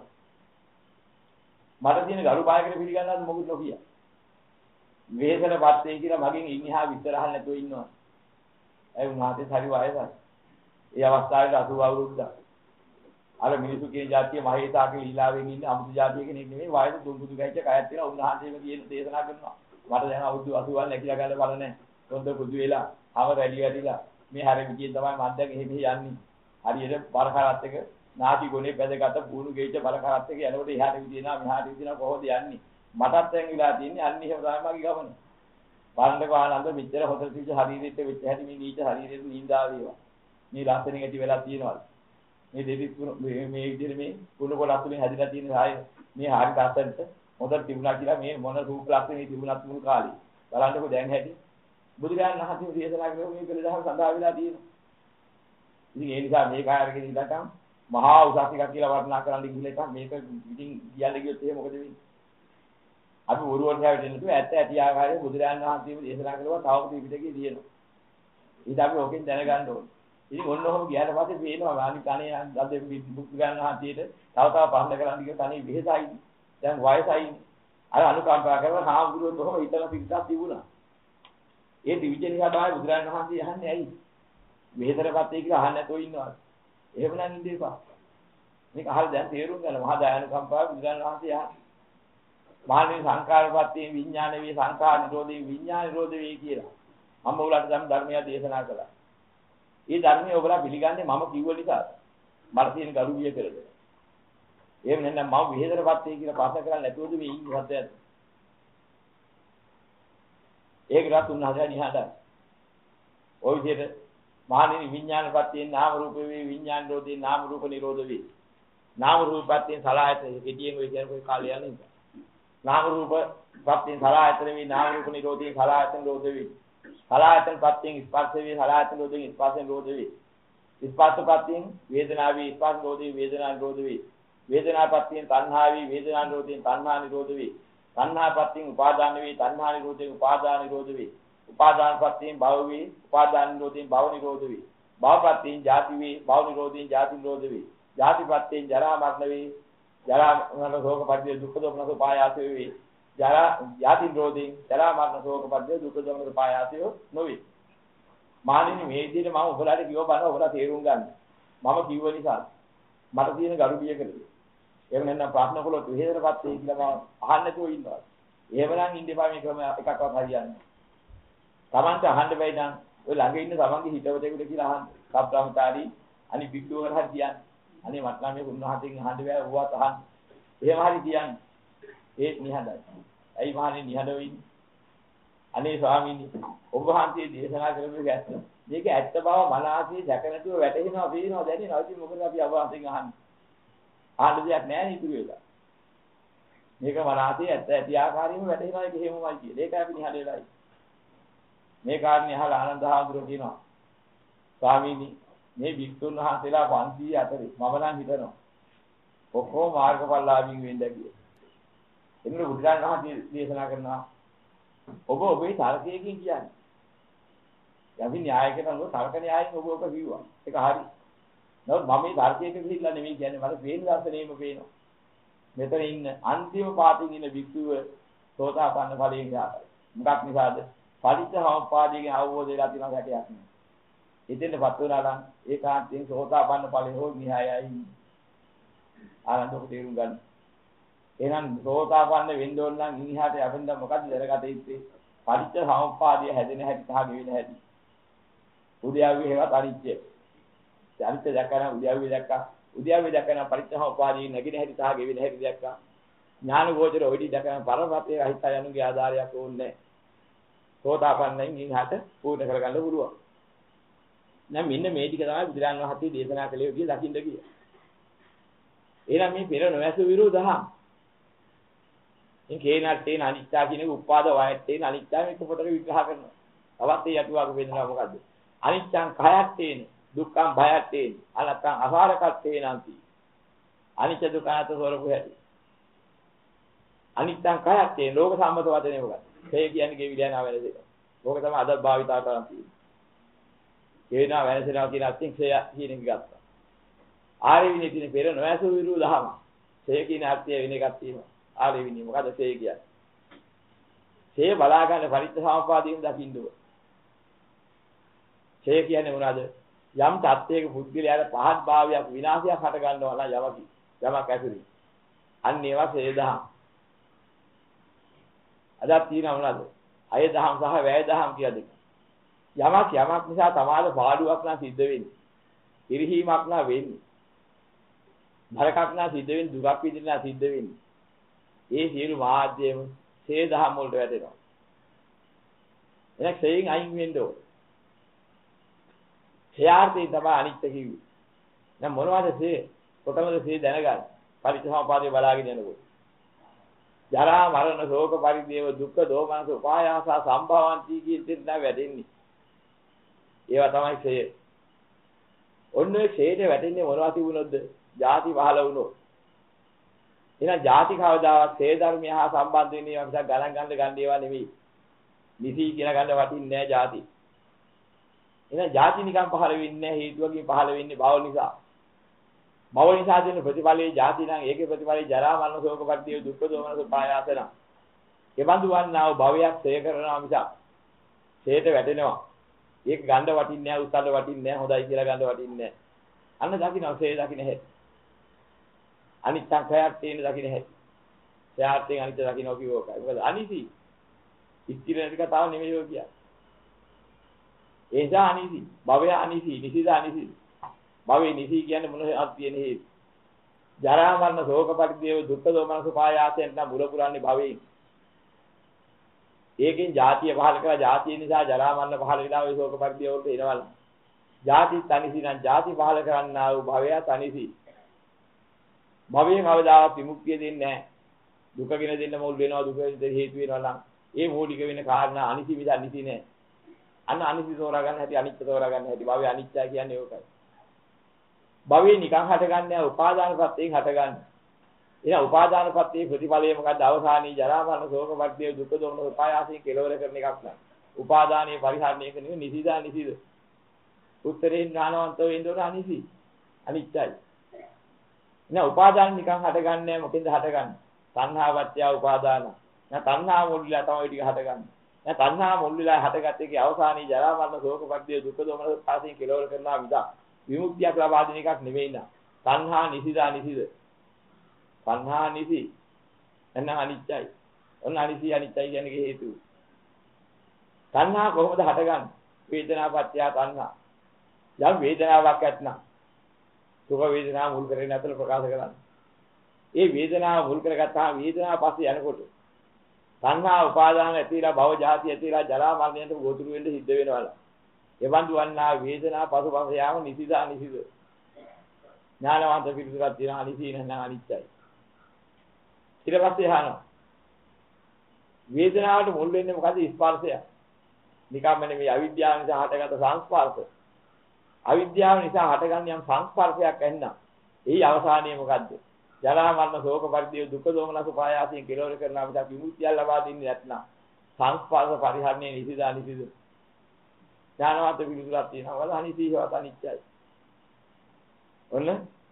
මට තියෙන ගරු බායකට පිළිගන්නත් මොකුත් නොකිය. වේදනපත් වේ කියලා මගෙන් ඉන්හා විතර අහන්න නැතුව ඉන්නවා. ඒ උන්වහන්සේ හරි වයසයි. ඒ අවස්ථාවේ 80 අවුරුද්දක්. අර මිනිසු කියන જાතිය මහේසා කියලා ඊලාවෙන් ඉන්න අමුතු જાතිය කෙනෙක් නෙමෙයි වයස දුම්බුදු ගයිච්ච කයක් තියෙන උන්වහන්සේම කියන දේශනා කරනවා. මට දැන් අවුරුදු 80ක් නැකිලා ගන්න බල නැහැ. හොඳ පුදු වෙලා, ආව රැලි වැඩිලා මේ හැර විදියෙන් තමයි මම දැන් එහෙ මෙහෙ යන්නේ. හරියට බරකරත් එක නාටි ගොනේ බැදගත පුණු ගෙයිච්ච බරකරත් එක යනකොට එහාට විදිනා මෙහාට විදිනා කොහොමද යන්නේ? මටත් දැන් විලා තින්නේ අන්න එහෙම තමයි මගේ ගමන. බලන්නක ආනන්ද මෙච්චර හොතර තිබ්බ ශරීරෙත් වෙච්ච හැටි මේ නීච ශරීරෙත් නින්දා වේවා. මේ ලස්සන ගැටි වෙලා තියෙනවා. මේ දෙවි මේ විදිහට මේ කුණු පොළ අතුලින් හැදිලා තියෙන ආය මේ හරි දැස්සන්ට හොඳට තිබුණා කියලා මේ මොන රූප ලක්ෂණේ තිබුණත් මුළු කාලේ බලන්නකෝ දැන් හැටි බුදුරජාණන් වහන්සේ දේශනා කරපු මේ පිළිදහම සඳහා වෙලා තියෙනවා. ඉතින් ඒ නිසා මේ කාර්යකෙදී ඉඳන් මහා උසස් එකක් කියලා වර්ණනා කරන්න ගිහලා මේක ඉතින් කියන්න ගියොත් එහෙම මොකද වෙන්නේ? අපි වරුවන් හැවෙන්නේ නැතුව ඇත්ත ඇති ආකාරයෙන් බුදුරජාණන් වහන්සේ දේශනා කළා තව පිටකේ තියෙනවා. ඊට අපි ඕකෙන් දැනගන්න ඕනේ. ඉතින් ඔන්න ඔහොම ගියාට පස්සේ පේනවා අනිත් අනේ අද බුදුරජාණන් වහන්සේට තව පහන්න කරන්න ගියොත් අනේ වෙහෙසයි. දැන් වයසයි. අර අනුකම්පා කරලා හාමුදුරුවෝ කොහොම හිතන පිටක් තිබුණා. ඒ දිවිජ නිසා තමයි බුදුරජාණන් වහන්සේ අහන්නේ ඇයි? වෙහෙතරපත් වෙයි කියලා අහන්න නැතෝ ඉන්නවා. එහෙම නම් ඉන්න එපා. මේක අහලා දැන් තේරුම් ගන්න මහා දයානුකම්පාව බුදුරජාණන් වහන්සේ අහන්නේ. මානේ සංකාරපත්තිය විඥාන වේ සංකාර නිරෝධේ විඥාන නිරෝධ වේ කියලා. මම ඔයාලට දැන් ධර්මය දේශනා කළා. මේ ධර්මය ඔයාලා පිළිගන්නේ මම කිව්ව නිසා. මට තියෙන ගරුවිය පෙරද. එහෙම නැත්නම් මම විහෙතරපත් වෙයි කියලා ප්‍රශ්න කරන්නේ නැතුවද මේ ඉන්නේ සත්‍යයත්. ඒකවත් උන්වහන්සේ නිහඬයි. ওই විදිහට මහණෙනි විඥානපත්තියෙන් නාම රූප වේ විඥාන රෝධේ නාම රූප නිරෝධ වේ. නාම රූපපත්තියෙන් සලආයතන කෙටියෙන් ඔය කියන කාලය යන නිසා. නාම රූපපත්තියෙන් සලආයතන වේ නාම රූප නිරෝධේ සලආයතන රෝධ වේ. සලආයතනපත්තියෙන් ස්පර්ශ වේ සලආයතන රෝධේ ස්පර්ශෙන් රෝධ වේ. ස්පර්ශපත්තියෙන් වේදනා වේ ස්පර්ශ රෝධේ වේදනා නිරෝධ වේ. වේදනාපත්තියෙන් තණ්හා වේ වේදනා නිරෝධයෙන් තණ්හා නිරෝධ වේ. තණ්හාපත්තියෙන් උපාදාන වේ තණ්හා නිරෝධයෙන් උපාදාන නිරෝධ වේ. උපාදානපත්තියෙන් භව වේ උපාදාන නිරෝධයෙන් භව නිරෝධ වේ. භවපත්තියෙන් ජාති වේ භව නිරෝධයෙන් ජාති නිරෝධ වේ. ජාතිපත්තියෙන් ජරා මරණ වේ ජරා මරණ ශෝක පරිදේ දුක්ඛ දෝමනස උපායාස වේ. ජරා ජාති නිරෝධයෙන් ජරා මරණ ශෝක පරිදේ දුක්ඛ දෝමනස උපායාස නොවේ. මානිනි මේ විදිහට මම ඔබලාට කිව්ව බණ ඔබලා තේරුම් ගන්න. මම කිව්ව නිසා මට තියෙන ගරුබිය කළේ. එහෙම නැත්නම් ප්‍රශ්න කළොත් විහෙතරපත් වෙයි කියලා මම අහන්න නැතුව ඉන්නවා. එහෙමනම් ඉන්න එපා මේ ක්‍රම එකක්වත් හරියන්නේ. Tamante අහන්න බැයි නම් ඔය ළඟ ඉන්න තමන්ගේ හිතවතෙකුට කියලා අහන්න. සබ්‍රාහ්මචාරී අනි බික්දුවර හරි කියන්නේ. අනේ මට නම් මේ උන්වහන්සේගෙන් අහන්න බෑ ඌවත් අහන්න. එහෙම හරි කියන්නේ. ඒත් නිහඬයි. ඇයි මහණේ නිහඬව ඉන්නේ? අනේ ස්වාමීනි ඔබ වහන්සේ දේශනා කරපු ඇත්ත. මේක ඇත්ත බව මනසේ දැක නැතුව වැටහෙනවා පේනවා දැනෙනවා. ඉතින් මොකද අපි ඔබ වහන්සේගෙන් අහන්නේ? ආන්න දෙයක් නැහැ නේ ඉතුරු වෙලා. මේක මනසේ ඇත්ත ඇති ආකාරයෙන්ම වැටහෙනවා ඒක හේමමයි කියලා. ඒක අපි නිහඬ වෙලායි. මේ කාරණේ අහලා ආනන්ද හාමුදුරුවෝ කියනවා ස්වාමීනි මේ භික්ෂුන් වහන්සේලා 500 අතරේ මම නම් හිතනවා ඔක්කොම මාර්ගඵලලාභීන් වෙන්න කියලා. එන්න බුදුරජාණන් වහන්සේ දේශනා කරනවා ඔබ ඔබේ තර්කයකින් කියන්නේ. යවි න්‍යායකට අනුව තර්ක න්‍යායෙන් ඔබ කිව්වා. ඒක හරි. නමුත් මම මේ තර්කයක ගිහිල්ලා නෙමෙයි කියන්නේ මට පේන දර්ශනේම පේනවා. මෙතන ඉන්න අන්තිම පාටින් ඉන්න භික්ෂුව සෝතාපන්න ඵලයෙන් ගියා. මොකක් නිසාද? පටිච්චසමුප්පාදයෙන් අවබෝධය ලැබිලා තියෙන හැටයක් නේ. ඉතින්පත් වුණා නම් ඒකාන්තයෙන් සෝතාපන්න ඵලෙ හෝ නිහයයි. ආනන්දක තේරුම් ගන්න. එහෙනම් සෝතාපන්න වෙන්න ඕන නම් ඉනිහාට යවෙන්න මොකද්ද දැනගත යුත්තේ? පටිච්චසමුප්පාදය හැදෙන හැටි සහ ගෙවෙන හැටි. උද්‍යාවි හේවත් අනිත්‍ය. අනිත්‍ය දැක්කම උද්‍යාවි දැක්කා. උද්‍යාවි දැක්කම පටිච්චසමුප්පාදය නැගින හැටි සහ ගෙවෙන හැටි දැක්කා. ඥාන ගෝචර ඔයිටි දැක්කම පරමපතේ අහිත යනුගේ ආධාරයක් ඕනේ. සෝතාපන්නයෙන් ඉහාට පූර්ණ කරගන්න පුළුවන්. දැන් මෙන්න මේ ටික තමයි බුදුරන් වහන්සේ දේශනා කළේ විදිය දකින්න කිය. එහෙනම් මේ පෙර නොඇසු විරුදහම්. ඉන් කේනට්ටේ අනිත්‍යා කියන උපාද වයත්තේ අනිත්‍යා මේක පොතක විග්‍රහ කරනවා. තවත් ඒ යතුවාක වෙනවා මොකද්ද? අනිත්‍යං කයත්තේන දුක්ඛං භයත්තේන අනත්තං අසාරකත්තේනන්ති. අනිත්‍ය දුක්ඛ අනාත්ම ස්වરૂපය ඇති. අනිත්‍යං කයත්තේන ලෝක සම්මත වදනේ මොකක්ද? ඒ කියන්නේ ගෙවිලා යන වෙනස. ඕක තමයි අද භාවිතා කරන් තියෙන්නේ. ගෙවිනා වෙනසනවා කියන අත්‍යං ක්ෂය කියන එක ගත්තා. ආරෙවිනේ තියෙන පෙර නොඇසු විරුදහම. ක්ෂය කියන අර්ථය වෙන එකක් තියෙනවා. ආරෙවිනේ මොකද ක්ෂය කියන්නේ? ක්ෂය බලා ගන්න පරිත්‍යාසාපාදයෙන් දකින්න ඕන. ක්ෂය කියන්නේ මොනවාද? යම් තත්ත්වයක පුද්ගලයාට පහත් භාවයක් විනාශයක් හට ගන්නවා නම් යමක් ඇතුළේ. අන්න ඒවා ක්ෂය දහම්. අදත් තියෙනවා මොනවාද? අය දහම් සහ වැය දහම් කියලා දෙක. යමක් නිසා තමාද පාඩුවක් නම් සිද්ධ වෙන්නේ. ඉරිහීමක් නම් වෙන්නේ. නරකක් නම් සිද්ධ වෙන්නේ, දුකක් විඳින්න නම් සිද්ධ වෙන්නේ. ඒ සියලු මාධ්‍යම සේ දහම් වලට වැටෙනවා. එහෙනම් ක්ෂයෙන් අයින් වෙන්න ඕන. ක්ෂයාර්ථය තමයි අනිත්‍ය කිව්වේ. දැන් මොනවද සේ? කොතනද සේ දැනගන්න? පරිත්‍යාසපාදේ බලාගෙන යනකොට. ජරා මරණ ශෝක පරිදේව දුක්ඛ දෝමනස උපායාස සම්භවಂತಿ කියන දෙන්න වැටෙන්නේ. ඒවා තමයි ක්ෂය. ඔන්න ඔය ක්ෂයට වැටෙන්නේ මොනවා තිබුණොත්ද? ಜಾති පහළ වුණොත්. එහෙනම් ಜಾති කවදාවත් ක්ෂය ධර්මය හා සම්බන්ධ වෙන්නේ ඒවා මිසක් ගණන් ගන්න ඒවා නෙවෙයි. නිසි කියලා ගන්න වටින්නේ නැහැ ಜಾති. එහෙනම් ಜಾති නිකන් පහළ වෙන්නේ නැහැ හේතුවකින් පහළ වෙන්නේ භව නිසා. භව නිසා දෙන ප්‍රතිඵලයේ ಜಾති නම් ඒකේ ප්‍රතිඵලයේ ජරා මරණ ශෝක පරිදේව දුක්ඛ දෝමනස උපායාස නම්. ඒ බඳු වන්නා වූ භවයක් ක්ෂය කරනවා මිසක් ක්ෂයට වැටෙනවා. ඒක ගන්න වටින්නේ නැහැ උස්සන්න වටින්නේ නැහැ හොඳයි කියලා ගන්න වටින්නේ නැහැ. අන්න දකින්න ක්ෂය දකින්න හැටි. අනිත්‍යං කයක් තියෙන දකින්න හැටි. ක්ෂයාර්ථයෙන් අනිත්‍ය දකින්න කිව්වෝකයි. මොකද අනිසි. ඉස්තිරණ කතාව නෙමෙයි ඔය කියන්නේ. ඒසා අනිසි. භවය අනිසි. නිසිද අනිසි. භවයේ නිසි කියන්නේ මොන හරි තියෙන හේතු. ජරා මරණ ශෝක පරිදේව දුක්ඛ දෝමනස උපායාසයෙන් නම් මුල පුරන්නේ භවයෙන්. ඒකෙන් ජාතිය පහල කරලා ජාතිය නිසා ජරා මරණ පහල වෙලා ওই ශෝක පරිදේව වලට එනවල. ජාති තනිසි නම් ජාති පහල කරන්නා වූ භවය තනිසි. භවයෙන් අවදාවත් විමුක්තිය දෙන්නේ නැහැ. දුකගෙන දෙන්න මුල් වෙනවා දුක හේතු වෙනවා නම් ඒ මූලික වෙන කාරණා අනිසි විද අනිසි නෑ. අන්න අනිසි තෝරා ගන්න හැටි අනිත්‍ය තෝරා ගන්න හැටි. භවය අනිත්‍යයි කියන්නේ ඕකයි. භවයේ නිකන් හටගන්නේ උපාදාන ප්‍රත්‍යයෙන් හටගන්නේ. එහෙනම් උපාදාන ප්‍රත්‍යයේ ප්‍රතිඵලය මොකද්ද? අවසානයේ ජරා මරණ ශෝක පරිදේව දුක්ඛ දෝමන උපායාසයෙන් කෙලවර කරන එකක් නෑ. උපාදානයේ පරිහරණය කරන එක නිසිදා නිසිද. උත්තරේ ඥානවන්තව ඉන්නකොට අනිසි. අනිත්‍යයි. එහෙනම් උපාදාන නිකන් හටගන්නේ මොකෙන්ද හටගන්නේ? තණ්හාවත්‍ය උපාදාන. දැන් තණ්හා මුල් විලා තමයි ටික හටගන්නේ. දැන් තණ්හා මුල් විලා හටගත්ත එකේ අවසානයේ ජරා මරණ ශෝක පරිදේව දුක්ඛ දෝමන උපායාසයෙන් කෙලවර කරනවා විදක්. විමුක්තියක් ලබා දෙන එකක් නෙවෙයි නා. තණ්හා නිසිදා නිසිද. තණ්හා නිසි. එන්න අනිත්‍යයි. ඔන්න අනිසි අනිත්‍යයි කියන්නේ හේතුව. තණ්හා කොහොමද හටගන්නේ? වේදනාපත්‍ය තණ්හා. යම් වේදනාවක් ඇත්නම් සුඛ වේදනාව මුල් කරගෙන අතල ප්‍රකාශ කරන්නේ. ඒ වේදනාව මුල් කරගත්තාම වේදනාව පස්සේ යනකොට තණ්හා උපාදාන ඇතිලා භව ජාති ඇතිලා ජරා මරණයට ගොදුරු වෙන්න සිද්ධ වෙනවා. එවන්දු වන්නා වේදනා පසුපස යාම නිසිදා නිසිද. ඥානවන්ත පිළිතුරක් දෙනවා අනිසි නැත්නම් අනිත්‍යයි. ඊට පස්සේ අහනවා වේදනාවට මුල් වෙන්නේ මොකද? ස්පර්ශය. නිකම්ම නෙමෙයි අවිද්‍යාව නිසා හටගත්ත සංස්පර්ශ. අවිද්‍යාව නිසා හටගන්න යම් සංස්පර්ශයක් ඇන්නා. එහි අවසානය මොකද්ද? ජරා මරණ ශෝක පරිදේව දුක්ඛ දෝමනස උපායාසයෙන් කෙලවර කරනවා මිසක් විමුක්තිය ලබා දෙන්නේ නැත්නම් සංස්පර්ශ පරිහරණය නිසිදා නිසිද. ඥානවන්ත පිළිතුරක් තියෙනවා. වල අනිසීවත් අනිත්‍යයි. ඔන්න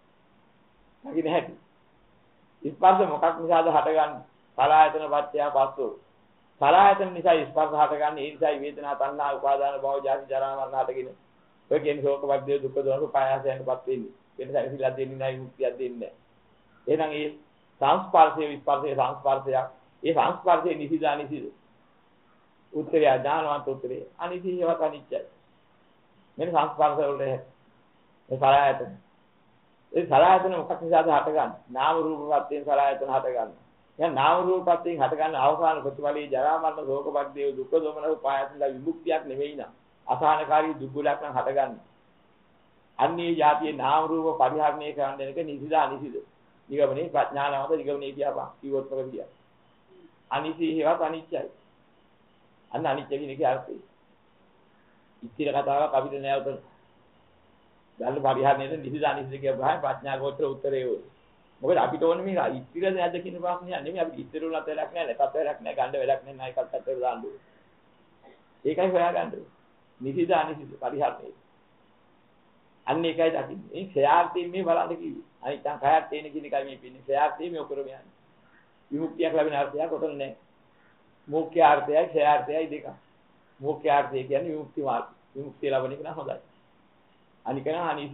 නැගි නැහැටි. ස්පර්ශ මොකක් නිසාද හටගන්නේ? සලආයතන පත්‍ය පස්සෝ. සලආයතන නිසා ස්පර්ශ හටගන්නේ. ඒ නිසා වේදනා තණ්හා උපාදාන භව ජාති ජරා මරණ හටගෙන. ඔය කියන්නේ ශෝක පරිදේව දුක්ඛ දෝමනස උපායාසයෙන්පත් වෙන්නේ. වෙන සැකසීලක් දෙන්නේ නැහැ විමුක්තියක් දෙන්නේ නැහැ. එහෙනම් ඒ සංස්පර්ශයේ විස්පර්ශයේ සංස්පර්ශයක්. ඒ සංස්පර්ශයේ නිසිදා නිසිද. උත්තරය ඥානවන්ත උත්තරේ අනිසියවත් අනිත්‍යයි. මෙන්න සංස්පර්ශ වලට මේ සලආයතන. ඒ සලආයතන මොකක් නිසාද හටගන්නේ? නාම රූප පත්‍යයෙන් සලආයතන හටගන්නේ. දැන් නාම රූප පත්‍යයෙන් හටගන්න අවසාන ප්‍රතිඵලයේ ජරා මරණ ශෝක පරිදේව දුක්ඛ දෝමන උපායසෙන්ලා විමුක්තියක් නෙවෙයි නා. අසහනකාරී දුක්ගලක් නම් හටගන්නේ. අන්නේ જાතියේ නාම රූප පරිහරණය කරන්න දෙනක නිසිදා නිසිද. නිගමනේ ප්‍රඥානවත නිගමනේ කියපන්. කිව්වොත් මොකද කියන්නේ? අනිසි හේවත් අනිත්‍යයි. අන්න අනිත්‍ය කියන එකේ අර්ථය. ඉතිර කතාවක් අපිට නෑ උතන. දැන් පරිහරණයට නිසිදා නිසිද කියපුවාම ප්‍රඥා ගෝත්‍ර උත්තරේ ඕනේ. මොකද අපිට ඕනේ මේ ඉතිර නැද්ද කියන ප්‍රශ්නේ නෙමෙයි. අපිට ඉතිර උනත් වැඩක් නෑ, නැතත් වැඩක් නෑ, ගන්න වැඩක් නෑ, නායකත් අතර දාන්න ඕනේ. ඒකයි හොයාගන්න ඕනේ. නිසිදා නිසිද පරිහරණය. අන්න ඒකයි දකින්නේ. මේ ක්ෂයාර්ථයෙන් මේ බලන්න කිව්වේ. අනිත්‍යං කයත් තේන කියන එකයි මේ පින්නේ. ක්ෂයාර්ථයෙන් මේ ඔකරම යන්නේ. විමුක්තියක් ලැබෙන අර්ථයක් ඔතන නෑ. මොක්ඛ්‍යාර්ථයයි ක්ෂයාර්ථයයි දෙක. මොක්ඛ්‍යාර්ථය කියන්නේ විමුක්ති මාර්ගය. විමුක්තිය ලැබෙන එක නම් හොඳයි. අනික නම් අනිසි.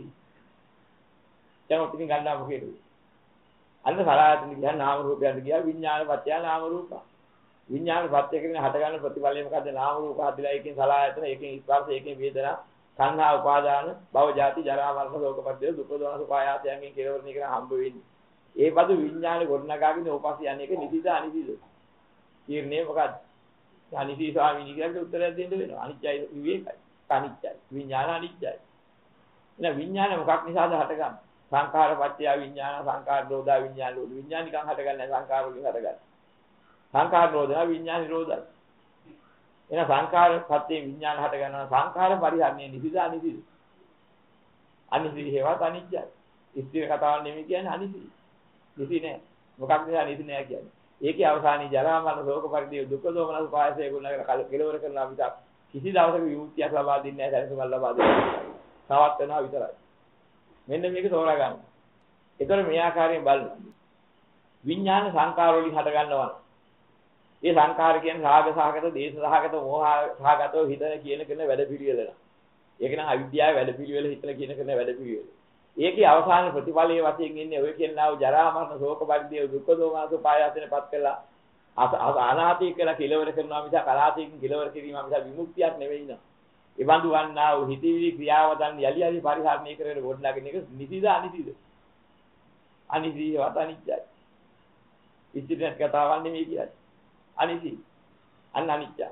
දැන් ඔතනින් ගන්නවා මොකේද? අන්න සලආයතන කියන්නේ නාම රූපයන්ට ගියා විඥාන පත්‍ය නාම රූප. විඥාන පත්‍ය කියන්නේ හට ගන්න ප්‍රතිඵලය මොකද්ද? නාම රූප හදලා එකකින් සලආයතන, එකකින් ස්පර්ශ, එකකින් වේදනා, සංහා උපාදාන, භව ජාති, ජරා මරණ ශෝක පරිදේව දුක්ඛ දෝමන උපායාසයෙන් කෙලවරණය කරන හම්බ වෙන්නේ. ඒ බඳු විඥාන ගොඩනගාගෙන උපස්සේ යන්නේ එක නිසිද අනිසිද? තීරණය මොකද්ද? අනිසි ස්වාමීන් වහන්සේට උත්තරයක් දෙන්න වෙනවා. අනිත්‍යයි විවේකයි. අනිත්‍යයි. විඥාන අනිත්‍යයි. එහෙනම් විඥාන මොකක් නිසාද හටගන්නේ? සංඛාර පත්‍ය විඥාන, සංඛාර නිරෝධා විඥාන නිරෝධ. විඥාන නිකන් හටගන්නේ නැහැ, සංඛාර වලින් හටගන්නේ. සංඛාර නිරෝධා විඥාන නිරෝධයි. එහෙනම් සංඛාර පත්‍ය විඥාන හටගන්නවා. සංඛාර පරිහරණය නිසිද අනිසිද? අනිසි හේවත් අනිත්‍යයි. ඉස්තිර කතාවක් නෙමෙයි කියන්නේ අනිසි. නිසි නෑ. මොකක් නිසා නිසි නෑ කියන්නේ? ඒකේ අවසානයේ ජරා මරණ ශෝක පරිදේව දුක්ඛ දෝමන උපායසය ගුණනගර කෙලවර කරනවා මිසක් කිසි දවසක විමුක්තියක් ලබා දෙන්නේ නැහැ, සැලසුමක් ලබා දෙන්නේ නැහැ. තවත් වෙනවා විතරයි. මෙන්න මේක තෝරා ගන්න. ඒතර මේ ආකාරයෙන් බලන්න. විඥාන සංකාර වලින් හට ගන්නවා. ඒ සංකාර කියන්නේ රාග සහගත, දේශ සහගත, මෝහ සහගතව හිතන කියන වැඩ පිළිවෙල. ඒක නම් අවිද්‍යාවේ වැඩ පිළිවෙල හිතන කියන වැඩ පිළිවෙල. ඒකේ අවසාන ප්‍රතිඵලයේ වශයෙන් ඉන්නේ ඔය කියනවා ජරා මරණ ශෝක පරිදේව දුක්ඛ දෝමනස උපායාසයෙන්පත් කළා. අනාථී කියලා කෙලවර කරනවා මිසක් අනාථීකින් කෙලවර කිරීම මිසක් විමුක්තියක් නෙවෙයි නේද? ඒ බඳු වන්නා වූ හිතවිලි ක්‍රියාවදන් යලි යලි පරිහරණය කරගෙන ගොඩනගන එක නිසිද අනිසිද? අනිසියවත් අනිත්‍යයි. ඉතිරියට කතාවක් නෙමෙයි කියන්නේ. අනිසි. අන්න අනිත්‍යයි.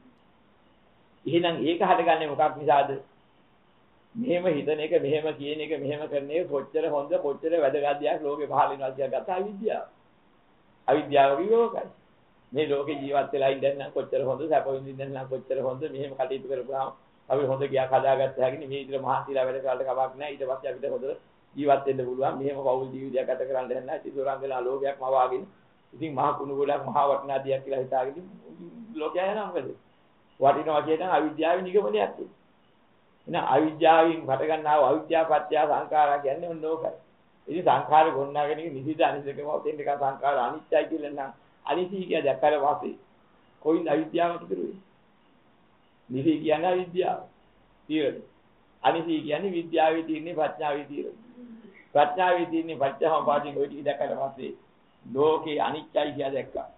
එහෙනම් ඒක හදගන්නේ මොකක් නිසාද? මෙහෙම හිතන එක, මෙහෙම කියන එක, මෙහෙම කරන එක කොච්චර හොඳ කොච්චර වැදගත් දෙයක් ලෝකේ පහළ වෙනවා කියලා ගත අවිද්‍යාව. අවිද්‍යාව විවෝකයි. මේ ලෝකේ ජීවත් වෙලා ඉඳන් කොච්චර හොඳ සැප විඳින්න නම් කොච්චර හොඳ මෙහෙම කටයුතු කරපුවාම අපි හොඳ ගියක් හදාගත්ත හැකිනේ මේ විතර මහන්සිලා වැඩ කාලට කමක් නැහැ. ඊට පස්සේ අපිට හොඳ ජීවත් වෙන්න පුළුවන්. මෙහෙම පෞල් ජීවිතයක් ගත කරන්න දෙන්න නැහැ. ඉතින් වෙලා ලෝභයක් මවාගෙන ඉතින් මහා කුණු ගොඩක් මහා වටිනා දෙයක් කියලා හිතාගෙන ලෝකයා යනවා මොකද? වටිනවා කියන අවිද්‍යාවේ නිගමනයක් තියෙනවා. එහෙනම් අවිද්‍යාවෙන් හට ගන්නා අවිද්‍යාව පත්‍ය සංඛාරා කියන්නේ ඔන්න ඕකයි. ඉතින් සංඛාර ගොන්නගෙන නිසිද අනිසිකම ඔතෙන් එක සංඛාර අනිත්‍යයි කියලා නම් අනිසි කිය දැක්කල වාසේ කොයින් අවිද්‍යාවට කිරුවේ? නිසි කියන්නේ අවිද්‍යාව. තීරණ. අනිසි කියන්නේ විද්‍යාවේ තියෙන ප්‍රඥාවේ තීරණ. ප්‍රඥාවේ තියෙන පච්චසමුප්පාදින් ඔය ටික දැක්කල වාසේ ලෝකේ අනිත්‍යයි කියලා දැක්කා.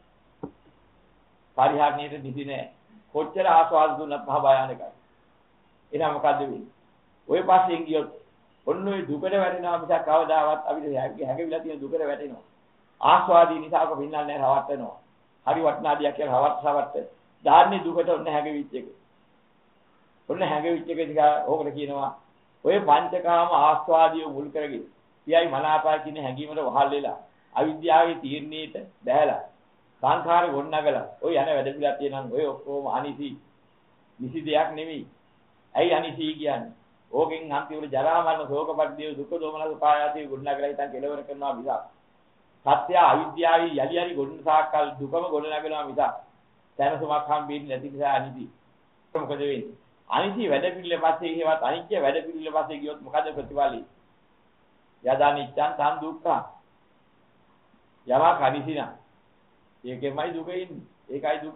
පරිහරණයට නිසි නෑ. කොච්චර ආස්වාද දුන්නත් මහ භයානකයි. එහෙනම් මොකද්ද වෙන්නේ? ඔය පස්සෙන් ගියොත් ඔන්න ඔය දුකට වැටෙනවා මිසක් කවදාවත් අපිට හැඟවිලා තියෙන දුකට වැටෙනවා. ආස්වාදී නිසා අප පින්නන්නේ නැහැ රවට්ටනවා. හරි වටනා දියක් කියලා රවට්ට. ධාර්මයේ දුකට ඔන්න හැඟවිච්ච එක. ඔන්න හැඟවිච්ච එක දිහා ඕකට කියනවා ඔය පංචකාම ආස්වාදිය මුල් කරගෙන පියයි මනාපයි කියන හැඟීමට වහල් වෙලා අවිද්‍යාවේ තීර්ණයට බැහැලා සංඛාර ගොන්නගලා ඔය යන වැඩ පිළිලා තියෙනනම් ඔය ඔක්කොම අනිසි නිසි දෙයක් නෙවෙයි. ඇයි අනිසි කියන්නේ? ඕකෙන් අන්තිමට ජරා මරණ ශෝක පරිදේව දුක දෝමනස පායාසී ගොන්නගලා හිතන් කෙලවර කරනවා මිසක් සත්‍ය අවිද්‍යාවේ යලි යලි ගොන්න සාකල් දුකම ගොන්නගනවා මිසක් දැනසමක් හම්බෙන්නේ නැති නිසා අනිසි. මොකද වෙන්නේ? අනිසි වැඩ පිළිල පස්සේ හේවත් අනිත්‍ය වැඩ පිළිල පස්සේ ගියොත් මොකද ප්‍රතිඵලයි? යදා නිච්ඡං තං දුක්ඛං. යමක් අනිසිනා ඒකෙමයි දුක ඉන්නේ. ඒකයි දුක.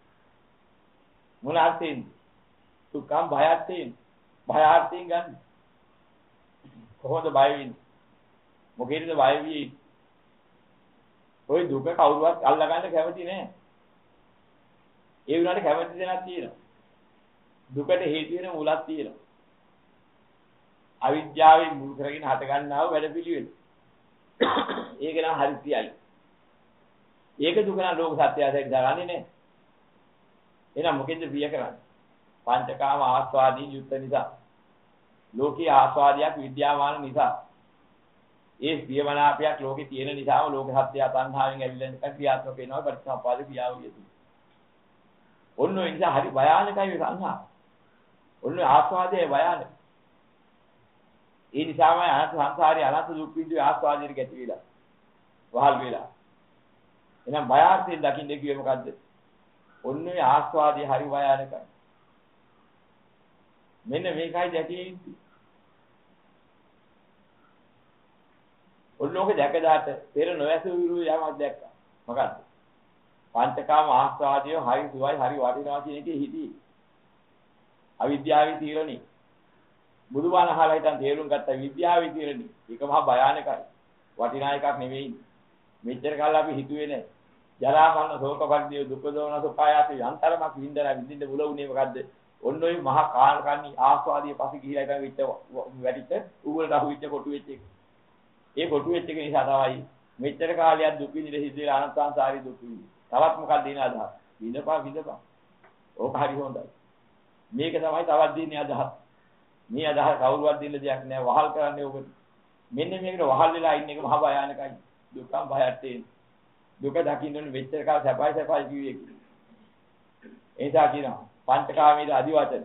මොන අර්ථයෙන්? දුක්ඛම් භයයෙන්. භයාර්ථයෙන් ගන්න. කොහොමද බය වෙන්නේ? මොකේද බය වෙන්නේ? ওই දුක කවුරුවත් අල්ලගන්න කැමති නෑ. ඒ වුණාට කැමති දෙයක් තියෙනවා. දුකට හේතු වෙන මුලක් තියෙනවා. අවිද්‍යාවෙන් මුල් කරගෙන හට ගන්නා වූ වැඩපිළිවෙල. ඒක නම් හරියයි. ඒක දුක නම් ලෝක සත්‍යයසෙක් දරන්නේ නැහැ. එහෙනම් මොකෙන්ද ප්‍රිය කරන්නේ? පංචකාම ආස්වාදී යුක්ත නිසා. ලෝකී ආස්වාදයක් විද්‍යාමාන නිසා. ඒ ප්‍රියමනාපයක් ලෝකේ තියෙන නිසාම ලෝක සත්‍ය අතන්හාවෙන් ඇවිල්ලා ක්‍රියාත්මක වෙනවා පරිසම්පාද ක්‍රියාවලිය තුල. ඔන්න ඒ නිසා හරි භයානකයි සංහා. ඔන්න ආස්වාදයේ භයානක. ඒ නිසාම අනන්ත සංසාරේ අනන්ත දුක් විඳි ආස්වාදයට ගැටි වෙලා. වහල් වෙලා. එහෙනම් භයාර්ථයෙන් දකින්නේ කියේ මොකද්ද? ඔන්න ඒ ආස්වාදයේ හරි භයානකයි. මෙන්න මේකයි දැකීමේ. ඔන්නෝක දැකදාට පෙර නොඇසු විරු යමක් දැක්කා. මොකද්ද? පංචකාම ආස්වාදය හරි සුවයි හරි වටිනවා කියන එකේ හිතී. අවිද්‍යාවේ තීරණේ. බුදුබණ අහලා හිටන් තේරුම් ගත්ත විද්‍යාවේ තීරණේ. ඒක මහා භයානකයි. වටිනා එකක් නෙවෙයි. මෙච්චර කාල අපි හිතුවේ නෑ. ජරා මරණ ශෝක පරිදේව දුක දෝමනස පායාසී අන්තරමක් විඳින්න බුල උනේ මොකද්ද? ඔන්න ඔය මහා කාලකන්ණි ආස්වාදියේ පස්සේ ගිහිලා ඉතින් විච්ච වැඩිච්ච උගලට අහුවිච්ච කොටු වෙච්ච එක. ඒ කොටු වෙච්ච එක නිසා තමයි මෙච්චර කාලයක් දුක් විඳින හිතේ අනන්ත සංසාරී දුක් විඳින. තවත් මොකක්ද දින අදහස්? විඳපන්. ඕක හරි හොඳයි. මේක තමයි තවත් දිනේ අදහස්. මේ අදහස් කවුරුවත් දෙන්න දෙයක් නෑ. වහල් කරන්නේ ඔබ. මෙන්න මේකට වහල් වෙලා ඉන්න එක මහා භයානකයි. දුක්ඛම් භයත්තේ. දුක දකින්න ඕනේ මෙච්චර කාල සැපයි කිව්වේ. ඒ නිසා කියනවා පංචකාමයේ අදිවචන.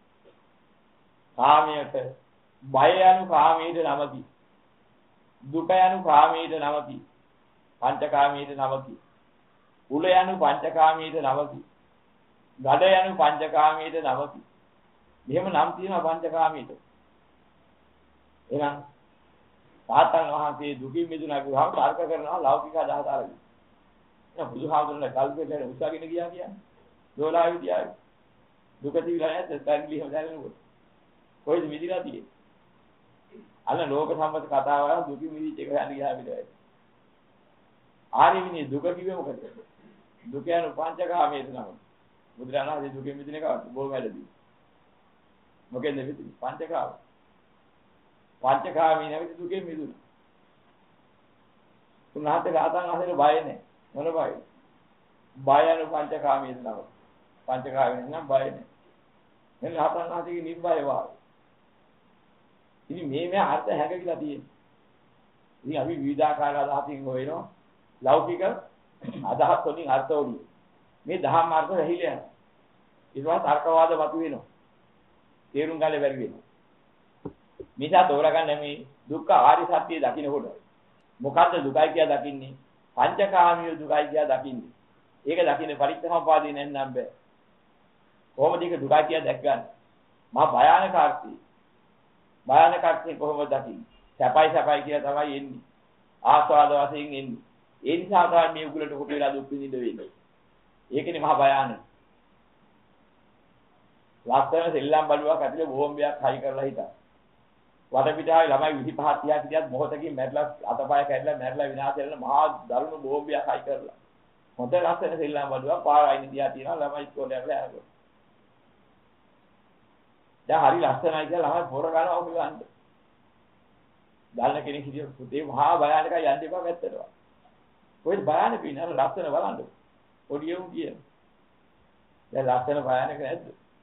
කාමයට බය යනු කාමයට නමකි. දුක යනු කාමයට නමකි. පංචකාමයට නමකි. උල යනු පංචකාමයට නමකි. ගඩ යනු පංචකාමයට නමකි. මෙහෙම නම් තියෙනවා පංචකාමයට. එහෙනම් සාතන් වහන්සේ දුකින් මිදුණා කියවහම තර්ක කරනවා ලෞකික අදහස අරගෙන. එහෙනම් බුදුහාමුදුරනේ කල්පයෙන් උසාගෙන ගියා කියන්නේ. දෝලා විද්‍යාවේ. දුක තිබිලා නැද්ද? තැන්ලි හොදාගෙනකොට. කොයිද මිදිලා තියෙන්නේ? අන්න ලෝක සම්මත කතාව වල දුකින් මිදිච්ච එක යන ගියා විතරයි. ආරිමිනේ දුක කිව්වේ මොකද? දුක යන පංචකාමයේ නම. බුදුරණාහි දුකින් මිදින එක බොහොම වැරදි. මොකෙන්ද මිදින්නේ? පංචකාම. පංචකාමී නැවති දුකෙන් මිදුණා. උන්වහන්සේ රහතන් වහන්සේට බය නැහැ. මොන බයද? බයන පංචකාමී නම. පංචකාමී නම් බය නැහැ. මේ රහතන් වහන්සේගේ නිර්භය වාගේ. ඉතින් මේ අර්ථ හැකවිලා තියෙන්නේ. ඉතින් අපි විවිධාකාර අදහසින් හොයනවා. ලෞකික අදහස් වලින් අර්ථ වලින්. මේ දහම් අර්ථ රැහිලා යනවා. ඊට පස්සේ තර්කවාද මතුවෙනවා. තේරුම් ගන්න බැරි වෙනවා. මේසා තෝරගන්න මේ දුක්ඛ ආර්ය සත්‍ය දකින්නකොට මොකද්ද දුකයි කියලා දකින්නේ? පංචකාමීය දුකයි කියලා දකින්නේ. ඒක දකින්නේ පරිත්‍යාගපාදී නැත්නම් බෑ. කොහොමද ඒක දුකයි කියලා දැක්ගන්නේ? මහා භයානක අර්ථය. භයානක අර්ථය කොහොමද දකින්නේ? සැපයි කියලා තමයි එන්නේ. ආස්වාද වශයෙන් එන්නේ. ඒ නිසා තමයි මේ උගලට කොට වෙලා දුක් විඳින්න වෙන්නේ. ඒකනේ මහා භයානක. ලස්සන සෙල්ලම් බලුවක් ඇතුලේ බෝම්බයක් හයි කරලා හිටා. වටපිටාවේ ළමයි 25 30 කියක් මොහොතකින් මැරලා අතපය කැඩලා මැරලා විනාශ වෙන මහා දරුණු බෝම්බයක් හයි කරලා. හොඳ ලස්සන සෙල්ලම් බලුවක් පාර අයින් දිහා තියනවා ළමයි ඉස්කෝලේ යනවා යනවා. දැන් හරි ලස්සනයි කියලා ළමයි පොර ගන්නවා ඔක ගන්න. දාන්න කෙනෙක් හිටියොත් පුතේ මහා භයානකයි යන්න එපා පැත්තට. කොහෙද භයානක ඉන්නේ අර ලස්සන බලන්න. පොඩි උන් කියන. දැන් ලස්සන භයානක නැද්ද?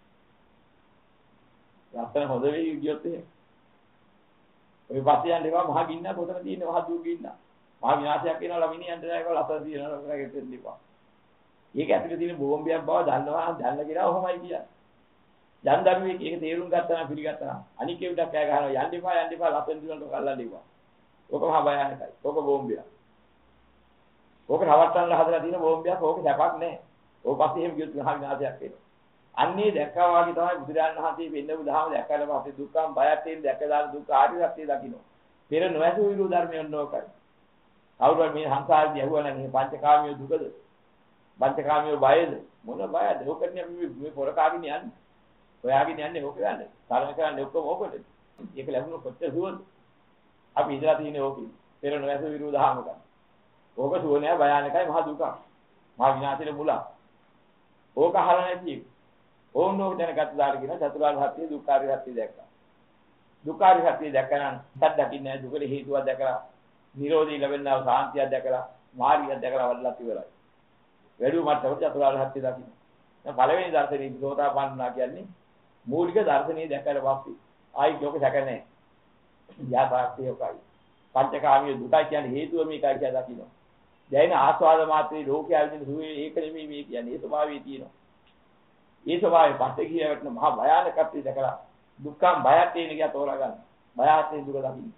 ලස්සන හොඳ වෙයි ගියොත් එහෙම. ඔය පස්සේ යන්න එපා මහා ගින්න කොතන තියෙන්නේ මහා දුක් ගින්න. මහා විනාශයක් වෙනවා මිනිහයන්ට ඒක ලස්සන තියෙනවා කියලා ගෙතෙන්න එපා. ඒක ඇතුලේ තියෙන බෝම්බයක් බව දන්නවා නම් දන්න කියලා ඔහොමයි කියන්නේ. යන් දරුවෙක් ඒක තේරුම් ගත්තා නම් පිළිගත්තා නම් අනික උඩක් කෑ ගහනවා යන්න එපා ලස්සන දිනකට කල්ලන්න එපා. ඕක මහා භයානකයි. ඕක බෝම්බයක්. ඕක රවට්ටන්න හදලා තියෙන බෝම්බයක් ඕක සැපක් නැහැ. ඕක පස්සේ එහෙම ගියොත් මහා විනාශයක් වෙනවා. අන්නේ දැක්කා වගේ තමයි බුදුරජාණන් වහන්සේ වෙන්න බුදුහාම දැක්කලා පස්සේ දුක්ඛම් බයක් තියෙන දැක්කලා දුක් ආර්ය සත්‍ය දකින්න. පෙර නොඇසු විරු ධර්මයෙන් නෝකයි. කවුරුහරි මේ සංසාරදී ඇහුවා නම් මේ පංචකාමිය දුකද? පංචකාමිය බයද? මොන බයද? ඕකනේ අපි මේ පොර කාගෙන යන්නේ. ඔයාගෙන යන්නේ ඕක ගන්න. තරම කරන්නේ ඔක්කොම ඕකට. ඒක ලැබුණොත් කොච්චර සුවඳ. අපි ඉඳලා තියෙන්නේ ඕකේ. පෙර නොඇසු විරු දහම ගන්න. ඕක සුවනෑ භයානකයි මහ දුකක්. මහ විනාශයේ මුල. ඕක අහලා නැති එක. ඕනෝක දැනගත්ත දාට කියන චතුරාර්ය සත්‍ය දුක්ඛාරිය සත්‍ය දැක්කා. දුක්ඛාරිය සත්‍ය දැක්කනම් සත්‍ය දකින්නේ දුකට හේතුවක් දැකලා, නිරෝධී ලැබෙනා සාන්තියක් දැකලා, මාර්ගයක් දැකලා වල්ලත් ඉවරයි. වැඩිමත් චතුරාර්ය සත්‍ය දකින්න. දැන් පළවෙනි දර්ශනේ සෝතාපන්නා කියන්නේ මූලික දර්ශනේ දැකලා පස්සේ ආයි ලෝක සැක නැහැ. යාපාර්ථය උකයි. පංචකාමීය දුකයි කියන්නේ හේතුව මේකයි කියලා දකින්න. දැයින ආස්වාද මාත්‍රේ ලෝකයේ විදිහට සුවේ ඒක නෙමෙයි මේ කියන්නේ. ඒ ස්වභාවය තියෙනවා. ඒ ස්වභාවයෙන් පස්සේ කියවට මහා භයානකත්වය දැකලා දුක්ඛම් බයක් තියෙන කියා තෝරා ගන්න. බයත් දුක දකින්න.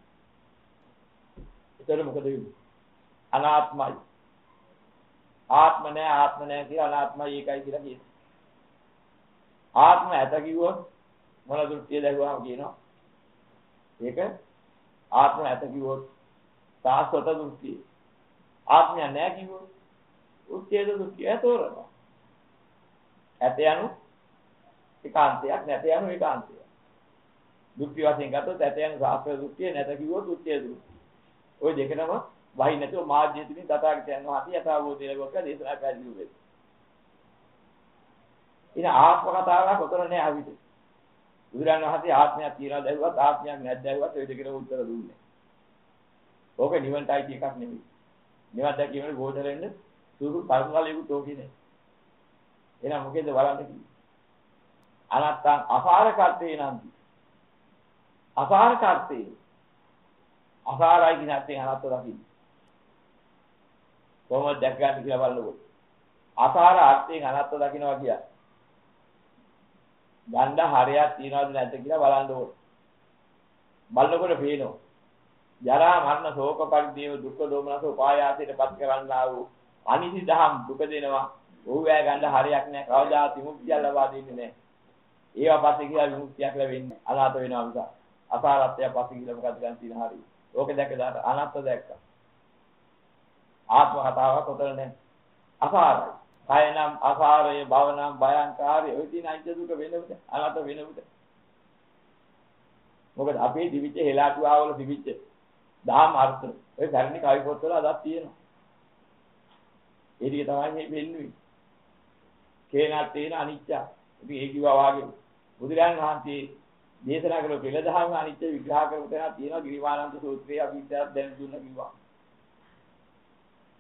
ඒතර මොකද වෙන්නේ? අනාත්මයි. ආත්ම නැහැ කියලා අනාත්මයි ඒකයි කියලා කියනවා. ආත්ම ඇත කිව්වොත් මොන දෘෂ්ටිය දැකුවාම කියනවා. ඒක ආත්ම ඇත කිව්වොත් සාස්වත දෘෂ්ටිය. ආත්මය නැහැ කිව්වොත් උච්ඡේද දෘෂ්ටිය තෝරනවා. ඇත යනු ඒකාන්තයක් නැත යනු ඒකාන්තයක්. දෘෂ්ටි වශයෙන් ගත්තොත් ඇත යනු සාස්ත්‍ර දෘෂ්ටිය නැත කිව්වොත් උච්ඡේද දෘෂ්ටිය. ওই දෙකම වහි නැතුව මාධ්‍ය තුලින් තථාගතයන් වහන්සේ යථාභූතය ලැබුවා දේශනා පැහැදිලි වෙයි. ඉතින් ආත්ම කතාවක් උතර නෑ අවිද. බුදුරන් වහන්සේ ආත්මයක් තියනවා දැහුවත් ආත්මයක් නැද්ද දැහුවත් ওই දෙකට උත්තර දුන්නේ. ඕක නිවන්ටයි එකක් නෙමෙයි. නිවන් දැකීමේ ගෝචරෙන්න සුසු පරිසලයකට ඕකේ නෑ. එහෙනම් මොකේද බලන්න කිව්වේ? අනත්තං අසාරකර්තේ නන්ති. අසාරකර්තේ. අසාරයි කියන අර්ථයෙන් අනත්ත දකින්න. කොහොමද දැක ගන්න කියලා බලනකොට. අසාර අර්ථයෙන් අනත්ත දකින්නවා කියන්නේ. ගණ්ඩ හරයක් තියනවද නැද්ද කියලා බලන්න ඕනේ. බලනකොට පේනවා. ජරා මරණ ශෝක පරිදේව දුක්ඛ දෝමනස උපායාසයට පත් කරන්නා වූ අනිසි දහම් දුක දෙනවා. ඕවැය ගන්න හරියක් නැහැ. කවදාත් විමුක්තිය ලබා දෙන්නේ නැහැ. ඒවා පස්සේ කියලා විමුක්තියක් ලැබෙන්නේ අනාථ වෙනවා මිස. අසාරත්වය පස්සේ කියලා මොකද ගන්න තියෙන හරිය. ඕක දැක දාට අනාත්ම දැක්කා. ආත්ම කතාවක් උතර නැහැ. අසාරයි. කයනම් අසාරය භවනම් භයංකාරය ඔය තියෙන අයිති දුක වෙනවද? අනාත්ම වෙනවද? මොකද අපේ දිවිච්ච හෙලාටුවාවල දිවිච්ච දහම් අර්ථ ඔය ධර්මික කවි පොත්වල අදක් තියෙනවා. ඒ ටික තමයි මේ වෙන්නේ. කේනත් තියෙන අනිත්‍ය. ඉතින් ඒ කිව්වා වාගේ බුදුරජාණන් වහන්සේ දේශනා කළ පෙළදහම අනිත්‍ය විග්‍රහ කරපු තැනක් තියෙනවා ගිරිමානන්ද සූත්‍රයේ අපි ඉස්සරහ දැන දුන්න කිව්වා.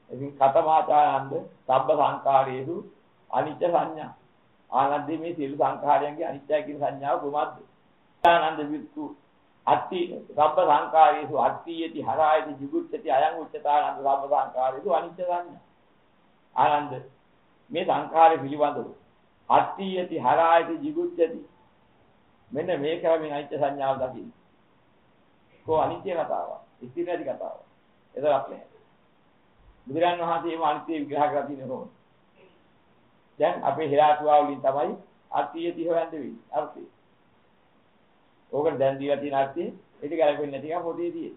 ඉතින් කතමාචානන්ද සබ්බ සංඛාරේසු අනිච්ච සංඥා. ආනන්ද මේ සියලු සංඛාරයන්ගේ අනිත්‍යයි කියන සංඥාව කොහොමද? ආනන්ද වික්ඛු අත්ති සබ්බ සංඛාරේසු අත්තියති හරායති ජිගුච්ඡති අයං උච්චතානන්ද සබ්බ සංඛාරේසු අනිච්ච සංඥා. ආනන්ද මේ සංඛාරය පිළිබඳව අත්තියති හරායති ජිගුච්ඡති මෙන්න මේක මේ අනිත්‍ය සංඥාව දකින්න. කො අනිත්‍ය කතාව, ඉතිරි නැති කතාව. එතරම් නෑ. බුදුරන් වහන්සේ මේ අනිත්‍ය විග්‍රහ කරලා තියෙන කොහොමද? දැන් අපේ හිලාතුවා වලින් තමයි අත්තියති හොයන්න වෙන්නේ. අර්ථය. ඕකට දැන් දීලා තියෙන අර්ථය ඒක ගැලපෙන්නේ නැති එක පොතේ තියෙන්නේ.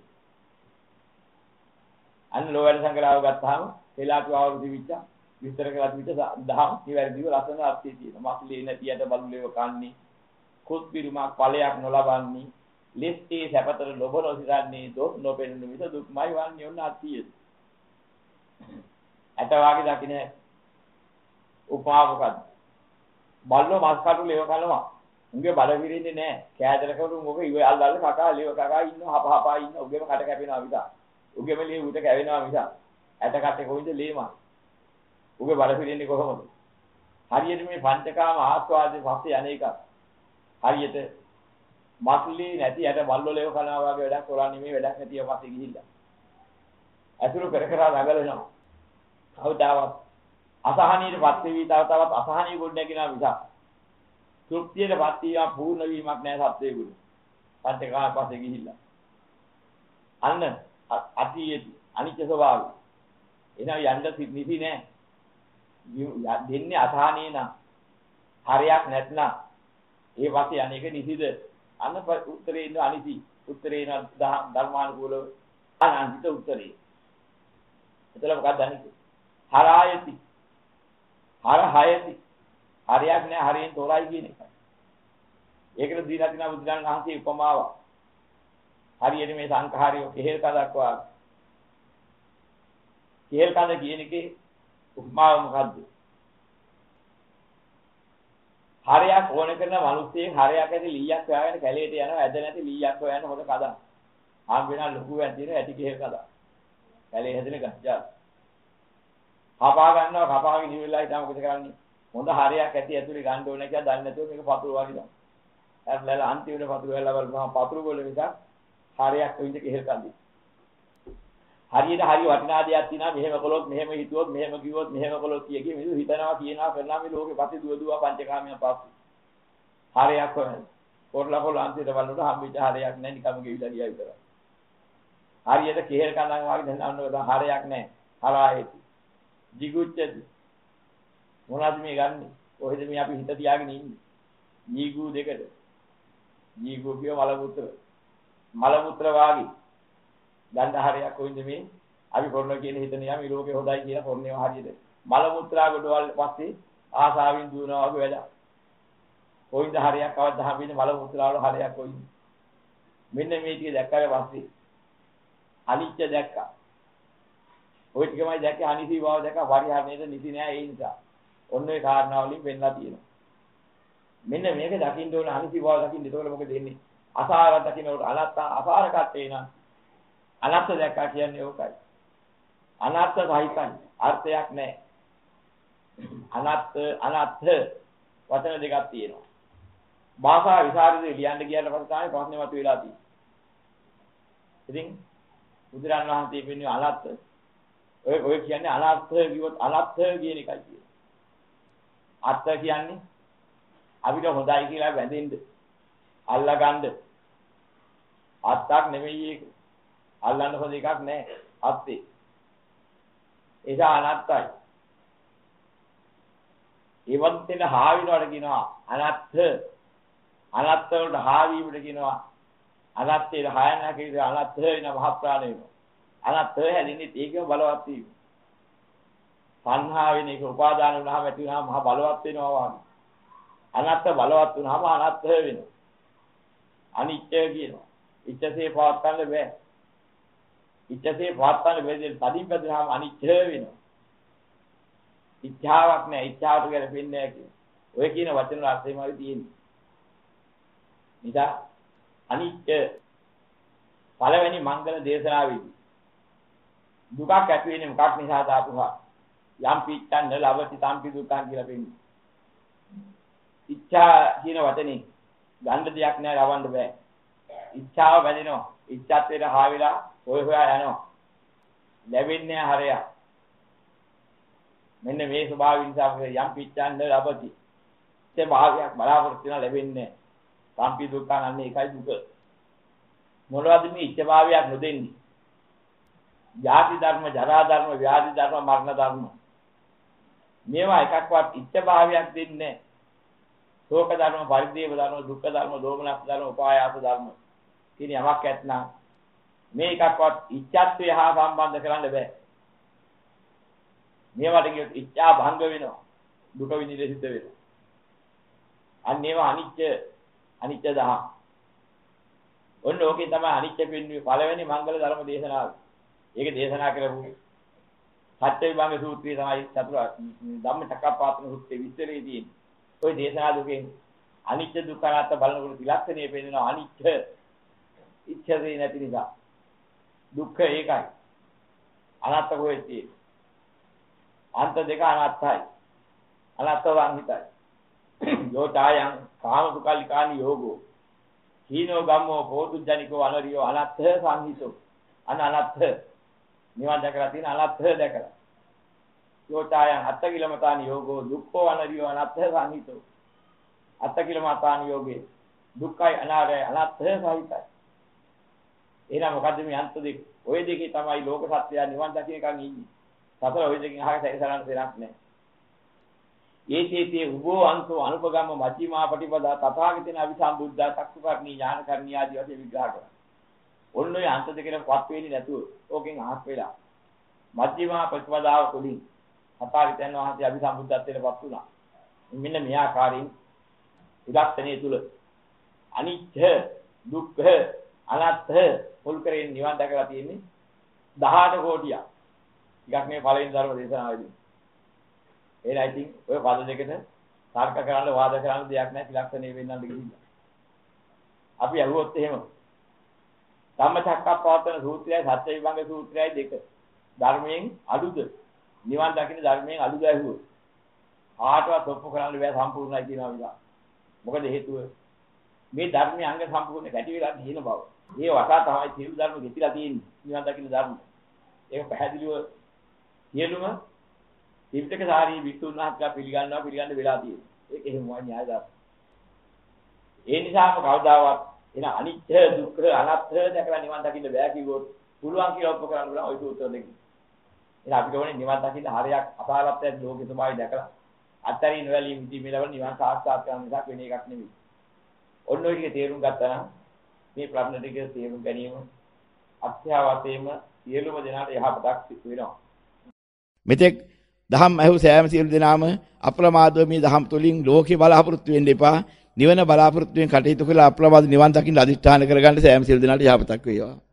අන්න ලෝවැඩ සංග්‍රහව ගත්තාම හිලාතුවා වල තිබිච්ච විස්තර කරලා තිබිච්ච දහම් නිවැරදිව ලස්සන අර්ථය තියෙනවා. මක්ලේ නැතියට බලුලේව කන්නේ කුත් පිරුමක් ඵලයක් නොලබන්නේ ලෙස්ටේ සැපතර ලොබ නොසිතන්නේ දොස් නොපෙනෙන විස දුක්මයි වන්නේ ඔන්න අත්තිය. ඇත වාගේ දකින්න උපමා මොකද්ද? බල්ලෝ මස් කටු ලේව කනවා. උන්ගේ බල විරින්නේ නැහැ. කෑදරකවලු මොක ඉව අල්ලල්ල කකා ලේව කකා ඉන්නවා හපහපා ඉන්න උගේම කට කැපෙනවා විතර. උගේම ලේ උට කැවෙනවා විතර. ඇත කටේ කොයින්ද ලේම. උගේ බල විරින්නේ කොහොමද? හරියට මේ පංචකාම ආස්වාදයේ පස්සේ අනේක. හරියට මස්ලි නැති යට බල්ලෝ ලේව කනවා වගේ වැඩක් කරන්නේ මේ වැඩක් නැතිව පස්සේ ගිහිල්ලා. අතුරු කර කර නගලනවා. කවදාවත් අසහනීයටපත් වෙවි තවත් අසහනීය ගොඩ නැගිනවා මිසක් තෘප්තියටපත් වීම පූර්ණ වීමක් නැහැ සත්‍යයේ. පංචකාම පස්සේ ගිහිල්ලා. අන්න අතියේදී අනිත්‍ය ස්වභාවය. එනවා යන්න නිසි නෑ. දෙන්නේ අසහනීය නම් හරයක් නැත්නම් ඒ වාසිය අනේක නිසිද අන්න උත්තරේ ඉන්න අනිසි උත්තරේ න ධර්මානුකූලව අනන්ත උත්තරේ. එතන මොකක්ද අනිසි? හරායති හරහයති හරයක් නෑ හරියෙන් තෝරයි කියන එක. ඒකට දීලා තියෙන බුදුරජාණන් වහන්සේ උපමාව. හරියට මේ සංඛාරිය කෙහෙල් කඳක් වාගේ. කෙහෙල් කඳ කියන එකේ උපමාව මොකද්ද? හරයක් ඕන කරන මිනිස්සෙක් හරයක් ඇති ලීයක් හොයාගෙන කැලේට යනවා ඇද නැති ලීයක් හොයන්න හොද කදා. ආම් වෙනා ලොකු වැදින ඇටි කෙහෙල් කදා. කැලේ හැදෙන ගස්ජා. කපා ගන්නවා කපාගෙන ඉවිල්ලා හිටා මොකද කරන්නේ? හොඳ හරයක් ඇති ඇතුලේ ගන්න ඕන කියලා දන්නේ නැතුව මේක පතුරු වගේ දානවා. ඇත්ලලා අන්තිමට පතුරු වෙලා බලපුවම පතුරු වල විතර හරයක් වෙන්න කෙහෙල් කන්දේ. හරියට හරි වටිනා දෙයක් තියෙනවා මෙහෙම කළොත් මෙහෙම හිතුවොත් මෙහෙම කිව්වොත් මෙහෙම කළොත් කිය මිනිස්සු හිතනවා කියනවා කරනවා මේ ලෝකේ පස්සේ දුව පංචකාමයන් පස්සේ. හරයක් හොයන. පොරලා පොරලා අන්තිමට බලනකොට හම්බෙච්ච හරයක් නැහැ නිකම්ම ගෙවිලා ගියා විතරයි. හරියට කෙහෙල් කන්දන් වගේ දැනනකොට හරයක් නැහැ. හරායේති. jigucchati මොනවද මේ ගන්නෙ? කොහෙද මේ අපි හිත තියාගෙන ඉන්නේ? ජීගු දෙකට. ජීගු කියව මල මුත්‍ර වාගේ. ගන්ධහරයක් කොයින්ද මේ? අපි පොරණ කියන හිතන යා මේ ලෝකේ හොඳයි කියලා පොරණේව හරියට. මල මුත්‍රා ගොඩවල් පස්සේ ආසාවෙන් දුවනවා වගේ වැඩ. කොයින්ද හරයක් කවද්ද හම්බෙන්නේ මල මුත්‍රා වල හරයක් කොයින්ද? මෙන්න මේ ටික දැක්කාට පස්සේ අනිත්‍ය දැක්කා. ඔය ටිකමයි දැක්කේ අනිසි බව දැක්කා පරිහරණයට නිසි නෑ ඒ නිසා. ඔන්න ඒ කාරණා වලින් වෙන්නලා තියෙනවා. මෙන්න මේක දකින්න ඕන අනිසි බව දකින්න. ඒතකොට මොකද වෙන්නේ? අසාර දකින්නකොට අනත්ත අසාර කට්ටේ නා. අනත්ත දැක්කා කියන්නේ ඕකයි. අනත්ත සහිතයි. අර්ථයක් නෑ. අනත්ත වචන දෙකක් තියෙනවා. භාෂා විසරදේ ලියන්න ගියාට පස්සේ තමයි ප්‍රශ්නේ මතුවලා තියෙන්නේ. ඉතින් බුදුරන් වහන්සේ කියන්නේ අනත්ත ඔය කියන්නේ අනර්ථ කිව්වොත් අනර්ථ කියන එකයි කියන්නේ. අර්ථ කියන්නේ අපිට හොඳයි කියලා වැඳෙන්න අල්ලගන්න. අත්තක් නෙමෙයි ඒක. අල්ලන්න හොඳ එකක් නෑ අත්තේ. ඒක අනර්ථයි. ඒවත් දෙන හාවිනවට කියනවා අනර්ථ. අනර්ථ වලට හාවීමට කියනවා අනර්ථයේ හායනා කියන අනර්ථ වෙන මහ ප්‍රාණ වෙනවා. අනත්ත හැදෙන්නේ ඒකම බලවත් වීම. සංහා වෙන එක උපාදාන වුණාම ඇති වුණාම මහ බලවත් වෙනවා වගේ. අනත්ත බලවත් වුණාම අනත්ත වෙනවා. අනිත්‍ය කියනවා. ඉච්ඡසේ පවත්තන්න බෑ. ඉච්ඡසේ පවත්තන්න බැරි තදින් බැදලාම අනිත්‍ය වෙනවා. ඉච්ඡාවක් නෑ. ඉච්ඡාවට ගැලපෙන්නේ නෑ කියන්නේ. ඔය කියන වචන වල අර්ථයමයි තියෙන්නේ. නිසා අනිත්‍ය පළවෙනි මංගල දේශනාවේදී දුකක් ඇති වෙන්නේ මොකක් නිසාද ආපුවා? යම් පිච්ඡන්න ලබති සම්පි දුක්ඛං කියලා පෙන්නනවා. ඉච්ඡා කියන වචනේ ගන්න දෙයක් නෑ රවන්න බෑ. ඉච්ඡාව වැඩෙනවා. ඉච්ඡාත්වයට හා වෙලා හොයා යනවා. ලැබෙන්නේ හරයක්. මෙන්න මේ ස්වභාවය නිසා යම් පිච්ඡන්න ලබති. ඒ භාවයක් බලාපොරොත්තු වෙන ලැබෙන්නේ සම්පි දුක්ඛං අන්නේ ඒකයි දුක. මොනවද මේ ඉච්ඡා භාවයක් නොදෙන්නේ? ජාති ධර්ම, ජරා ධර්ම, ව්‍යාධි ධර්ම, මරණ ධර්ම. මේවා එකක්වත් ඉච්ඡා භාවයක් දෙන්නේ නැහැ. ශෝක ධර්ම, පරිදේව ධර්ම, දුක්ඛ ධර්ම, දෝමනස් ධර්ම, උපායාස ධර්ම. කියන යමක් ඇත්නම් මේ එකක්වත් ඉච්ඡාත්වය හා සම්බන්ධ කරන්න බෑ. මේවට කියොත් ඉච්ඡා භංග වෙනවා. දුක විඳින්න සිද්ධ වෙනවා. අන්න ඒවා අනිත්‍ය දහම්. ඔන්න ඕකේ තමයි අනිත්‍ය පින්නුවේ පළවෙනි මංගල ධර්ම දේශනාව. ඒක දේශනා කරපු සත්‍ය විභංග සූත්‍රය තමයි චතුරාර්ය ධම්මචක්කප්පවත්තන සූත්‍රයේ විස්තරේ තියෙන්නේ. ওই දේශනා දුකෙන් අනිත්‍ය දුක්ඛ අනාත්ම බලනකොට ත්‍රිලක්ෂණය පෙන්නනවා අනිත්‍ය ඉච්ඡේ නැති නිසා. දුක්ඛ ඒකයි. අනාත්ම කොහෙද තියෙන්නේ? අන්ත දෙක අනාත්තයි. අනාත්ම වංහිතයි. යෝචායං කාම සුකල්ලිකානි යෝගෝ. හීනෝ ගම්මෝ පෝතුජ්ජනිකෝ අනරියෝ අනත්ථ සංහිතෝ. අනත්ථ නිවන් දැකලා තියෙන අනත්ථ දැකලා. යෝචායං අත්තකිලමතානි යෝගෝ දුක්ඛෝ අනරියෝ අනත්ථ සංහිතෝ. අත්තකිලමතානි යෝගේ දුක්ඛයි අනාරය අනත්ථ සහිතයි. එහෙනම් මොකද්ද මේ අන්ත දෙක? ওই දෙකේ තමයි ලෝක සත්‍යය නිවන් දකින්නකන් ඉන්නේ. සතර ওই දෙකෙන් අහක සැරිසරන්න දෙයක් නැහැ. ඒකේතේ උභෝ අන්තෝ අනුපගම්ම මජ්ක්‍ධිමා පටිපදා තථාගතේන අවිසම්බුද්ධා චක්කුකර්ණී ඥානකර්ණී ආදී වශයෙන් විග්‍රහ කරනවා. ඔන්න ඔය අන්ත දෙකේටපත් වෙන්නේ නැතුව ඕකෙන් අහක් වෙලා මජ්ක්‍ධිමා ප්‍රතිපදාව තුළින් තථාගතයන් වහන්සේ අවිසම්බුද්ධත්වයටපත් වුණා. මෙන්න මේ ආකාරයෙන් ඉලක්ෂණයේ තුල අනිත්‍ය දුක්ඛ අනාත්ම මුල් කරගෙන නිවන් දැකලා තියෙන්නේ 18 කෝටියක්. ටිකක් මේ පළවෙනි ධර්ම දේශනාවේදී. එහෙනම් ඉතින් ඔය පද දෙකට තර්ක කරන්න වාද කරන්න දෙයක් නැහැ ත්‍රිලක්ෂණේ වෙන්නත් ගිහිල්ලා. අපි අහුවොත් එහෙම ධම්මචක්කප්පවත්තන සූත්‍රයයි සත්‍ය විභංග සූත්‍රයයි දෙක ධර්මයෙන් අඩුද නිවන් දකින්න ධර්මයෙන් අඩුද ඇහුවොත් ආටවත් ඔප්පු කරන්න බෑ සම්පූර්ණයි කියනවා විලා. මොකද හේතුව මේ ධර්මයේ අංග සම්පූර්ණ ගැටි වෙලා තියෙන බව. ඒ වටා තමයි සියලු ධර්ම ගෙතිලා තියෙන්නේ නිවන් දකින්න ධර්ම. ඒක පැහැදිලිව සියලුම ත්‍රිපිටක සාරී විසුණු මහත්කා පිළිගන්න වෙලා තියෙනවා. ඒක එහෙමයි න්‍යාය දාන. ඒ නිසාම කවදාවත් එන අනිත්‍ය දුක්ඛ අනාත්ම දැකලා නිවන් දකින්න බෑ කිව්වොත් පුළුවන් කියලා ඔප්පු කරන්න පුළුවන් ওই සූත්‍ර දෙකෙන්. එහෙනම් අපිට ඕනේ නිවන් දකින්න හරයක් අපාරත්වයක් ලෝකේ ස්වභාවය දැකලා අත්තරින් වැලී මිදි මෙලව නිවන් සාක්ෂාත් කරගන්න නිසා වෙන එකක් නෙවෙයි. ඔන්න ඔය ටික තේරුම් ගත්තා නම් මේ ප්‍රශ්න ටික තේරුම් ගැනීම අත්‍යවශ්‍යම සියලුම දෙනාට යහපතක් වෙනවා. මෙතෙක් දහම් ඇහු සෑම සියලු දෙනාම අප්‍රමාදව මේ දහම් තුලින් ලෝකේ බලාපොරොත්තු වෙන්න එපා. නිවන බලාපොරොත්තු වෙන කටයුතු කළා අප්‍රමාද නිවන් දකින්න අදිෂ්ඨාන කරගන්න සෑම සියලු දෙනාට යහපතක් වේවා.